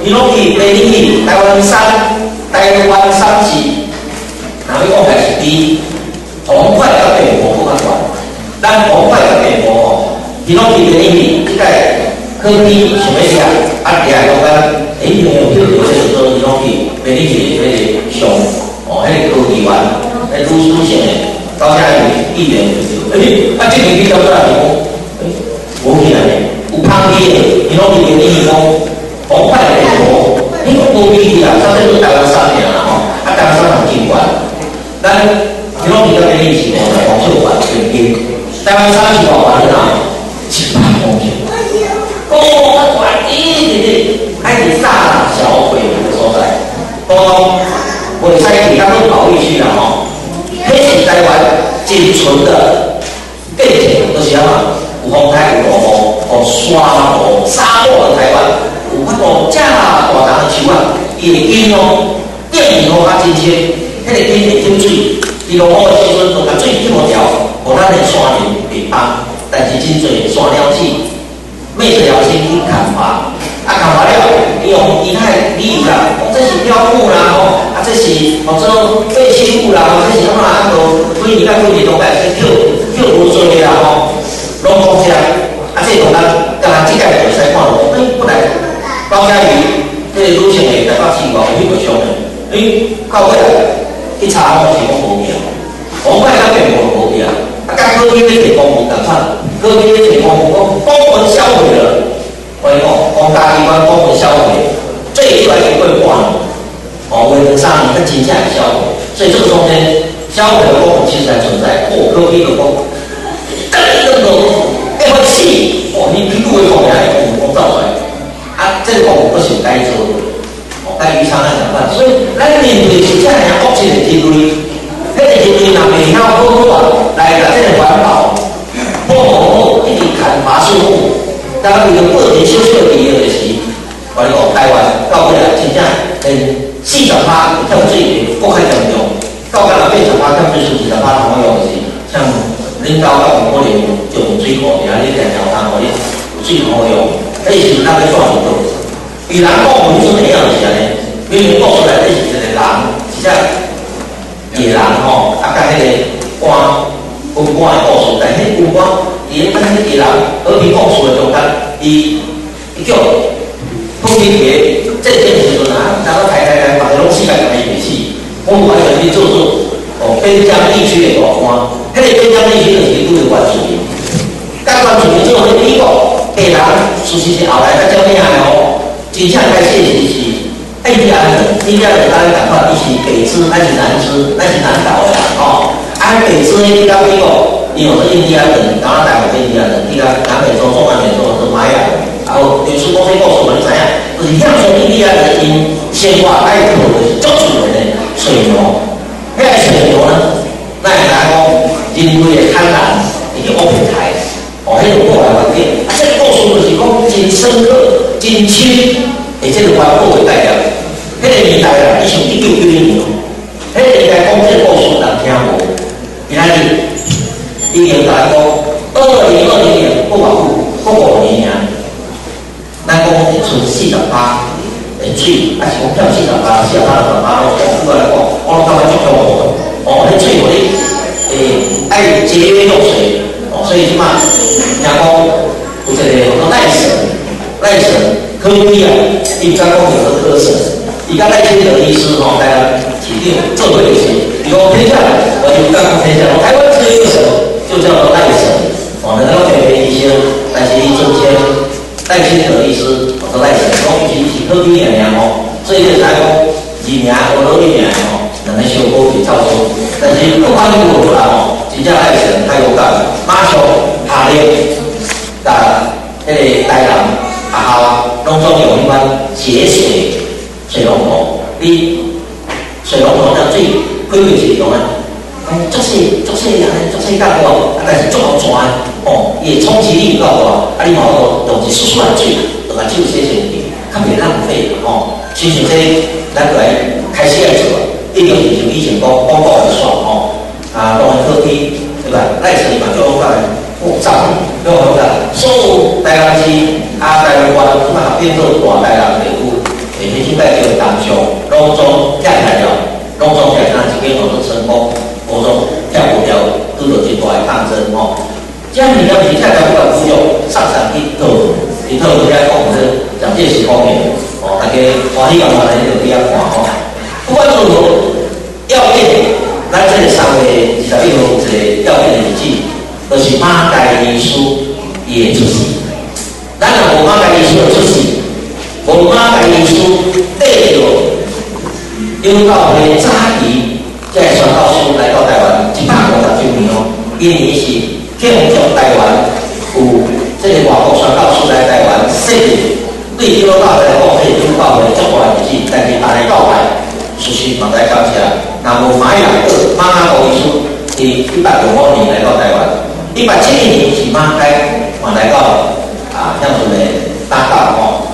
伊拢去北京去台湾山市，哪要讲还是比红块甲北模搁较悬。咱红块甲北模吼，伊拢去北京去，即个科技想要掠，掠讲咱没有这个说伊拢去北京去迄个上迄个科技园，迄女性的高嘉瑜议员这个比较出来是讲，无去来有芳味的，伊拢去北京去讲红块北模，迄个无味去啊，咱这都台湾产尔啦吼，台湾产很景观，咱伊拢去到北京是红秀馆北京，台湾产是偌玩啦，700公顷。哦，爱是大小鬼的所在，都袂使其他都保育区啦吼。迄是台湾仅存的建设，就是啊，有风台、有落雨、有沙漠、沙漠的台湾，有法度遮大丛的树啊，伊会根哦，电路较真清，迄个根会抽水，伊落雨的时阵，就甲水抽条，互咱的山林袂崩。但是真侪山鸟子。灭这条线去砍伐，砍伐了，伊用其他理由啦，这是雕木啦，这是做废弃物啦，这是什么啊？几年都开始跳无做的啦，拢讲这，这同咱即个会使看到，本来高嘉瑜这个女性的台北市外有迄个商的，到尾去查是讲无去啊，我摆甲变无去啊。甲科技咧提公务共款，科技咧提公务公文销毁了，我讲公家机关公文销毁，最出来就会换了，为了上它真正会销毁，所以这个中间销毁的公文其实还存在科技的公文，这个会死，你评估的公文还有公造出来，这个公文不是该做的，该予偿来共款，所以咱面对是这样恶性的地位。迄个人类若袂晓好好来甲这个环保，好一直砍伐树木，当伊个过程小小的就是，我讲台湾到尾来真正40%跳水国较严重，到尾来80%跳水数20%好用是，像恁到可能就用水库，然后你条条汤，你有水好用，迄是咱要怎样做？与人讲文是哪样是安尼？明明讲出来这是一个人，是这样。野人吼，甲迄个军官的故事，但迄军官伊咧迄野人和平共处的中间，伊叫通天爷战争的时阵啊，大家抬，把拢世界人伊袂死，我们完全去做边疆地区的大官，迄个边疆地区就是拄着原住民，甲原住民做迄美国野人，事实是后来才照厉害哦，真正开始是。印第安人当然讲话，伊是北支，还是南支，还是南岛的吼。北支呢，去到美国，伊有印第安人，加拿大有印第安人，去到南美洲、中南美洲是玛雅人。然后历史故事告诉我们知影，就是向从印第安人因先话爱口的足主人的水牛，迄个水牛呢，咱会讲人类的贪婪已经恶平台，迄种过来环境，这个故事就是讲真深刻、真深。而且是环保为代表，迄个年代啦，以前1990年，迄个年代讲这个故事人听无，今仔日已经大概讲2020年不偌久，不5年尔，咱讲剩40%的水，还是讲欠40%，40%我讲过来讲，我感觉足恐怖，迄水互你爱节约用水，所以即马听讲有一个赖神。科技啊，伊刚讲有个科神，伊刚才听的医师大家指定做对的事，比如天下，我就刚刚天下，台湾只有一个神，就叫做赖神，能够解决一些但是中间赖清德医师，我说赖神，讲伊是科技娘所以就才讲2年我都1年两个小高比照出，但是不管如何啦真正赖神太有感，马上下令，甲迄个台南。学校拢总有一款节水龙头，你水龙头的水开开是用啊，足细间大，但是足好转伊充其力够大，你毛用一丝丝的水，就把手洗身体，较袂浪费其实这咱就来开始来做，一定是像以前讲广告来耍当然科技对吧？赖神嘛就讲涨，用好个收入台湾市台湾县即摆变做大台南地区迄即摆叫当上拢总拆开了，拢总拆开，一边都是成功，高中拆不掉，拄到一大抗争吼。这样你要是拆掉不管不用，上去讨遐讲是蒋介石方面哦，大家欢喜咁话咧就比较看吼。不管如何，要紧，咱这个3月21号有一个要紧的日子，就是马偕医师伊会出世。咱若无马偕医师的出世，无马偕医师缀着刘道辉早期这个宣教师来到台湾150周年哦，因为是庆祝台湾有这个外国宣教师来台湾设立。对刘道辉来讲，这刘道辉足大日子，但是大家告白，事实嘛在感谢。若无马雅各马偕医师，伊155年来到台湾，170年是马偕嘛来到乡村的搭档吼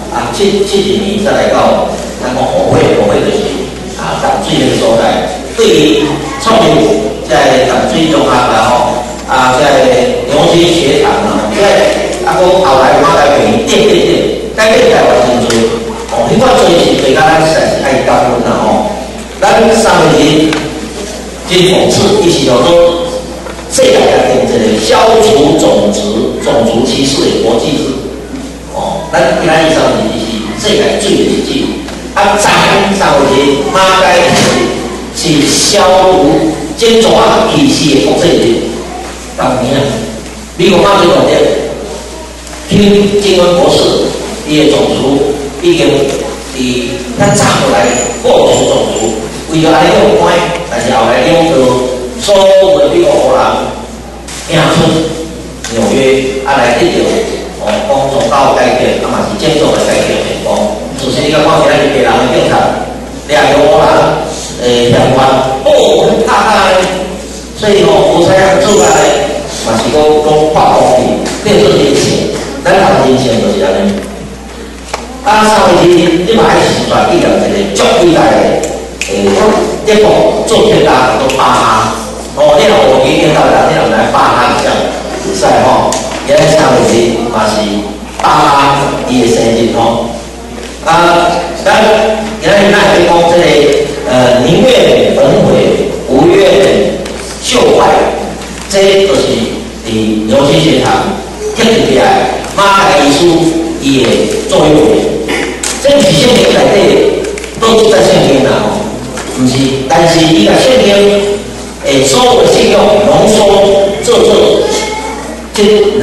，70年再来到咱讲湖北就是淡水那个所在。对于创立在淡水中学啦吼，在牛津学堂在讲后来马偕病院改变台湾真多哦，你看做是对咱实在是太感恩啦吼。咱3月真讽刺，伊是叫做世界定这个消除种族歧视的国际日哦。咱今仔日3月是世界最日子，昨天3月马偕是消除种族歧视的国际日。当年美国马最大的听金文博士，伊的种族已经咱早过来过除种族。为了安尼用关，但是后来用到所有的美国荷人拼出纽约来得到讲宗教改革，嘛是建筑的改革成功。就是你讲看起来是白人的警察，掠着荷人嫌犯，很怕他呢。所以有采样出来，嘛是讲发公义，变做人性，咱人性就是安尼。3月你嘛还是传记了一个足伟大的。结果做最大的都巴哈，你若无去见到人，你若来巴哈一项比赛吼，原来3月嘛是巴哈伊的生日吼。咱原来咱会讲这个宁愿焚毁，不愿锈坏，这就是伫牛津学堂建立起来马偕医师伊的作用。这是圣经内底都在圣经啦吼。不是，但是伊个圣经所有的信用浓缩做这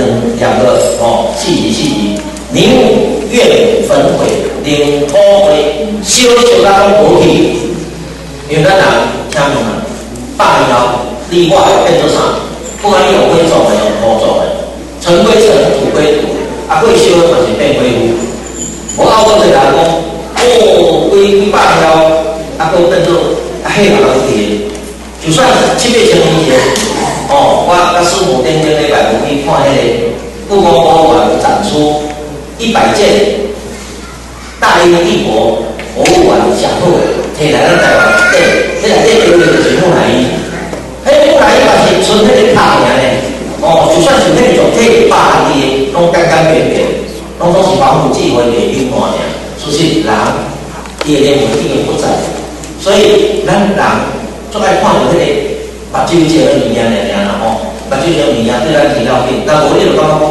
2个细节，宁愿焚毁，宁可毁，烧咱拢无去。因为咱人听懂啦，100年后你我会变做啥？不管你有会做的，有无做的，尘归尘，土归土，过烧嘛是变灰污。我后头就人讲，几百年后。都变做黑人去，就算7月情人节，我甲师母顶礼拜5去看迄个故宫博物馆展出100件大英帝国博物馆享受摕来咱台湾，迄内底留的就是木乃伊，迄木乃伊嘛是纯迄个塔尔呢，就算是迄种100年的，拢干干扁扁，拢都是防腐剂或者冰块尔，所以人伊的灵魂已经不在。所以，咱人最爱看到迄个目睭前的物件尔啦吼，目睭前物件对咱挺要紧，但无你就感觉讲，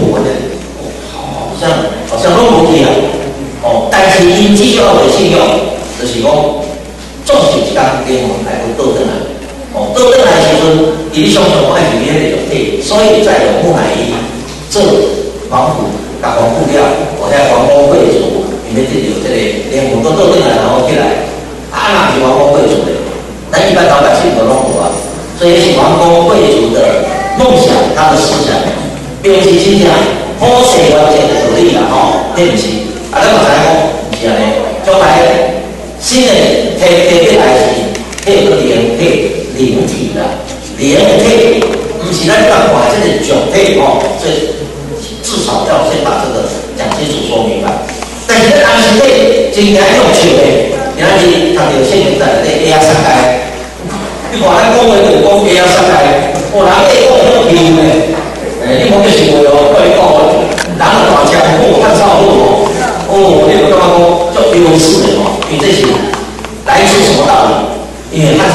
好像拢无去啊，但是因只少的信用，就是讲，总是一天灵魂还会倒转来，倒转来的时阵，伊常常爱伫迄个状态，所以才有木乃伊做防腐，甲防腐了，或者皇宫贵族，因为这就这个灵魂都倒转来，然后起来。若是王公贵族的，咱一般老百姓都拢有啊，所以是王公贵族的梦想，他的思想，并不是真正好势完全的道理啦吼，迄毋是。咱嘛知影讲，毋是安尼，将来新的体来是迄个灵体啦，灵体，毋是咱看看这个状体吼，所以至少要先把这个讲清楚说明白。但是咱安身体真正用笑的。今仔日读到圣经在内底 A3界，你看咱讲话就讲 A3界，人咧讲迄个气呢，你讲就是话哦，你讲人大声，看少好你就感觉讲足优势的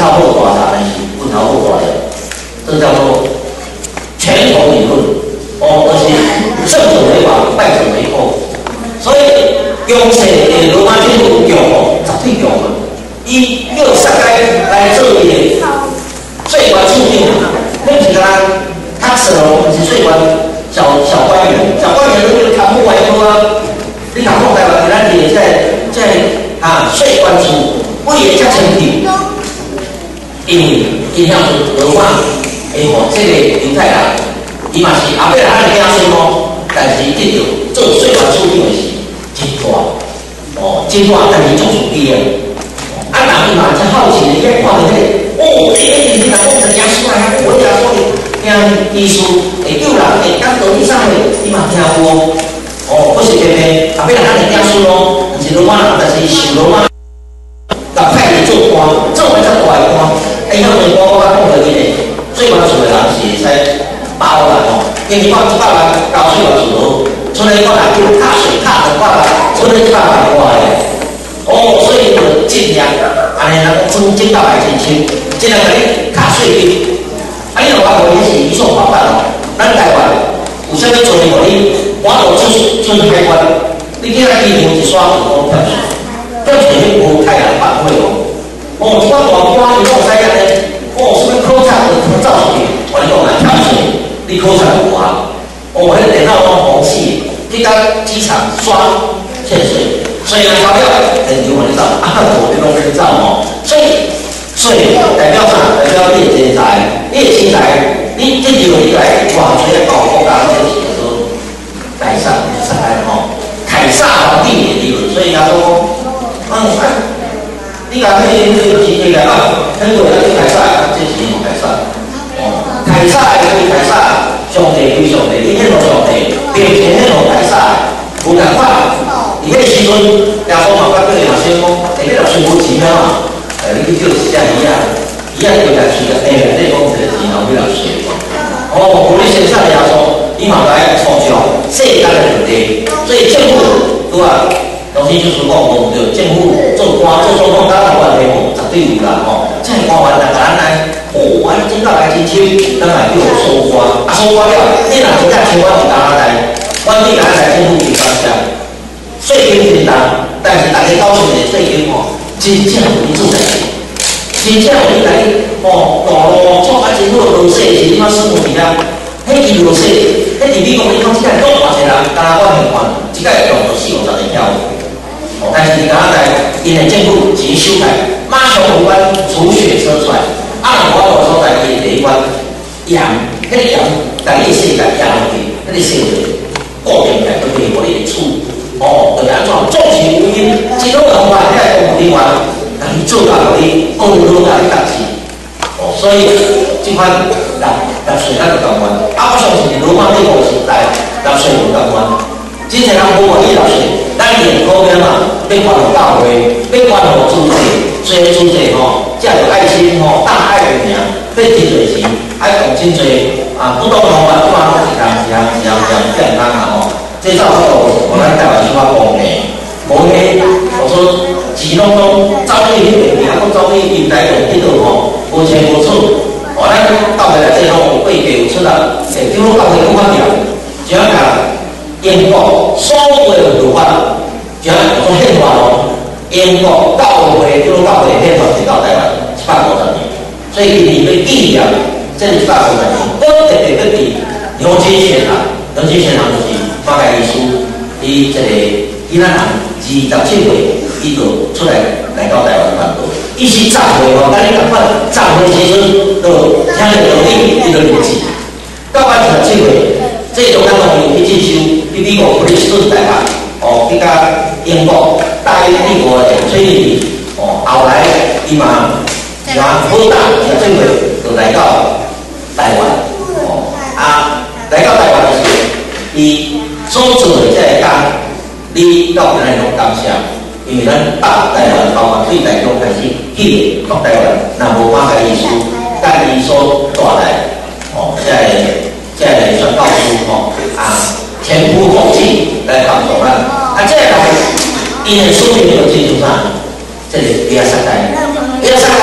超后大茶，但是不超后大的，这叫做拳头理论。哦，而且正者为王，败者为后。所以强势的罗马政府强哦，绝对强啊！伊要杀该来做伊的最高处境啊，恁是甲他读册哦，是最高小官员，小官员都要读户外科啊。你读户台湾，咱伫在税关处为会较清楚，因为因遐是罗马诶吼，这个犹太人，伊嘛是后尾咱惊孙哦，但是得到做税关处长的是真大哦，真大，但是做处理的。啊，人伊嘛真好奇，伊看到迄个哦，你若讲成耶稣啊，我耶稣听耶稣会救人，会当道理上的，伊嘛听有哦，不是偏偏后尾咱的耶稣咯，毋是罗马人，但是受罗马。甲派去做官，做为较大的官，迄种的官我讲着伊咧，最关注的人是会使把握啦吼。因为我100万交税要自由，出来我若叫卡税卡200万，出来100万外的。哦，所以就尽量安尼人讲分100万真收，尽量甲你卡税金。啊，你若话无你是理所当然哦。咱台湾有啥物做互你我都出海关，你今仔机场一刷就讲票税。这钱无太阳反馈哦，哦，这个大官你讲使安尼，哦，什么考察的造出去，我讲来挑选，你考察有啊，哦，迄电脑拢红死，你到机场刷欠税，虽然钞票很牛，你走，我你拢跟走哦，所以代表啥？代表你的钱财，你的钱财，你这条你来偌济来搞国家，这是叫做凯撒哦，凯撒皇帝的理论，所以他说。你讲迄个机器来啊，很多人去凯撒，这是用凯撒。哦，凯撒归凯撒，上帝归上帝，你迄个上帝，变成迄个凯撒，有共款。伊迄个时阵，耶稣嘛捌叫伊若先讲，迄个顺服钱嘛，你去叫一只鱼啊，鱼啊就来水个内面底讲一个钱，然后去来水。哦，有你生产的耶稣，伊嘛来创造世间的问题，所以政府对吧？当时就是讲，我们就政府做官做总统，当然关系绝对有啦吼。这官员来咱来，哦，我真到来真深，咱来叫我收官，收官了，你若真正收我是当来，我对咱来政府有感谢，税金真重，但是大家高兴的税金吼，真正有你做代志，真正有你来哦，道路创啊真好，落雪是你妈师傅伫遐，迄伊落雪，迄伫美国你讲即个多偌济人，敢若我现看，即个用到40-50年了。但是你刚刚来，因为政府钱收来，马上有关除雪车出来，我所在的第一关羊，迄个羊，但你世界羊去，迄个世界固定来，都可以互你处，哦，就是安怎种植有因，即种方法，迄个动物里面，但是做到互你更多的代志，哦，所以即款纳税咱就共款，我相信罗马帝国时代纳税就共款。之前人无愿意纳税，咱连股票嘛，要关乎教会，要关乎主体，所以主体吼，才有爱心吼，大爱的名，要真侪钱，爱讲真侪不同方法，看拢一项健康啊吼。这照我咱台湾说话公平，无迄我说钱拢走去迄边，啊，搁走去印台种迄度吼，无钱无处，哦，咱到回来这拢有贵给有出啦，比如到回公安庙，只要讲。英国所有的律法，就像做宪法咯。英国到会宪法是到台湾150年，所以你们纪念这150年，我特别去牛津学堂，牛津学堂就是马盖医师，伊这个伊咱人27岁，伊就出来到台湾办公。伊是10岁哦，咱你共款10岁时阵就听着道理，伊就认字。到我27岁。这种咱拢去进修，去美国普林斯顿大学，哦，去甲英国大英帝国的吹理，哦，后来伊嘛像好大也最后就来到台湾，哦，来到台湾的时候，伊所做的这个工，你到咱拢感谢，因为咱北台湾包括对台中开始去北台湾，那无马盖医师，但伊所带来，哦，这来宣告书吼前仆后继来帮助咱。这来，因为书名就记住啥？这里不要杀开，不要杀开，大家拢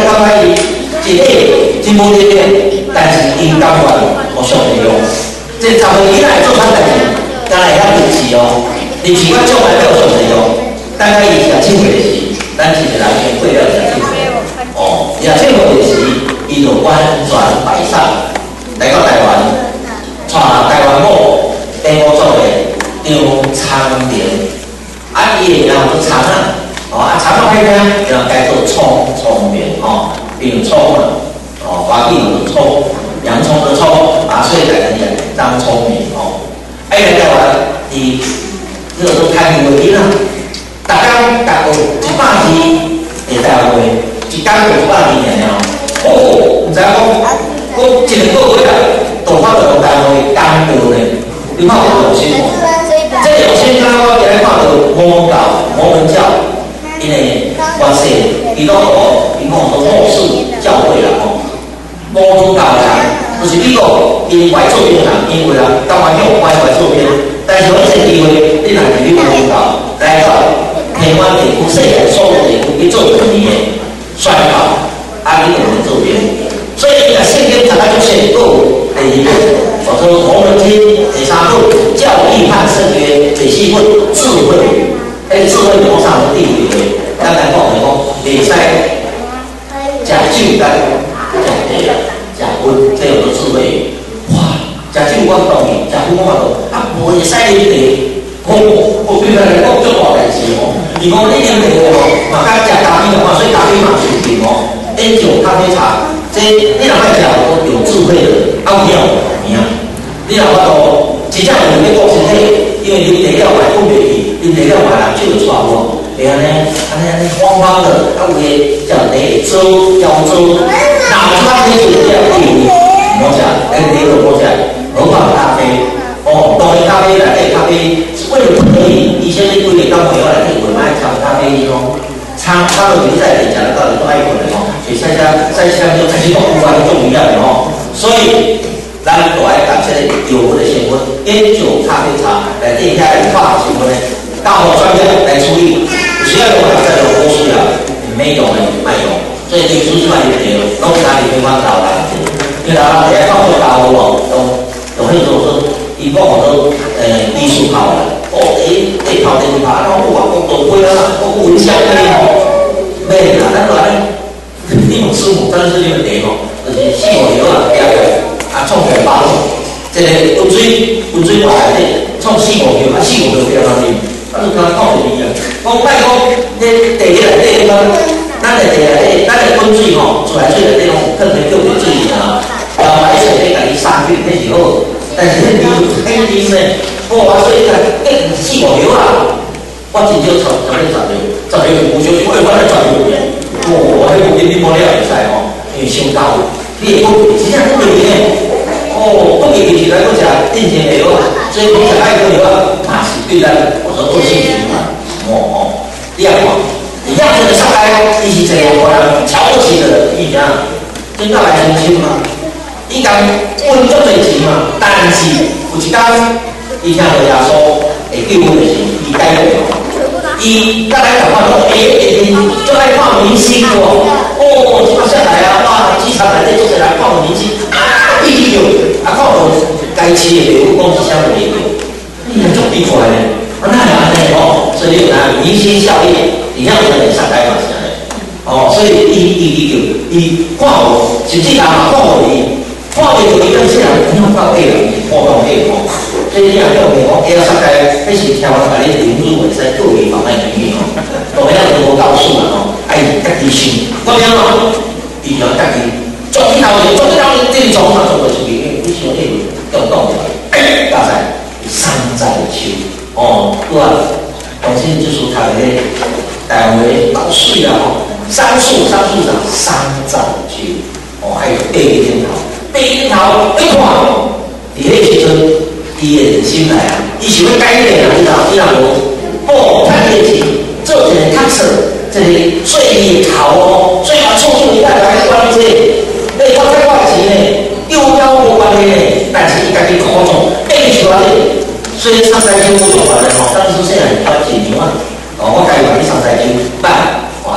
感觉伊一个真无力量，但是伊甘愿互上帝用。这查某囡仔做款代志，敢会晓立志哦，立志我将来要上帝用。等下伊食青回时，咱一个人先过了食青回。哦，食青回时，伊就完全摆上来到台湾，带台湾某编舞组的张昌明，啊，伊然后做长啊，啊，长啊歹听，然后改做聪明哦，比如聪啊，哦，华语有聪，洋葱的葱，把所以改成张聪明哦。哎，来台湾，伊这个都开会议啦，大家达到100字的台湾话，一天有100字尔哦。哦，唔知讲，我一个月啊，都发到台湾的干道呢，你看我有辛苦。这有些人我今日看到摩门教，因为关系伊拢伊讲做末世教会啦吼，摩主教啦，就是美国因外做兵啦，因为啦，台湾有外做兵，但是我这机会，你若是去摩主教来到台湾地区、世界所有地区去做传的宣告，啊，你就能做兵。所以啊，圣经查到就是有第2本，叫做《摩门经》第3本，教义和圣约第4本，智慧。智慧往上的第5回，咱来讲袂使食酒甲食茶、食薰，这有个智慧。哇，食酒我同意，食薰我嘛同意，啊，袂使啉茶。我对咱来讲足大代志哦。如果你啉茶哦，嘛甲食咖啡的话，所以咖啡嘛是甜哦。烟酒、咖啡、茶。这你若爱食有智慧的，有料名。你若法度真正有咧顾身体，因为啉茶了嘛困袂去，啉茶了嘛人手会喘无，会安尼慌慌的，啊有诶叫茶粥、腰粥，哪出咖啡水了有唔好食，茶就好食，何况咖啡。哦，当然咖啡内底咖啡为了不可以，以前你规个到朋友来去买买掺咖啡哦。他的比赛讲的到底都爱困的哦，所以在家就开始动不管重要的哦，所以咱都爱感谢有福的新闻，烟酒咖啡茶来店家来化新闻呢，大伙专业来处理，需要用的再有多需要，没有的卖用，所以你出去买一点，弄哪里地方找来，因为他来放做打我都会说一个我都艺术好了。哦，头前爬，然后我都会啊，我闻香的吼，咩啦？咱来，你们师傅真是你们茶吼，就是四五条啊，创起来8种，这个温水话内底创4五条，啊4五条不要当面，啊就讲靠着伊啊。我拜讲，这茶内底讲，咱的茶内底，咱的温水吼，自来水内底拢更会叫做水啊，白水内家己杀菌，那是好，但是你海啉呢？我所以讲，4五条啊，我真少10条，10条无少，我反正12条。我迄有你无了会使吼，因为伤高，你会不真正不袂呢。哦，不袂起来搁食定前的药，所以你食爱个药嘛是对咱我说恶性循环。哦，你要看，你样子的上来，伊是一个我人瞧不起的人，伊样，真正来相亲嘛？伊讲温足侪钱嘛，但是有一天。伊听到耶稣会救阮的时，伊改变哦。伊甲咱讲话讲，最爱看明星哦。哦，即摆下来啊，哇，机场内底做起来看明星啊，必须有啊，看到该吃的礼物，讲是啥物礼物，你足奇怪呢。啊，那安尼哦，所以拿明星效应，你样才能上台嘛是安尼。哦，所以伊看我，甚至人嘛看我伊。看袂到伊个些人，你看到对啦，看到对吼。所以你若叫袂讲，上台，迄是听我甲你领入会使各位妨碍秘密吼。都迄样都无告诉啦吼，爱家己想。我讲咯，伊就家己做起头前，这种嘛做袂出去，你想迄个讲起来，大赛山寨秋哦，对啊，本身就是他的台湾老水啊吼，杉树长山寨秋哦，还有八个樱桃。八樱桃一看，伫迄时阵，伊的人心来啊，伊想要改变啊，你知道？伊若无趁业绩，做一个特色，一个最业头哦，最嘛促进伊大家关注。你我太花钱呢，丢掉无关系呢，但是伊家己苦做，变出来的。所以上山丘不做完了吼，当初现在很关键，你看，哦，我家己把你上山丘办，哇，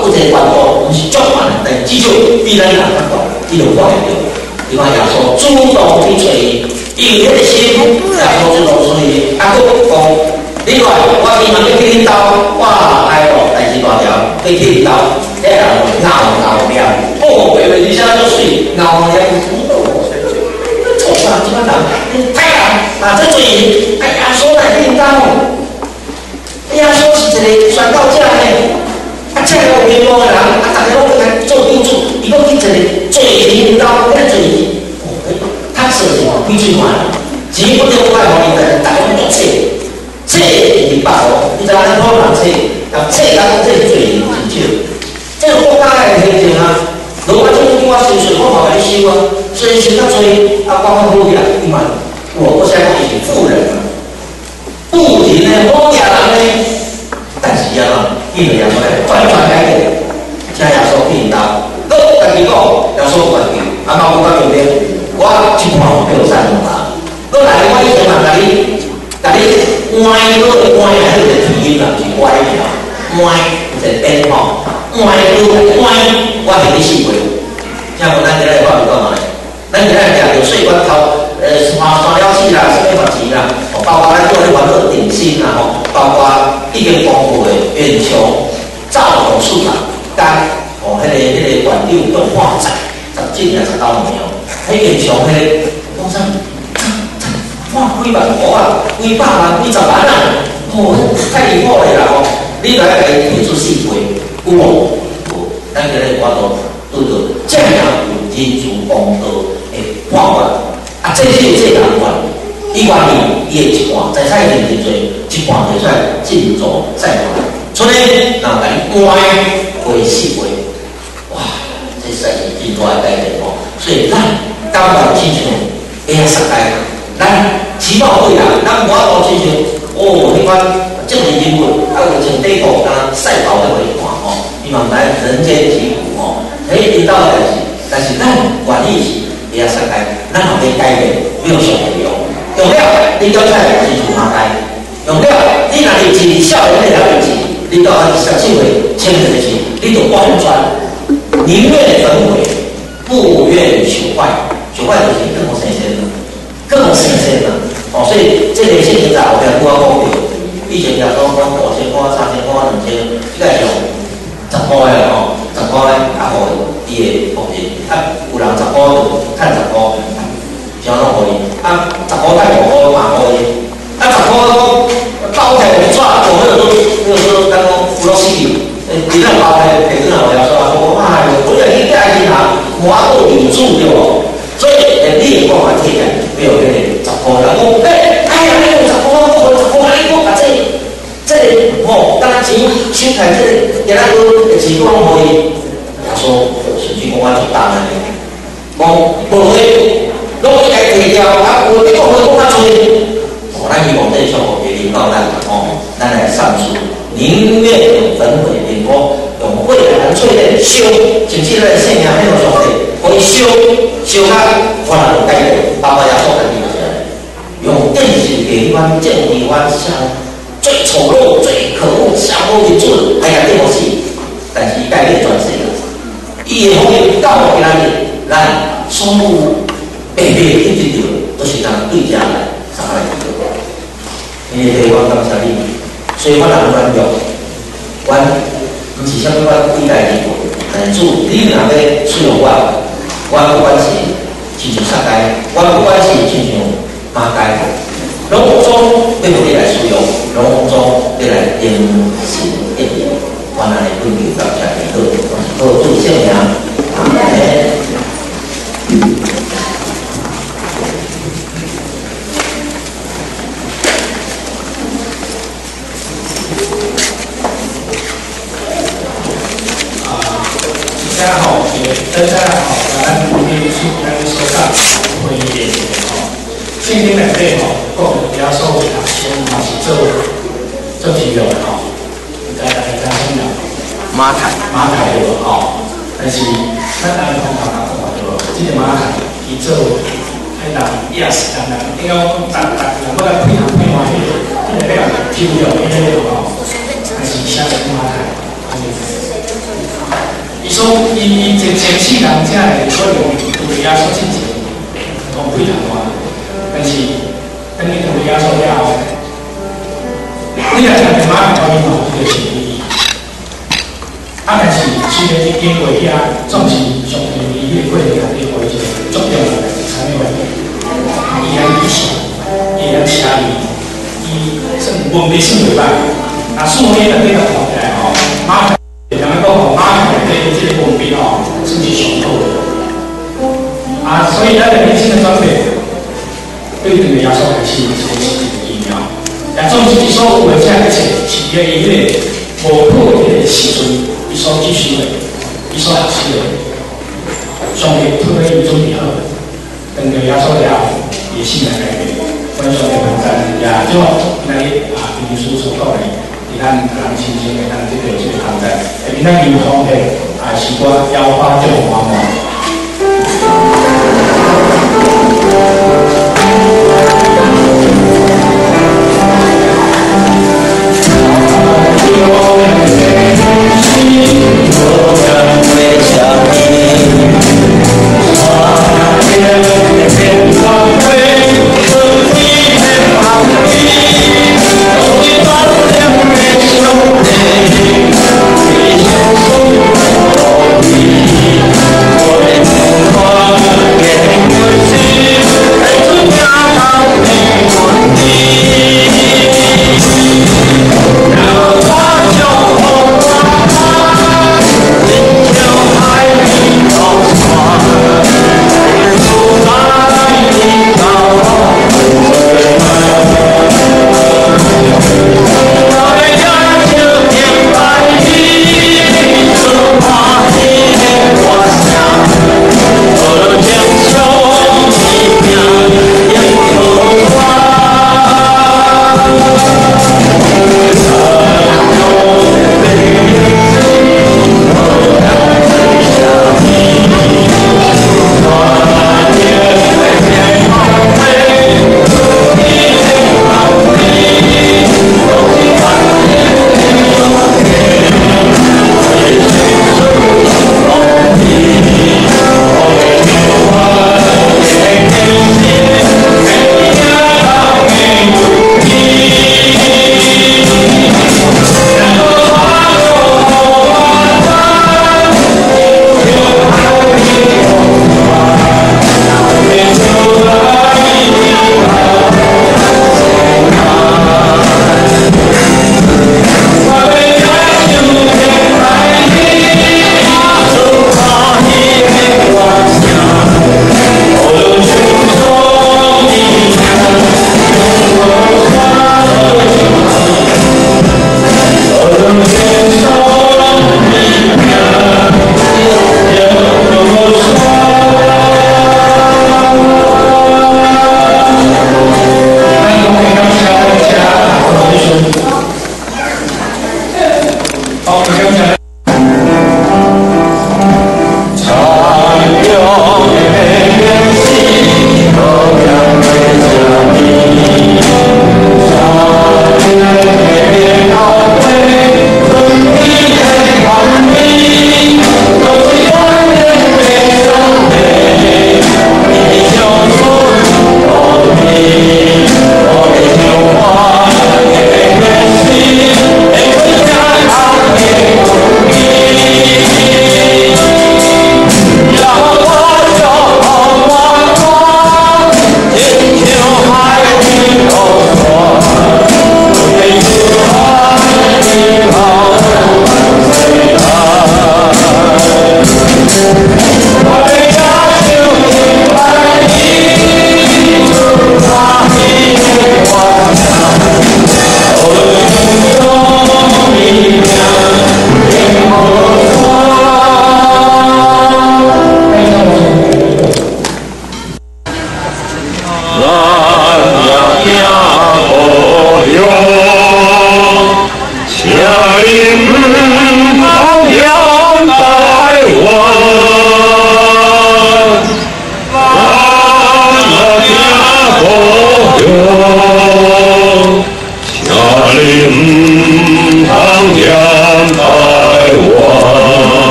有一个缘故，毋是足悬，但至少比咱人较悬，伊就看会到。伊讲耶稣主动去找伊，伊有迄个心，耶稣主动找伊，啊，佫讲，你看我今晚要去恁兜，我哎咯，代志大条，要去恁兜，迄人闹命，哦，袂袂，而且足水，闹命，错啦，即摆人，太人，啊，这做伊，哎耶稣来恁兜，耶稣是一个宣教者呢。啊，这个有名望的人，啊，大家拢去甲做救助，伊拢去一个做领导，遐做，他说是几句话，钱不着爱互伊，但是大家拢读册，册是200哦，你知影咱普通人册，啊，册咱讲这是做真少，这个国家的形象啊，如果政府叫我收税，我嘛甲你收啊，所以收较多，啊，包括好起来，伊嘛，我现在讲伊是富人啊，不停的好野人呢。但是啊，伊就耶稣来完全改变，请耶稣去因兜，佮家己讲，耶稣有权，啊，嘛有法面面，我一半有叫三嘛，佮来我以前嘛甲你歪个歪还有一个鼻音啦，是歪条，歪有一个边吼，歪个歪，我是你试过，像咱今日话是讲嘛咧，咱今日食着水管头，山了子啦，什么物钱啦，包括咱做咧玩乐点心啦吼。包括已经公布的远雄造口市场，甲迄个馆长用化仔，17年19年哦，迄远雄迄个讲啥？哇，几万块啊，几百万、几十万啊，哦，太离谱了啦吼！你来来提出4倍，有无？咱今日我都拄到这样有人事公道的判决，啊，这是有这人权。伊愿意，伊的一半财产已经真侪，一半摕出来进驻再还。所以，人甲你歪回4倍，哇，这实在是真大的改变哦。所以，咱感觉亲像会晓实改，咱起码会啦，咱我都亲像哦，你看这个人物，啊，有穿底裤，敢赛跑在回看哦，伊嘛来人间疾苦哦，迄引导的但是咱愿意是会晓实改，咱后面改变没有上不了。用了，你交菜是做马街；用了，你若是一少年的了日子，你到17岁签这个字，你就完全宁愿焚毁，不愿朽坏。朽坏就是更新鲜了，更新鲜了。哦，所以这个现金在后边拄啊讲到，以前假如讲5000块、3000块、2000，这个是10块的哦，10块啊，互伊的福利，啊，有人10块就趁10块。像拢互伊，啊，10块太5块嘛互伊，啊10块讲包起来抓，我那个都刚刚付了4亿，你那包起来赔多少？我要说，我哎呦，我要一个爱心行，我都顶住对不？所以你也讲法体验，没有那个10块，然后哎呀，你有10块，我10块，你讲把这吼，当然钱收起来这给他都钱都拢互伊，他说甚至讲我做大呢，讲无会。拢会家摕掉，啊，有你讲会讲较多，哦，咱希望这项目给领导咱哦，咱来上诉，宁愿用焚毁电波，用未来的淬炼修，甚至咱的性命迄种上帝，可以修到换人改变，包括也做得起来，用电视给阮证明阮像最丑陋、最可恶、下无民主，哎呀，对不起，但是伊改变全世界，伊的方面到今日，咱所有。白白一直着，都是咱对家来啥来做？因为我感谢你，所以我人软弱，阮毋是啥物我伟大的人，但主你若要使用我不管是亲像杀街，我不管是亲像马街，拢总要互你来使用，拢总要来应信应用，我安尼对你感谢你好，好祝圣名，阿门。大家好，大家好，咱今天收到会议链接哦。今天内底吼，讲比较所有学生嘛是做体育的吼，大家听了马台对无吼？但是咱台通常讲对无？这个马台伊做迄人yes，人应该讲人要来配合迄个体育迄个吼，但是下个马台。 正的可能涂鸦所进行，讲非常大，但是等你涂鸦所了后，你若讲马上可以嘛，这个是意义。啊，但是虽然你经过遐，总是上帝伊迄个过程内底有一个重要的产业问题，伊个理想，伊个车里，伊算文笔算袂歹，啊，数年内底甲看起来吼，马上。人讲吼，马上对这个文笔吼，算是上好的。啊，所以咱的年轻的转变，对这个亚洲还是一个疫苗。也总是所有的这一切，是因伊迄个无破迄个时阵，伊所继续的，伊所学习的，上帝托伊准备好，等到亚洲了后，也是来改变。我上帝同在，也就今日秘书所讲的。咱人亲情的，咱这个同在，下面咱有方的，是我邀花这种方法。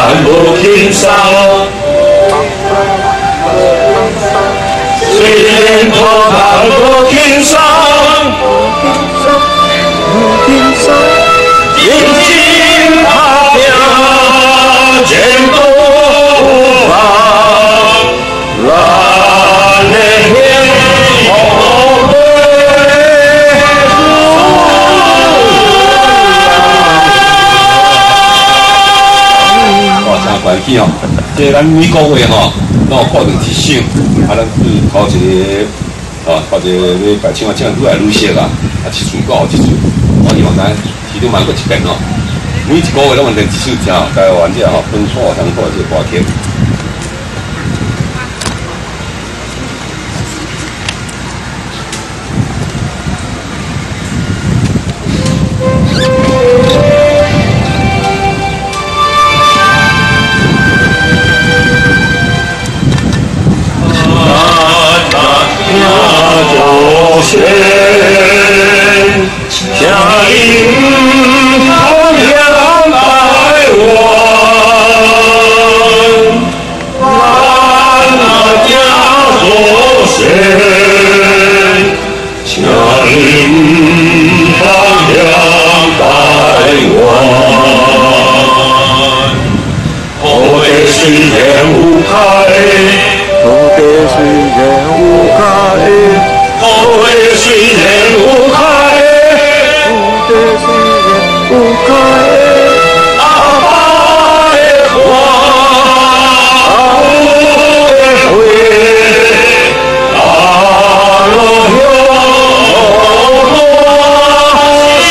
无轻松。虽然土堂无轻松，认真打拼，前途无妨。咱的幸福会真欢喜吼！即咱每个月吼，咱有固定一首，咱是头一个，头一个要白唱啊，唱愈来愈熟啊，一次过后一次，我希望咱其中蛮过一遍吼。每一个月拢完成一首听，台湾这吼分错通过这歌曲。 请你不要来我，咱那家做谁？请你不要来我。土地虽然无开，土地虽然无开。土地虽然有开，土地虽然有开，阿爸的花，阿母的花，阿罗乡我是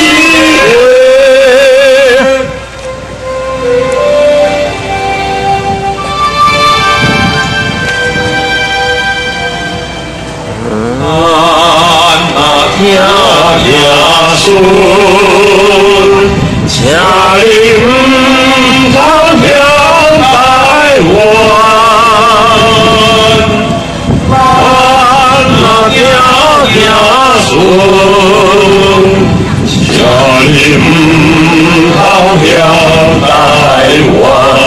听耶稣，请你唔通向台湾，咱若听耶稣，请你唔通向台湾。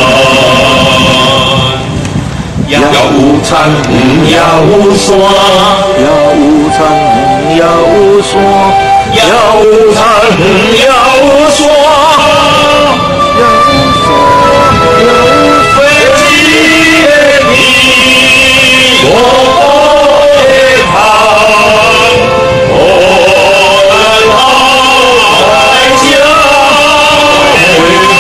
要有田，唔要有山；要有田，唔要有山；要有田，唔要有山；要有山，要有飞机的米，我的汤，我的好来家会好。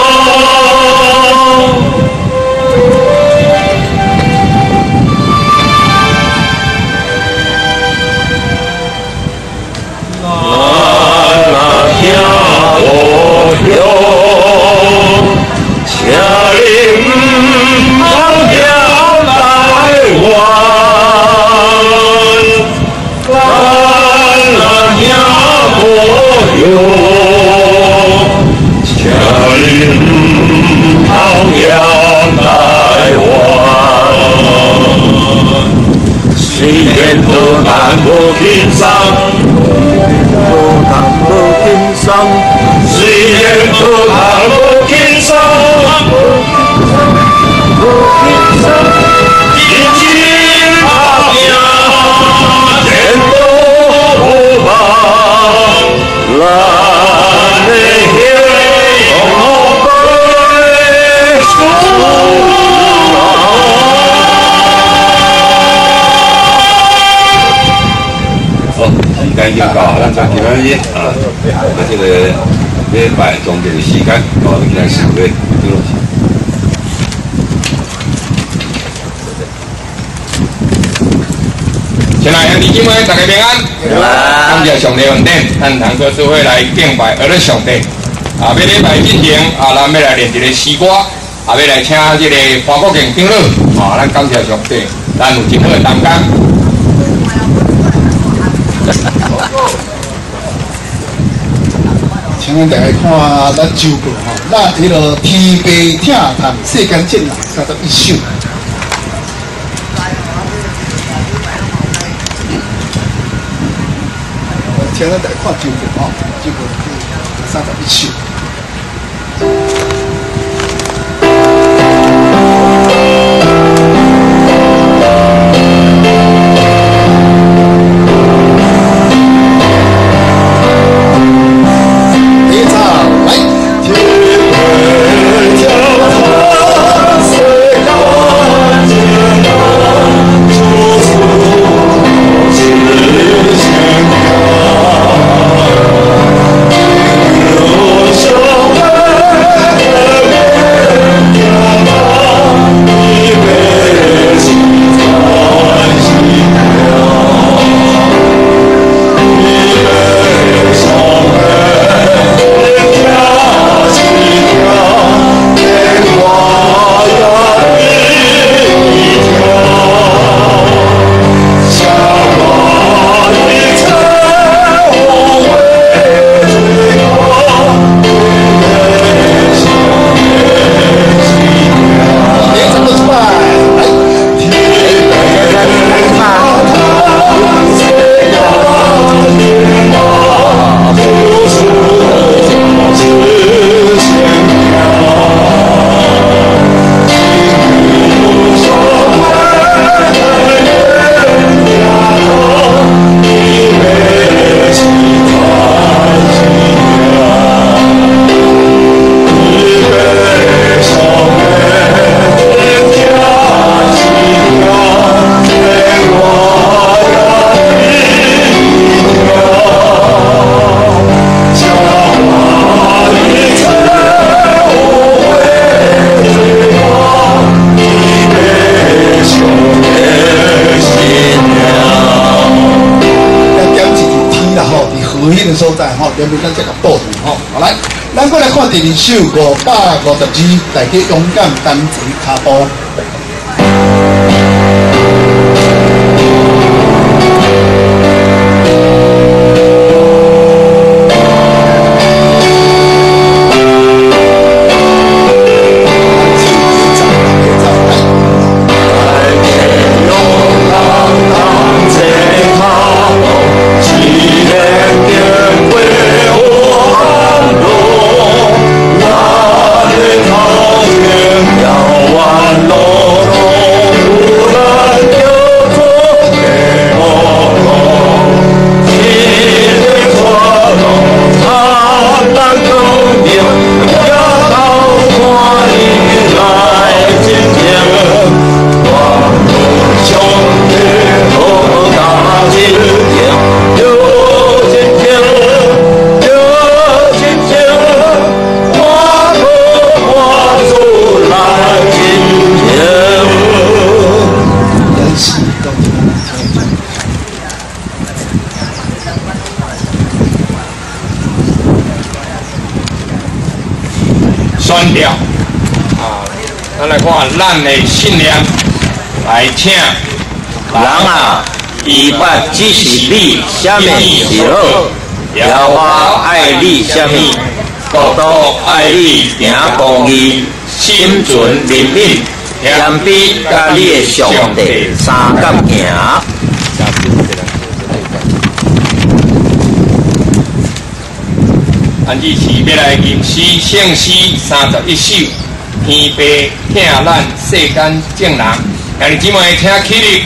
请你唔通向台湾，咱若听无用，请你唔通向台湾。虽然多难无轻松，虽然多难无轻松，认真打拼，前途无望，咱的幸福会输。 时间已经到，咱就今仔日这个礼拜中间的时间，到今仔想要对落去。亲爱的弟兄们，大家平安。感谢上帝恩典，咱通做社会来敬拜阿拉上帝。要礼拜进行咱要来练一个诗歌，要来请这个花国敬长老，咱感谢上帝，咱有真好的担当。 请咱大家看咱周报吼，咱迄个天白听谈世间正人31首。请咱大家看周报吼，周报31首。 无迄个所在吼，连袂咱这个报住吼。好来，咱过来看第二首552，大家勇敢担起脚步。 选调咱来看咱的信念，来请人啊，伊捌只是你啥物是好，耶和华爱你啥物，国度爱你行公义，心存怜悯，谦卑甲你的上帝三角行。 咱这次要来吟诗圣诗31首，天父疼咱世间正人，兄弟姊妹听起哩。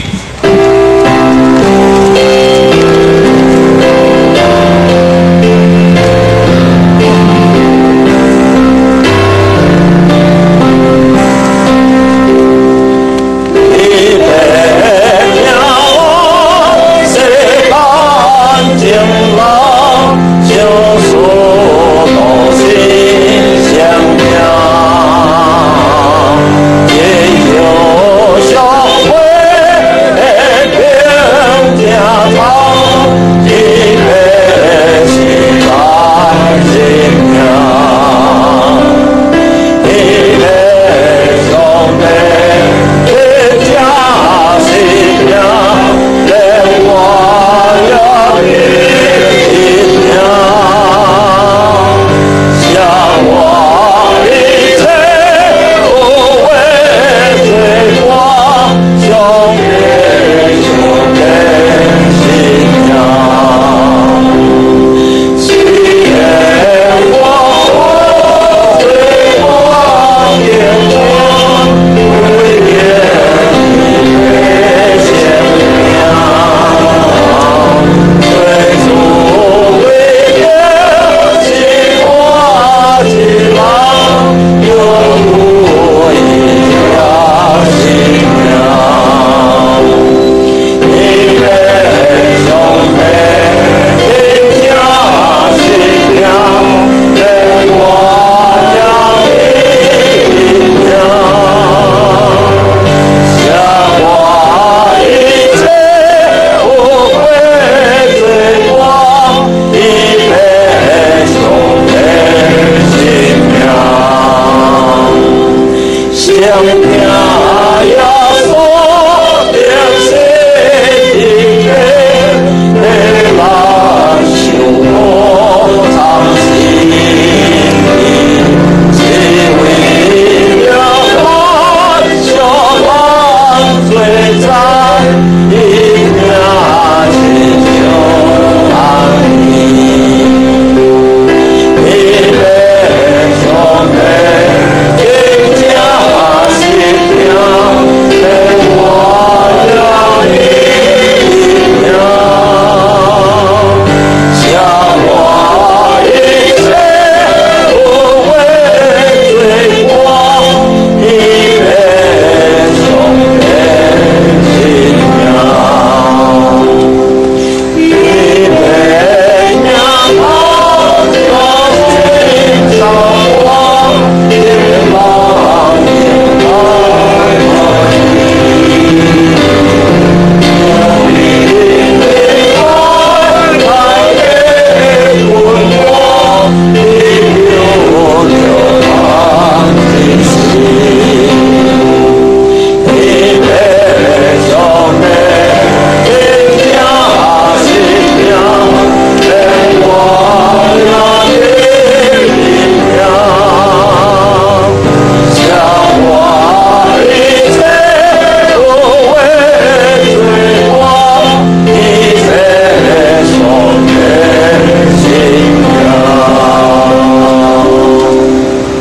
Yeah.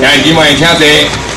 来，今晚请坐，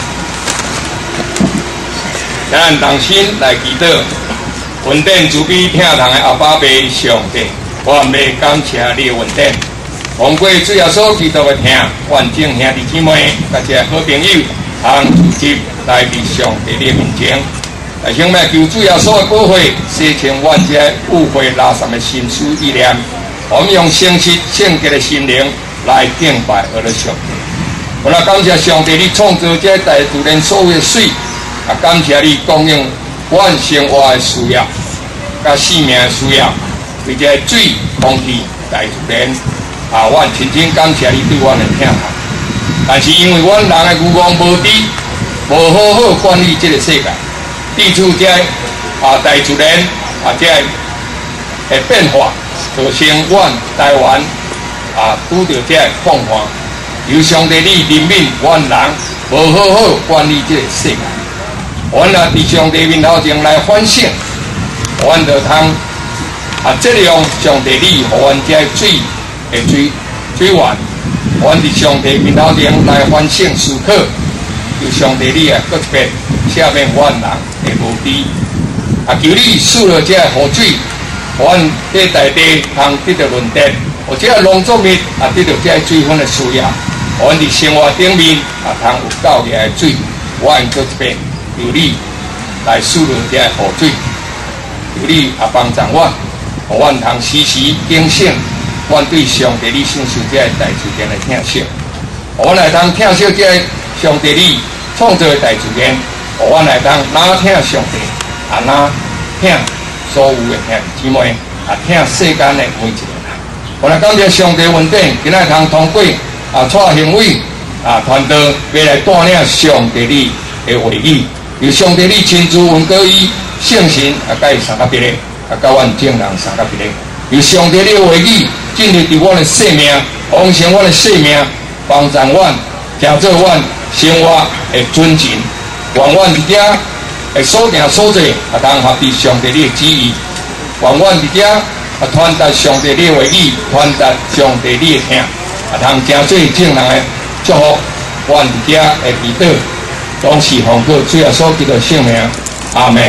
咱同心来祈祷，稳定慈悲疼痛的阿爸爸上帝，我要感谢你的稳定。通过主要所祈祷的听，愿众兄弟姊妹、甲这好朋友，通自己来伫上帝的面前，来向来求主要所的保惠，洗清阮这误会拉散的心思意念。我们用诚实圣洁的心灵来敬拜我的上帝。我来感谢上帝，你创造这大自然所有的水，啊，感谢你供应阮生活的需要，甲生命的需要，为这水、空气、大自然。啊，阮真正感谢你对阮的疼爱，但是因为阮人的愚妄无知，无好好管理这个世界，地处这啊大自然啊这的变化，造成阮台湾啊拄到这状况。由上帝你怜悯阮人，无好好管理这个世界，阮啊伫上帝面头前来反省，阮就通啊质量上帝你互阮这水。水源，阮伫上帝面头前来反省思考，求上帝你啊，搁一遍赦免阮人的无知，啊求你赐了这雨水，阮这大地通得到润泽，或者农作物啊得到这水分的需要，阮伫生活顶面啊通有够量的水，阮搁一遍求你来赐了这雨水，求你啊帮助阮，互阮通时时警醒。阮对上帝你享受这大自然的疼惜，我来通疼惜这上帝你创造的大自然，我来通哪疼上帝，啊哪疼所有的兄弟姊妹，啊疼世间的每一个人。我来感谢上帝稳定，今仔通通过啊带行为啊团队要来带领上帝你的话语，由上帝你亲自允告伊圣神啊，甲伊相甲别个，啊甲阮众人相甲别个。由上帝的话语进入伫阮的生命，丰盛阮的生命，帮助阮，行做阮生活的准绳。愿阮伫遮的所行所做，啊，通合伫上帝的旨意。愿阮伫遮啊，传达上帝的话语，传达上帝的听，啊，通行做众人的祝福。阮伫遮的祈祷，拢是奉告主耶稣基督圣名，阿门。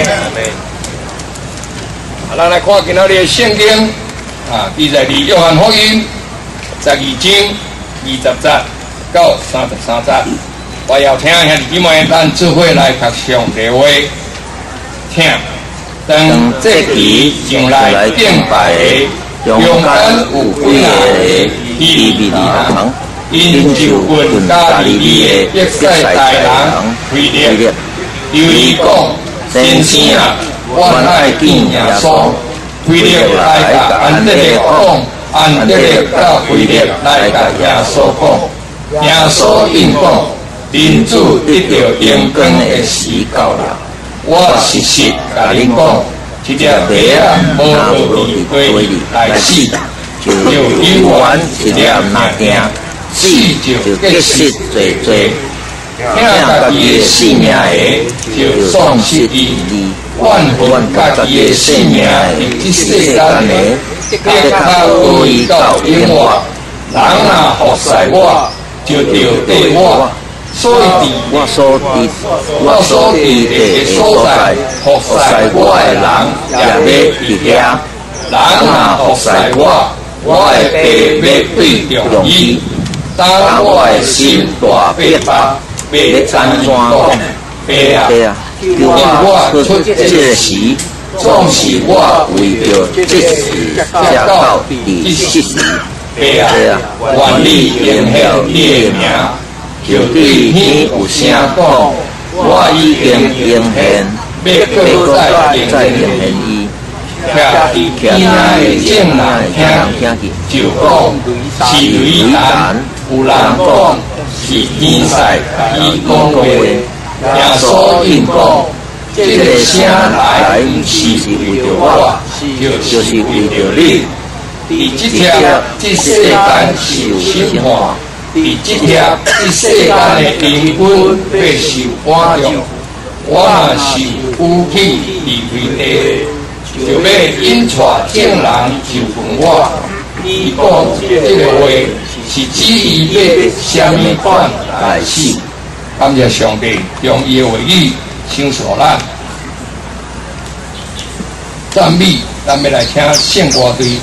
啊，咱来看今仔日的圣经。啊，记载伫约翰福音12章20节到33节，我要听兄弟姊妹，咱做伙来读上帝话，听。当这期上来敬拜的，中间有几个希利人，因就问加利利的约塞大人腓力，对伊讲：先生啊，我爱见耶稣。腓力来甲安德烈讲，安德烈甲腓力来甲耶稣讲，耶稣应讲：人子得到阳光的时到了。我实实甲恁讲，一只蛇啊，无落地堆里来死，就永远一粒哪惊，死就结识多多。听家己的性命的，就丧失伊。万分家己的性命，即世间的，别靠恶意到永远。人若服侍我，就着对我。所以我所伫的所在，服侍我的人也要伫遐。人若服侍我，我的爸要对着伊。当我的心大悲吧，要怎讲？爸啊！叫我出这个时，总是我为着这时才到第7时。爸啊，愿你应许你的名，就对天有声讲，我已经应现，要再应现伊。徛伫天的众人听就讲是雷弹，有人讲是天使伊讲话。耶稣应讲，这个声来不是为着我，就是为着你。伫这条这世间是有审判，伫这条这世间的灵魂要受管教。我若是有气离开地，就要引带众人就问我。伊讲这个话是指伊要什么款来死？ 感谢上帝用伊的话语享受咱。赞美，咱要来听圣歌队。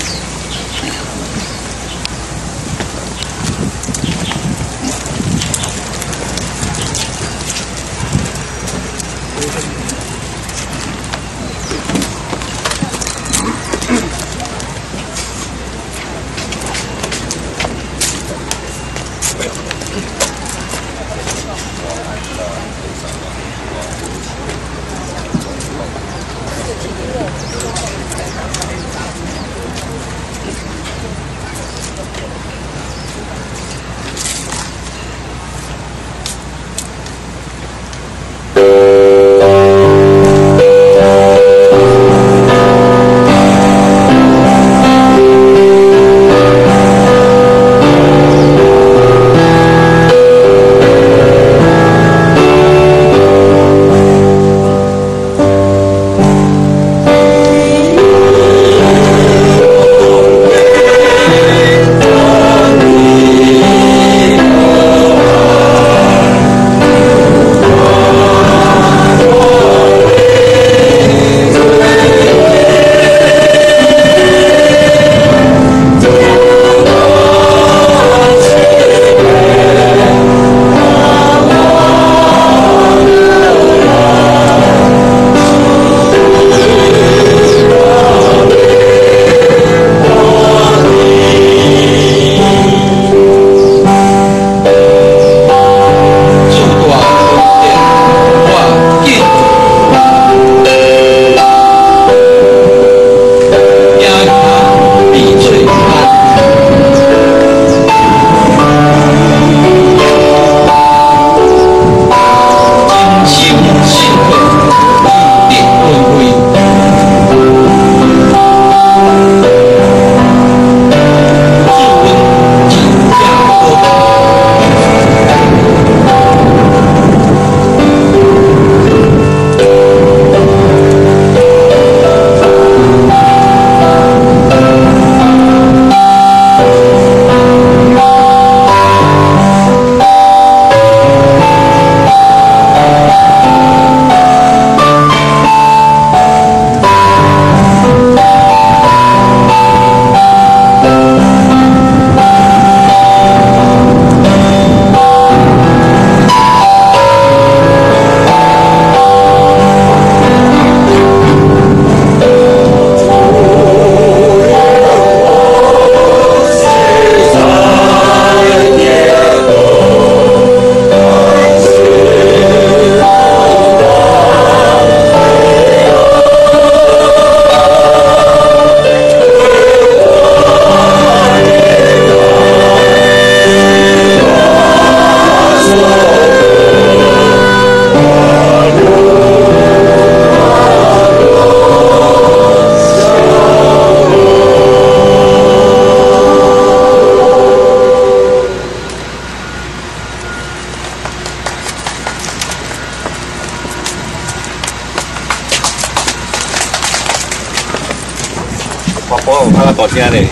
我有看到大声嘞。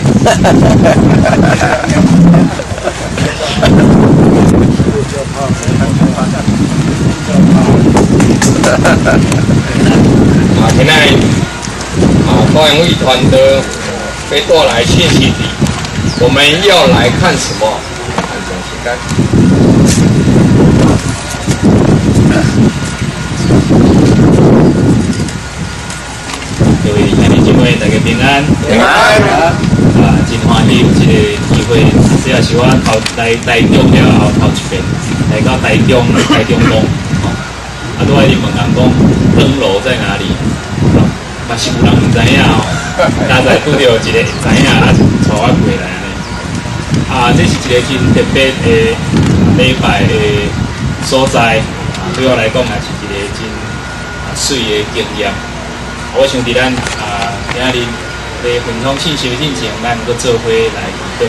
现在高阳会团的被带来信息里，我们要来看什么？看东西干。 各位兄弟姐妹，大家平安。 平安。 真欢喜有这个机会，这也是我头来台中了后头一遍来到台中东。都爱你问人讲灯楼在哪里？嘛是有人唔知影哦。刚才拄到一个知影，带我过来呢。这是一个真特别的礼拜的所在。对我来讲也是一个真水的经验。我想伫咱今日咧分享信息之前，咱搁做伙来祈祷。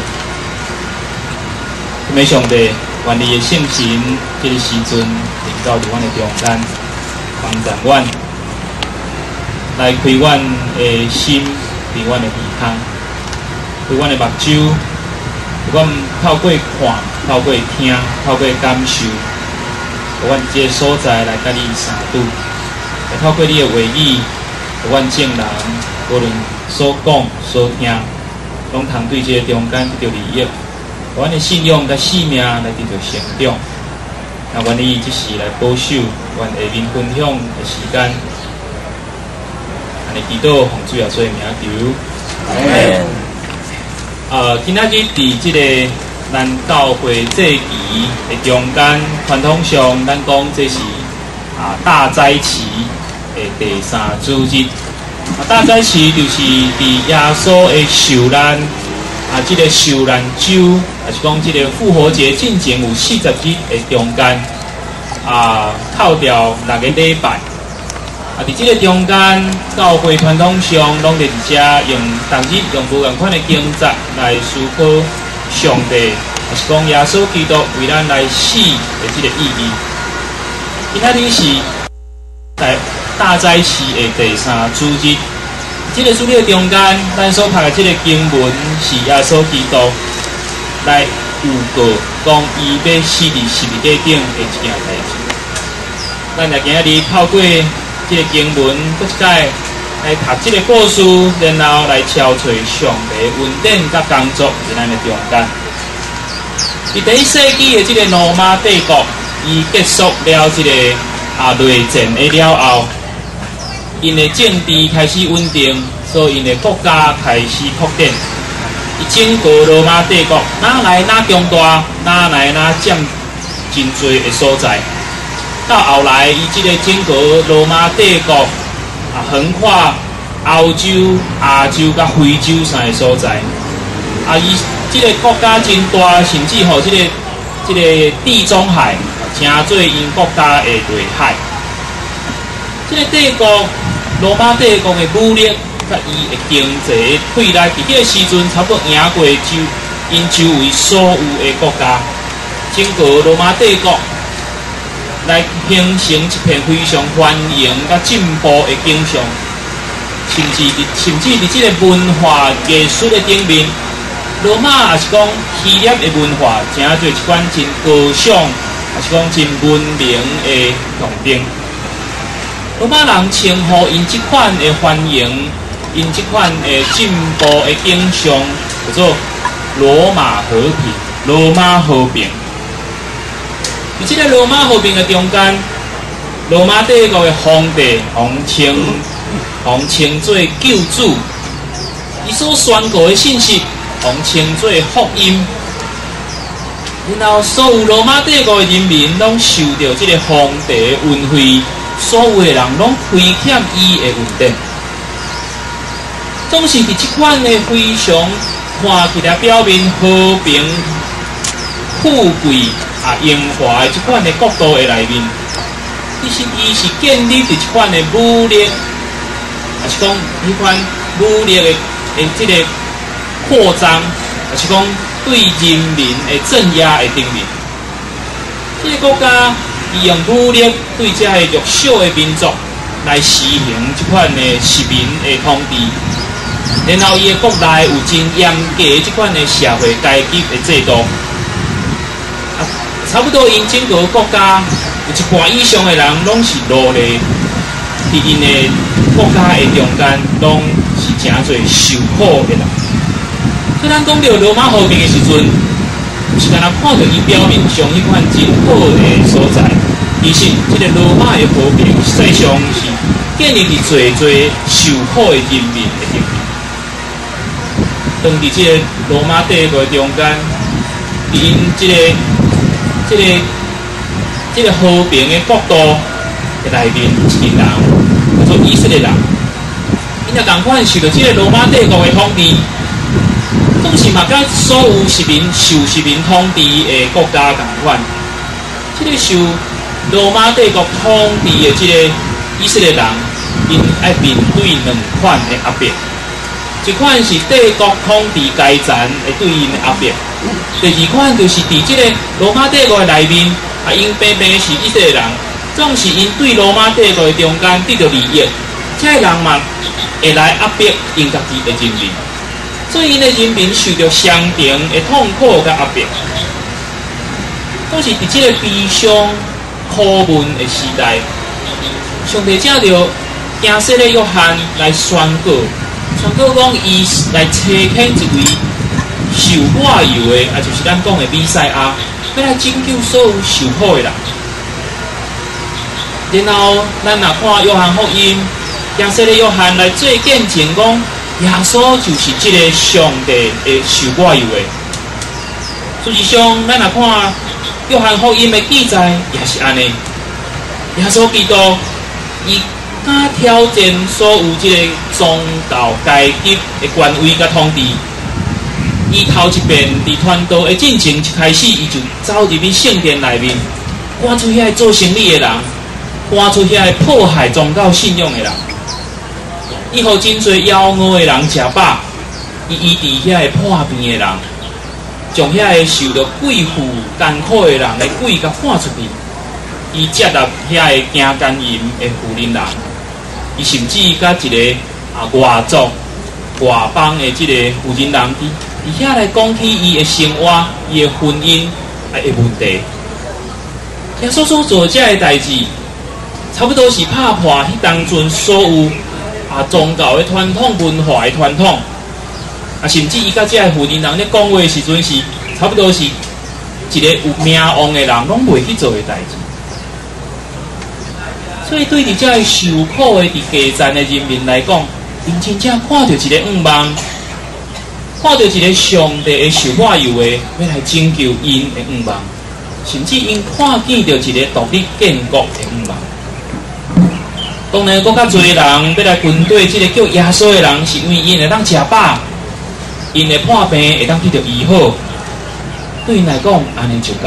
没上帝，愿你的圣神，这个时阵临到伫阮的中间，帮助阮来开阮的心，开阮的耳孔，开阮的目睭，阮透过看，透过听，透过感受， 阮这个所在来甲你相拄，来透过你的话语，阮众人无论所讲所听，拢通对这个中间得到利益，阮的信仰甲性命来得到成长。那愿意即时来保守阮下面分享的时间，安尼祈祷奉主耶稣的名求。今仔日伫即个咱教会这期的中间，传统上咱讲这是大斋期的第3主日。大斋期就是伫耶稣的受难即个受难周，也是讲即个复活节进前有40日的中间扣掉6个礼拜。伫即个中间，教会传统上拢伫遮用逐日用无共款的经节来思考上帝，也是讲耶稣基督为咱来死的即个意义。今仔日是在大斋期的第3主日。这个主日的中间，咱所读的这个经文是耶稣基督来预告讲伊要死伫十字架顶的一件代志。咱来今日透过这个经文，搁一解来读这个故事，然后来敲找上帝恩典甲工作在咱的中间。伫第1世纪的这个罗马帝国，伊结束了这个内战的了后。因的政治开始稳定，所以因的国家开始扩展。伊整个罗马帝国哪来哪强大，哪来哪占真多的所在。到后来，伊这个整个罗马帝国横跨欧洲、亚洲甲非洲三个所在。伊这个国家真大，甚至乎这个地中海成做因国家的内海。这个帝国。罗马帝国的武力甲伊的经济退来，伫迄个时阵差不多赢过因周围所有的国家。整个罗马帝国来形成一片非常繁荣甲进步的景象，甚至伫即个文化艺术的顶面，罗马也是讲希腊的文化，真做一款真高尚，也是讲真文明的象征。罗马人称呼因这款的繁荣，因这款的进步的景象，叫做罗马和平。罗马和平，伫这个罗马和平的中间，罗马帝国的皇帝红称做救主，伊所宣告的信息，红称做福音。然后，所有罗马帝国的人民拢受到这个皇帝的恩惠。所有的人拢亏欠伊的恩典，总是伫即款的非常看起来表面和平、富贵荣华的即款的国度的内面，其实伊是建立伫即款的武力，也是讲迄款武力的即个扩张，也是讲对人民的镇压的顶面，这个国家。伊用武力对这个弱小的民族来实行这款的实民的统治，然后伊的国内有真严格的这款的社会阶级的制度，差不多因整个国家有一半以上的人拢是奴隶，伫因的国家的中间拢是真侪受苦的人。所以咱讲到罗马和平的时阵，是敢若看到伊表面上迄款真好的所在。其实，这个罗马的和平实际上是建立伫侪受苦的人民的顶面。当伫这个罗马帝国中间，因这个和平的国度的内面，一群人叫做以色列人，因也同款受到这个罗马帝国的统治，总是嘛甲所有受殖民统治的国家同款，这个受罗马帝国统治的这个以色列人，因爱面对两款的压迫，一款是帝国统治阶层会对因的压迫，第二款就是伫这个罗马帝国的内面，因偏偏是以色列人，总是因对罗马帝国的中间得到利益，这个人嘛会来压迫因家己的人民，所以因的人民受到相同的痛苦甲压迫，都是伫这个悲伤。 拷问的时代，上帝正着惊世的约翰来宣告讲伊来差遣一位受抹油的，也就是咱讲的弥赛亚，要来拯救所有受苦的人。然后咱若看约翰福音，惊世的约翰来做见证讲，耶稣就是这个上帝的受抹油的。事实上，咱若看约翰福音的记载，也是安尼。耶稣基督伊敢挑战所有这个宗教阶级的权威甲统治。伊头一遍伫传道的进程一开始，伊就走入去圣殿内面，赶出遐做生意的人，赶出遐迫害宗教信仰的人。伊互真侪妖恶的人食饱，伊医治遐破病的人，将遐受到鬼附艰苦的人的鬼甲赶出去。伊接纳遐行奸淫的妇人人，伊甚至甲一个外族、外邦的这个妇人人伫遐来讲起伊的生活、伊的婚姻的问题。耶稣所做这个代志，差不多是拍破迄当阵所有宗教的传统、文化的传统，甚至伊甲这个妇人人咧讲话的时阵，是差不多是一个有名望的人拢袂去做的代志。所以对伫这个受苦的伫街站的人民来讲，因真正看到一个望，看到一个上帝的受抹油的要来拯救因的望，甚至因看见到一个独立建国的望。当然，更较侪人要来军队这个叫耶稣的人，是因为因会当食饱，因的破病会当去到医好，对因来讲，安尼就够。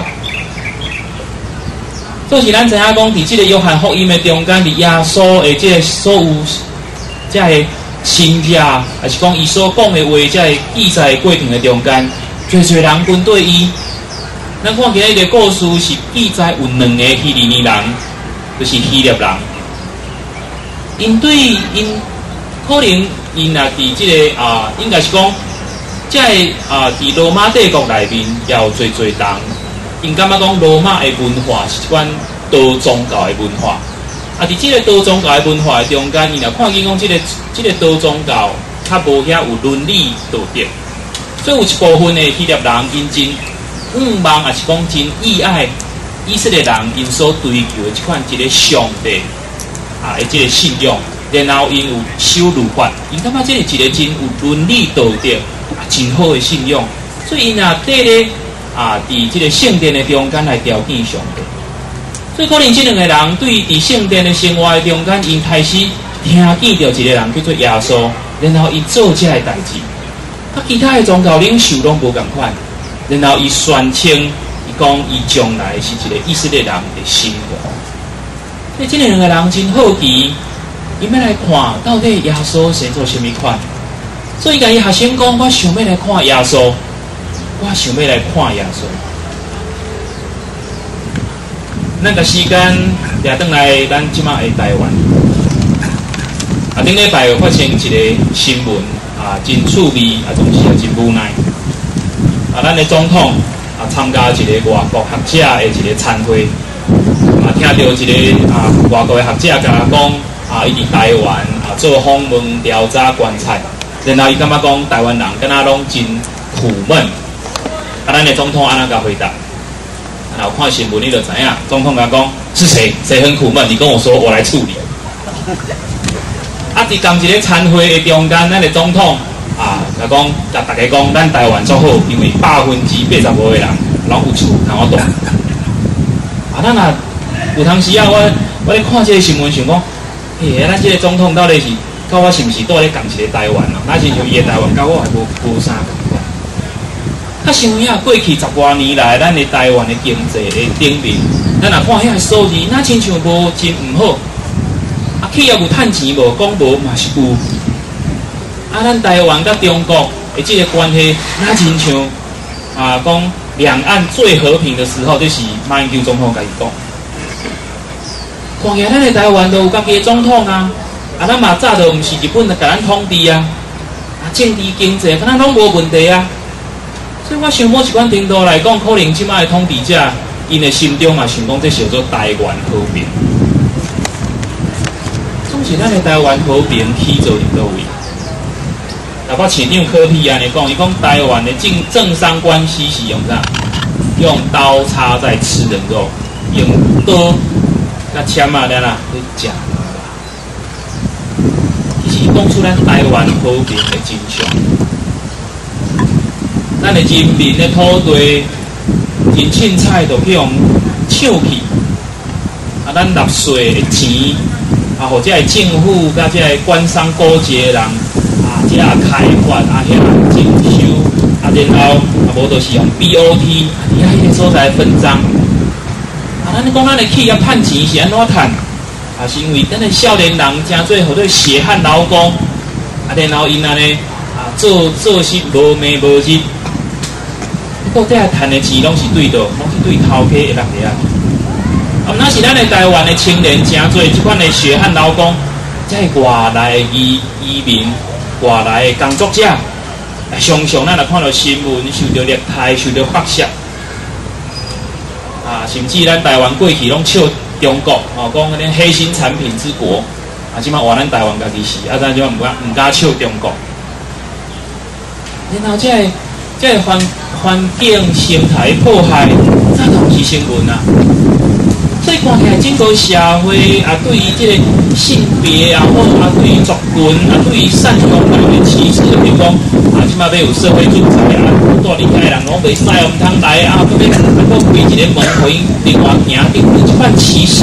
就是咱知影讲，伫即个约翰福音的中间，伫耶稣的即个所有即个新约，还是讲伊所讲的话，即个记载的过程的中间，侪人跟对伊。咱看起来个故事是记载有2个希利尼人，就是希腊人。因对因可能因也伫即个应该是讲，即个伫罗马帝国内面也有侪人。因感觉讲罗马的文化是一款多宗教的文化，伫这个多宗教的文化的中间，伊若看见讲这个多宗教较无遐有伦理道德，所以有一部分的希腊人因真望，也是讲真意爱以色列人因所追求的这款一个上帝的这个信仰，然后因有守律法，因感觉这是一个真有伦理道德真好的信仰，所以因若对咧。伫这个圣殿的中间来朝见上帝，所以可能这2个人对伫圣殿的生活的中间，因开始听见到一个人叫做耶稣，然后伊做这个代志，甲其他的宗教领袖拢无共款，然后伊宣称，伊讲伊将来是一个以色列人的新王。所以这2个人真好奇，伊要来看到底耶稣生做什么款，所以甲伊学生讲，我想要来看耶稣。我想要来看耶稣。那个时间也转来咱即马的台湾。顶礼拜有发生一个新闻，真趣味，同时也真无奈。咱的总统参加一个外国学者的一个参会，听到一个外国的学者甲讲，伊伫台湾做访问调查观察，然后伊感觉讲台湾人敢若拢真苦闷。咱的总统安怎甲回答？然后看新闻你就知影，总统甲讲是谁？谁很苦闷？你跟我说，我来处理。伫同一个参会的中间，咱的总统甲大家讲，咱台湾足好，因为85%的人拢有厝通我住。咱若有当时我咧看这个新闻，想讲，咱这个总统到底是甲我是毋是住咧共一个台湾哦？那亲像伊的台湾，甲我还无啥共款。较想遐过去10多年来，咱的台湾的经济的顶面，咱若看遐数字，那亲像无真毋好。企业有趁钱无？讲无嘛是有。咱台湾甲中国的这个关系，那亲像讲两岸最和平的时候，就是马英九总统甲伊讲。看起来咱的台湾都有家己的总统咱嘛早就毋是日本来甲咱统治政治经济敢若拢无问题所以我想某一款程度来讲，可能即摆的统治者因的心中嘛想讲这叫做台湾和平。总是咱的台湾和平起做伫倒位？那我市长柯 P 安尼讲，伊讲台湾的政商关系是用啥？用刀叉在吃人肉，用刀甲签啊咱啊去食。其实讲出咱台湾和平的真相，咱的人民的土地真凊彩就去用抢去，啊，咱纳税的钱，啊，或者係政府甲即个官商勾结的人。即个开发啊，遐征收啊，然后啊，无就是用 BOT 啊，伫遐迄个所在分赃啊，咱讲咱的企业趁钱是安怎趁？啊，是因为咱的少年人真做好多血汗劳工啊，然后因安尼啊做事无暝无日，到底啊趁的钱拢是对倒，拢是对头家的人遐。啊，那是咱的台湾的青年真做即款的血汗劳工，才是外来的移民。外来的工作者，常常咱来看到新闻，受到虐待、受到剥削，啊，甚至咱台湾过去拢笑中国，哦，讲迄个黑心产品之国，啊，即摆话咱台湾家己是，啊，咱即摆唔敢笑中国。然后这个环境生态破坏，早都毋是新闻啊。所以看起来整个社会啊，对于这个性别啊，或啊对于族群啊，对于善良人的歧视，比如讲啊，即马要有社会住宅啊，大离开人拢袂使，唔通来啊，搁要能够开一个门回另外行，顶即款歧视，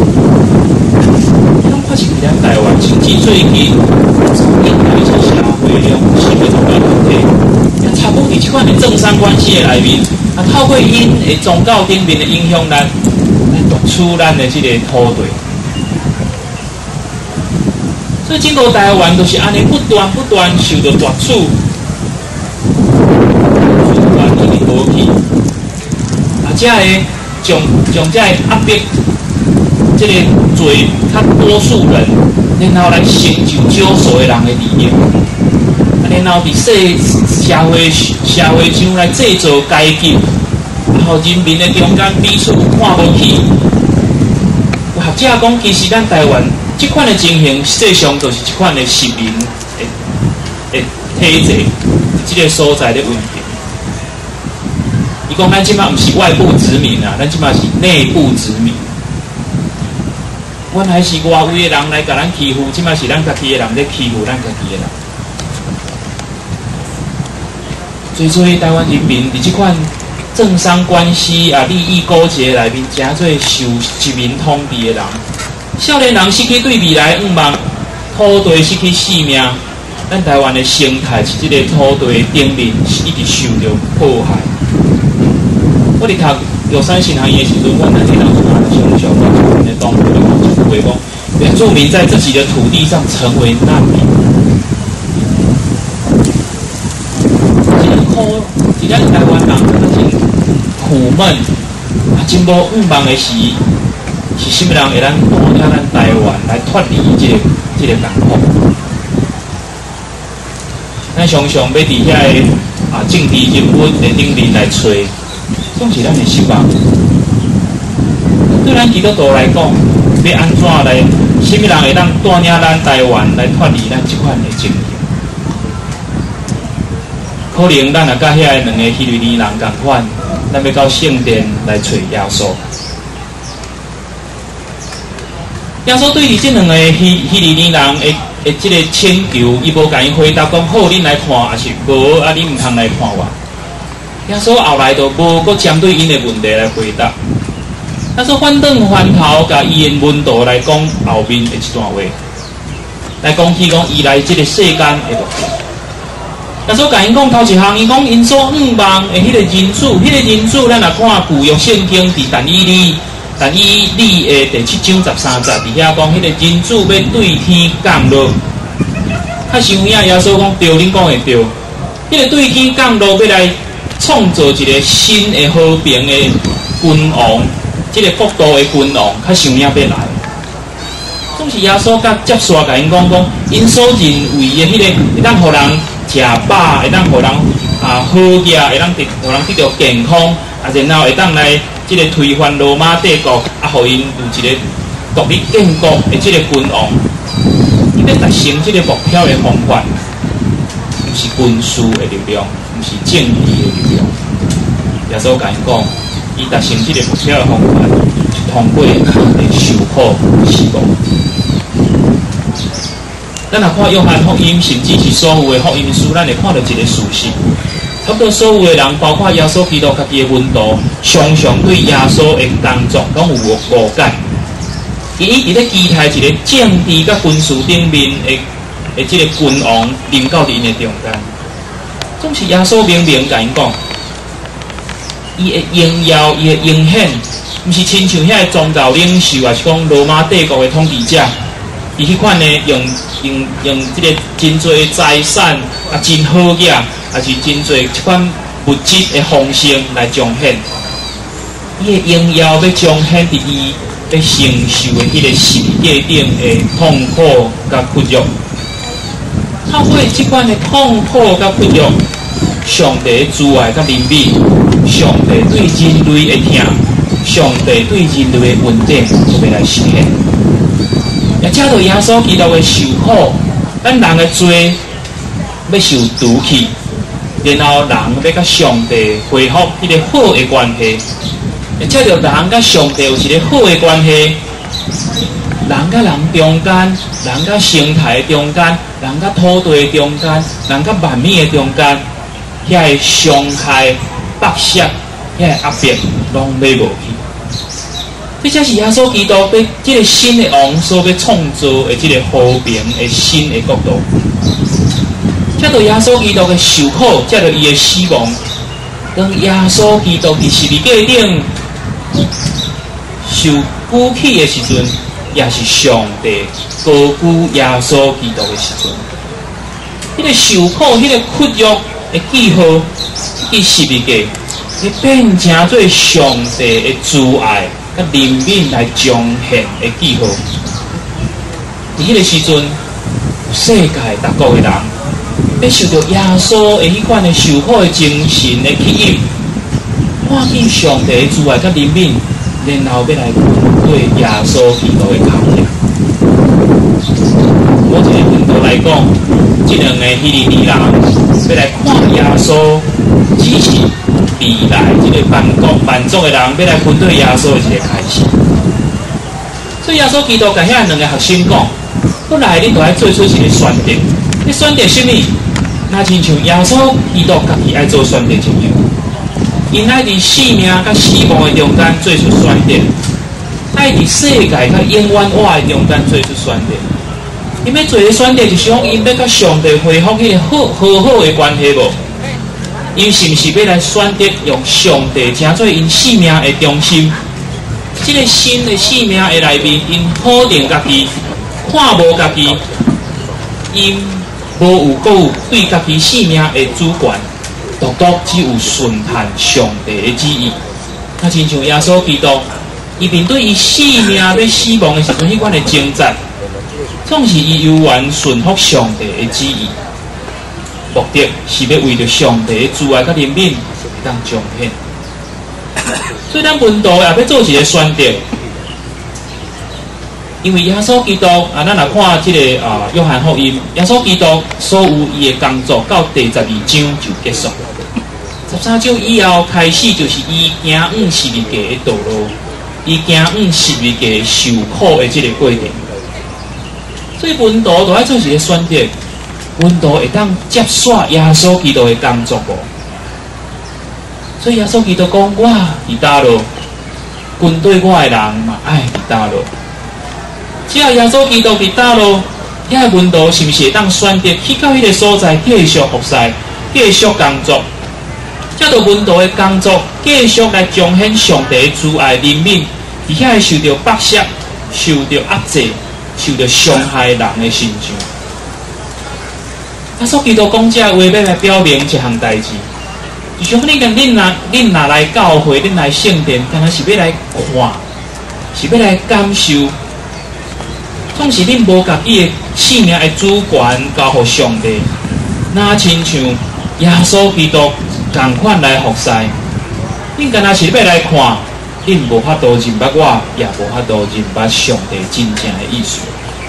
拢发生伫咱台湾，甚至最近因为一些社会用新的宗教团体，也插入伫即款的政商关系的内面，啊，透过因的宗教顶面的影响咱。夺取咱的这个土地，所以整个台湾都是安尼不断受到夺取，不断一直夺去，啊，这个将这个压迫，这个罪较多数人，然后来成就少数的人的利益，啊，然后伫社会上来制造阶级。然后人民的中间彼此看不起，有学者讲，其实咱台湾这款的情形，实际上就是这款的殖民的体制，这个所在的问题。伊讲咱即马不是外部殖民啊，咱即马是内部殖民。原来是外围的人来甲咱欺负，即马是咱家己的人在欺负咱家己的人。所以台湾人民伫这款。政商关系啊，利益勾结内面，真做受殖民统治的人，少年人失去对未来愿望，土地失去性命，咱台湾的生态是这个土地顶面一直受到迫害。我伫读玉山新行业的时阵，我那天当初常常我的东部的讲话讲，原住民在自己的土地上成为难民。真正台湾人真苦闷，啊，真无愿望的是什么人会咱带领咱台湾来脱离这个艰苦？咱常常要伫遐个啊政治人物的顶面来找，总是咱的失望。对咱基督徒来讲，要安怎来？什么人会当带领咱台湾来脱离咱这款的情形？可能咱也甲遐两个希律尼人共款，咱要到圣殿来找耶稣。耶稣对伫这两个希律尼人的这个请求，伊无甲因回答讲好，恁来看，还是无啊？恁唔通来看我。耶稣后来就无搁针对因的问题来回答。耶稣反转翻头，甲伊的问道来讲后面的一段话，来讲起讲伊来这个世间的目的。耶稣甲因讲头一项，伊讲因所仰望的迄个人数，咱来看旧约圣经伫但以理的第7章13节，伫遐讲迄个人数要对天降落。较像影耶稣讲对，恁讲会对。迄个对天降落要来创造一个新的和平的君王，这个国度的君王，较像影要来。总是耶稣甲接续甲因讲，因所认为的迄个会当互人食饱，会当互人好业，会当互人得到健康，啊，然后会当来这个推翻罗马帝国，互因有一个独立建国的这个君王，伊要达成这个目标的方法，不是军事的力量，不是政治的力量。耶稣甲因讲，伊达成这个目标的方法，是通过受苦死亡。咱若看约翰福音，甚至是所有的福音书，咱会看到一个事实。差不多所有的人，包括耶稣基督家己的门徒，常常对耶稣的工作拢有误解。伊一直咧期待一个政治甲军事顶面的这个君王临到伫因的中间。总是耶稣明明甲因讲，伊的荣耀、伊的荣显，毋是亲像遐个宗教领袖，也是讲罗马帝国的统治者。伊迄款呢，用即个真侪财产啊，真好嘢，也是真侪即款物质的丰盛来彰显。伊的荣耀要彰显伫伊要承受的迄个世界顶的痛苦甲屈辱。透过即款的痛苦甲屈辱，上帝的慈爱甲怜悯，上帝对人类的疼，上帝对人类的恩典，都要来实现。也借着耶稣基督的受苦，咱人的罪要受除去，然后人要甲上帝恢复迄个好的关系。也借着人甲上帝有一个好的关系，人甲人中间，人甲生态中间，人甲土地中间，人甲万物的中间，遐个伤害、剥削、遐个压迫，拢要无去。这才是耶稣基督对这个新的王所要创造的这个和平的新的国度。借着耶稣基督的受苦，借着伊的死亡，当耶稣基督伫十字架顶受举起的时阵，也是上帝高举耶稣基督的时阵。迄个受苦、迄个屈辱的记号，伫十字架，会变成做上帝的慈爱。甲怜悯来彰显的记号，伫迄个时阵，世界各国的人要受到耶稣的迄款的受苦的精神的吸引，看见上帝的慈爱甲怜悯，然后要来对耶稣基督的靠近。我一个频道来讲，这两个希利尼人要来看耶稣支持。未来这个万族的人要来分对耶稣的一个开始，所以耶稣基督甲遐两个学生讲，本来你都爱做出一个选择，你选择什么？那亲像耶稣基督家己爱做选择一样，因爱伫生命甲死亡的中间做出选择，爱伫世界甲永远活的中间做出选择。因要做的选择就是讲，因要甲上帝恢复迄个好的关系无？因是毋是要来选择用上帝成做因生命的中心？这个新的生命的内面，因否定家己，看无家己，因无有对家己生命的主权，独只有顺探上帝的旨意。那亲像耶稣基督，伊面对伊生命要死亡的时阵，迄款的挣扎，总是伊犹原顺服上帝的旨意。目的是要为着上帝的慈爱甲怜悯当彰显，所以咱门徒也要做一个选择，因为耶稣基督咱来看这个约翰福音，耶稣基督所有伊的工作到第12章就结束，13章以后开始就是伊行往十字架的道路，伊行往十字架受苦的这个过程，所以门徒都要做一个选择。门徒会当接续耶稣基督的工作无？所以耶稣基督讲：我伫倒落，跟对我的人嘛爱伫倒落。只要耶稣基督伫倒落，遐门徒是毋是会当选择去到迄个所在继续服侍、继续工作？借着门徒的工作，继续来彰显上帝的慈爱怜悯，伫遐会受到剥削、受到压制、受到伤害人的心情。耶稣基督讲这话要来表明一项代志，就像恁若来教会，恁来圣殿，敢若是要来看，是要来感受。总是恁无家己的生命的主权交予上帝，那亲像耶稣基督同款来服侍。恁敢若是要来看， 恁无法度认捌我，也无法度认捌上帝真正的意思。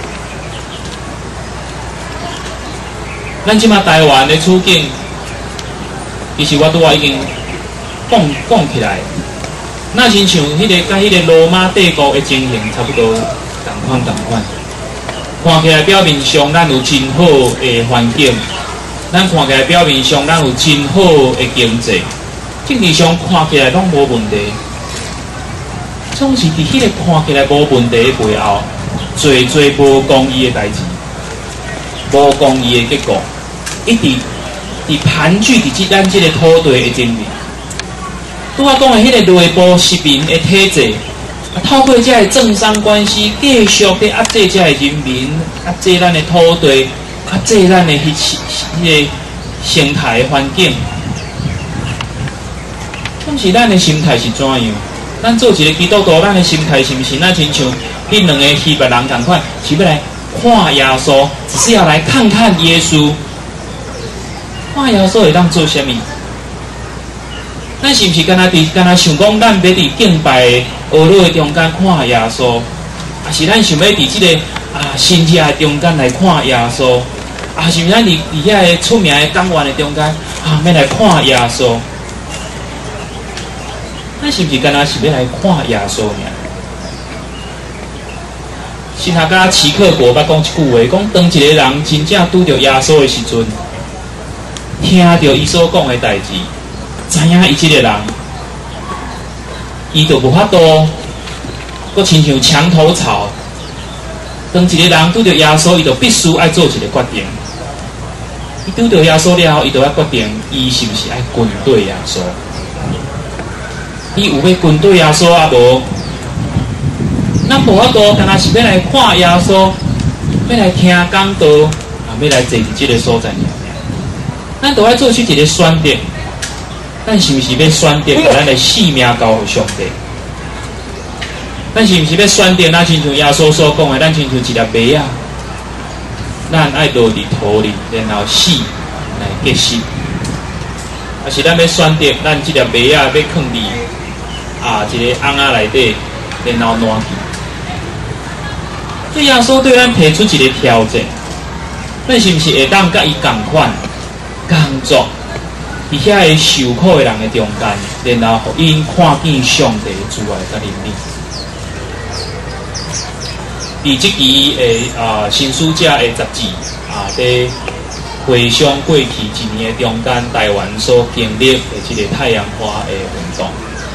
咱即马台湾的处境，其实我拄仔已经讲起来，那亲像迄个甲迄个罗马帝国的情形差不多同款。看起来表面上咱有真好的环境，咱看起来表面上咱有真好的经济，政治上看起来拢无问题。总是伫迄个看起来无问题的背后，做无公义的代志，无公义的结果，一直伫盘踞伫咱即个土地的前面。拄仔讲的迄个内部殖民的体制。透过这个政商关系，继续伫压制这个人民，压制咱的土地，压制咱的迄个生态环境。但是咱的心态是怎样？咱做一个基督徒，咱的心态是毋是那亲像恁两个希伯人同款，是要来看耶稣，只是要来看看耶稣。看耶稣会当做什么？咱是毋是敢若想讲，咱要伫敬拜学路的中间看耶稣，还是咱想要伫即个新界的中间来看耶稣，还是咱伫遐个出名的港湾的中间要来看耶稣？咱是毋是敢若是要来看耶稣尔？新学家齐克果捌讲一句话，讲当一个人真正拄着耶稣的时阵，听着伊所讲的代志。知影伊即个人，伊就无法度，佫亲像墙头草。当一个人拄着耶稣，伊就必须爱做一个决定。伊拄着耶稣了后，伊就要决定，伊是毋是爱跟对耶稣？伊有要跟对耶稣啊无？咱无法度，干若是要来看耶稣，要来听讲道，要来坐伫即个所在尔。咱就要做出一个选择。咱是毋是要选择把咱的性命交予上帝？咱是毋是要选择？咱亲像耶稣所讲的，咱亲像一粒麦啊，咱爱落伫土里，然后死来结实。还是咱要选择，咱这粒麦啊要放伫一个瓮仔内底，然后烂去。所以耶稣对咱提出一个挑战，咱是毋是会当甲伊共款工作？伫遐个受苦的人的中间，然后互因看见上帝的慈爱甲怜悯。伫即期的新书者的杂志伫回想过去一年的中间，台湾所经历的即个太阳花的运动。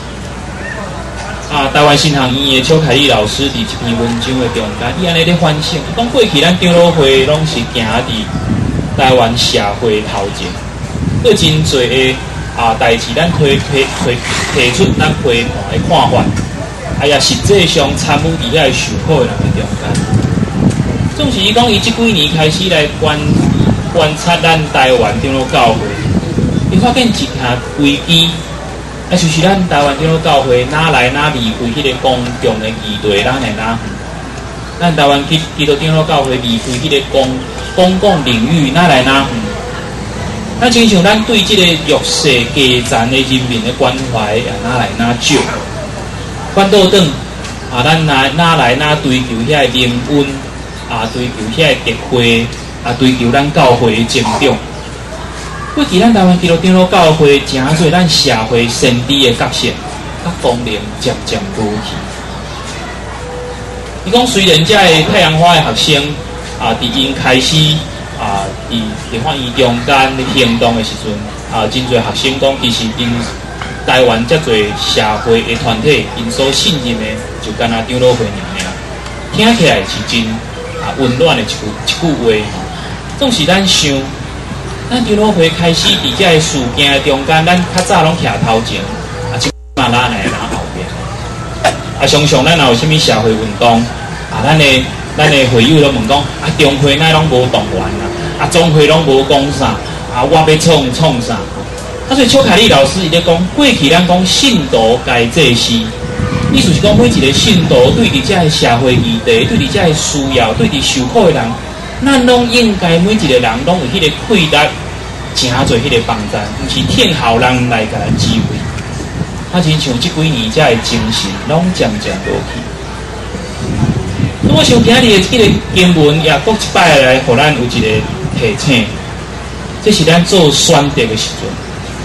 台湾新学院的邱凯丽老师伫一篇文章的中间，伊安尼咧反省，伊讲过去咱长老会拢是行伫台湾社会头前。有真侪的代志，咱提出咱批判的看法，也实际上参与伫遐受苦的人的中间。总是伊讲，伊即几年开始来观察咱台湾长老教会，伊发现一项危机，就是咱台湾长老教会哪来哪离开迄个公共的议题，哪来哪远。咱台湾基督长老教会离开迄个公共领域，哪来哪远。咱亲像咱对即个弱势基层的人民的关怀，哪来哪少？反倒转咱哪来哪追求遐个平稳，追求遐个德惠，追求咱教会的成长。过去咱台湾基督长老教会诚侪咱社会先知的角色，甲功能渐渐无去。伊讲，虽然遮个太阳花的学生伫因开始。伫立法院中间行动的时阵，真侪学生讲，其实因台湾遮侪社会的团体，因所信任的就干那长老会尔。听起来是真温暖的一句话。总是咱想，咱长老会开始伫遮个事件的中间，咱较早拢徛头前，即马咱来拿后边。常常咱若有啥物社会运动，咱的会友拢问讲，中会乃拢无动员中会拢无讲啥，我要创啥？所以邱凯丽老师伊咧讲，过去咱讲信徒该做事，意思是讲每一个信徒对伫遮个社会议题，对伫遮个需要，对伫受苦的人，咱拢应该每一个人拢有迄个愧疚，诚做迄个帮助，毋是听候人来甲咱指挥。 啊，亲像即几年才的精神，拢渐渐落去。我想今日的这个经文也搁一摆来，互咱有一个提醒，这是咱做选择的时阵，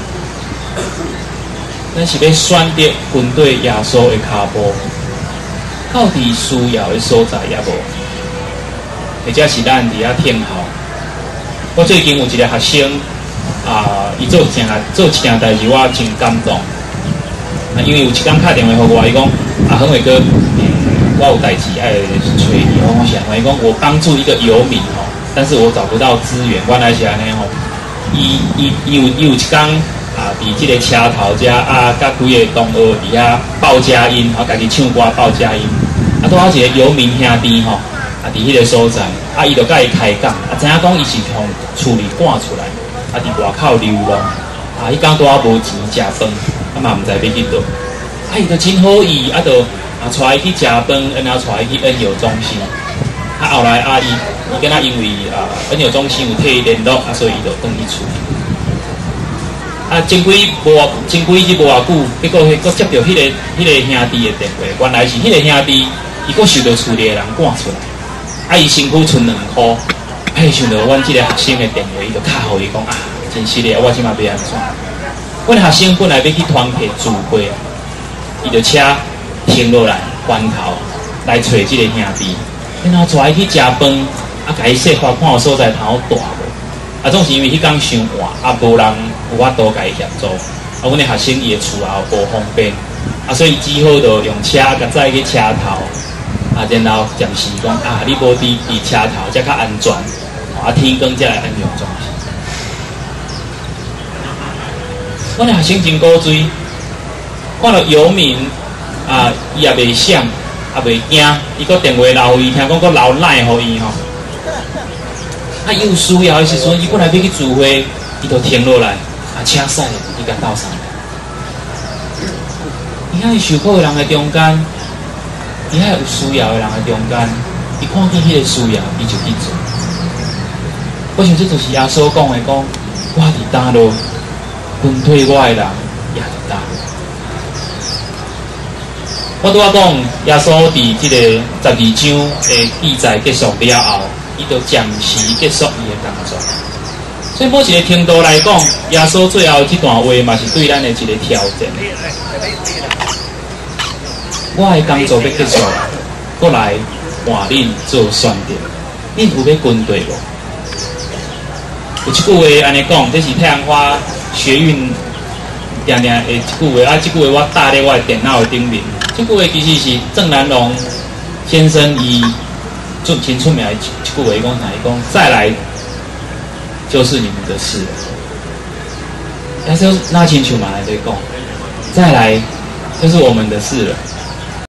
咱是要选择跟对耶稣的脚步，到底需要的所在也无，或者是咱伫遐听候。我最近有一个学生伊做一件代志，我真感动。因为有一天打电话给我，伊讲恒伟哥，我有代志爱找你。我讲啥？伊讲我帮助一个游民但是我找不到资源。原来是安尼伊有一天伫即个车头遮甲几个同学伫遐报佳音，家己唱歌报佳音。拄好一个游民兄弟伫迄个所在，伊就甲伊开讲，知影讲伊是从厝里赶出来，伫外口流浪，伊讲拄好无钱食饭。嘛毋知要去倒，伊就真好意，就带伊去食饭，然后带伊去恩友中心。后来伊跟他因为恩友中心有替伊联络，所以伊就转去厝。前几日无偌久，结果佫接到迄个兄弟的电话，原来是迄个兄弟伊佫受到厝里的人赶出来，伊身躯剩2箍，想到阮即个学生的电话，伊就敲互伊讲真实的，我即马要安怎？阮学生本来要去团契聚会，伊就车停落来关头来找即个兄弟，然后带伊去食饭，甲伊说法看有所在头大无？总是因为迄天伤晚，无人有法度甲伊协助。阮的学生伊的厝后无方便，所以只好就用车甲载去车头，然后暂时讲你无伫车头才较安全，天光才来安用中心。阮的学生真古锥，看到游民伊也袂想，也袂惊，伊个电话留伊，听讲个留赖互伊伊有需要的时阵，伊本来要去聚会，伊就停落来，车驶伊甲斗上来。伊遐受苦的人的中间，伊遐有需要的人的中间，伊看见迄个需要，伊就去做。我想这就是耶稣讲的，讲我伫倒落。跟退我的人也就大。我拄仔讲，耶稣伫即个12章的记载结束了后，伊就暂时结束伊的工作。所以，某一个程度来讲，耶稣最后这段话嘛是对咱的一个挑战。我的工作要结束，过来换恁做选择，恁有要跟对无？有一句话安尼讲，这是太阳花学运常常的一句话，这句话我打在我的电脑的顶面。这句话其实是郑南榕先生伊真出名的一句话，伊讲啥？伊讲再来就是你们的事了。但是那清楚嘛来对讲，再来就是我们的事了。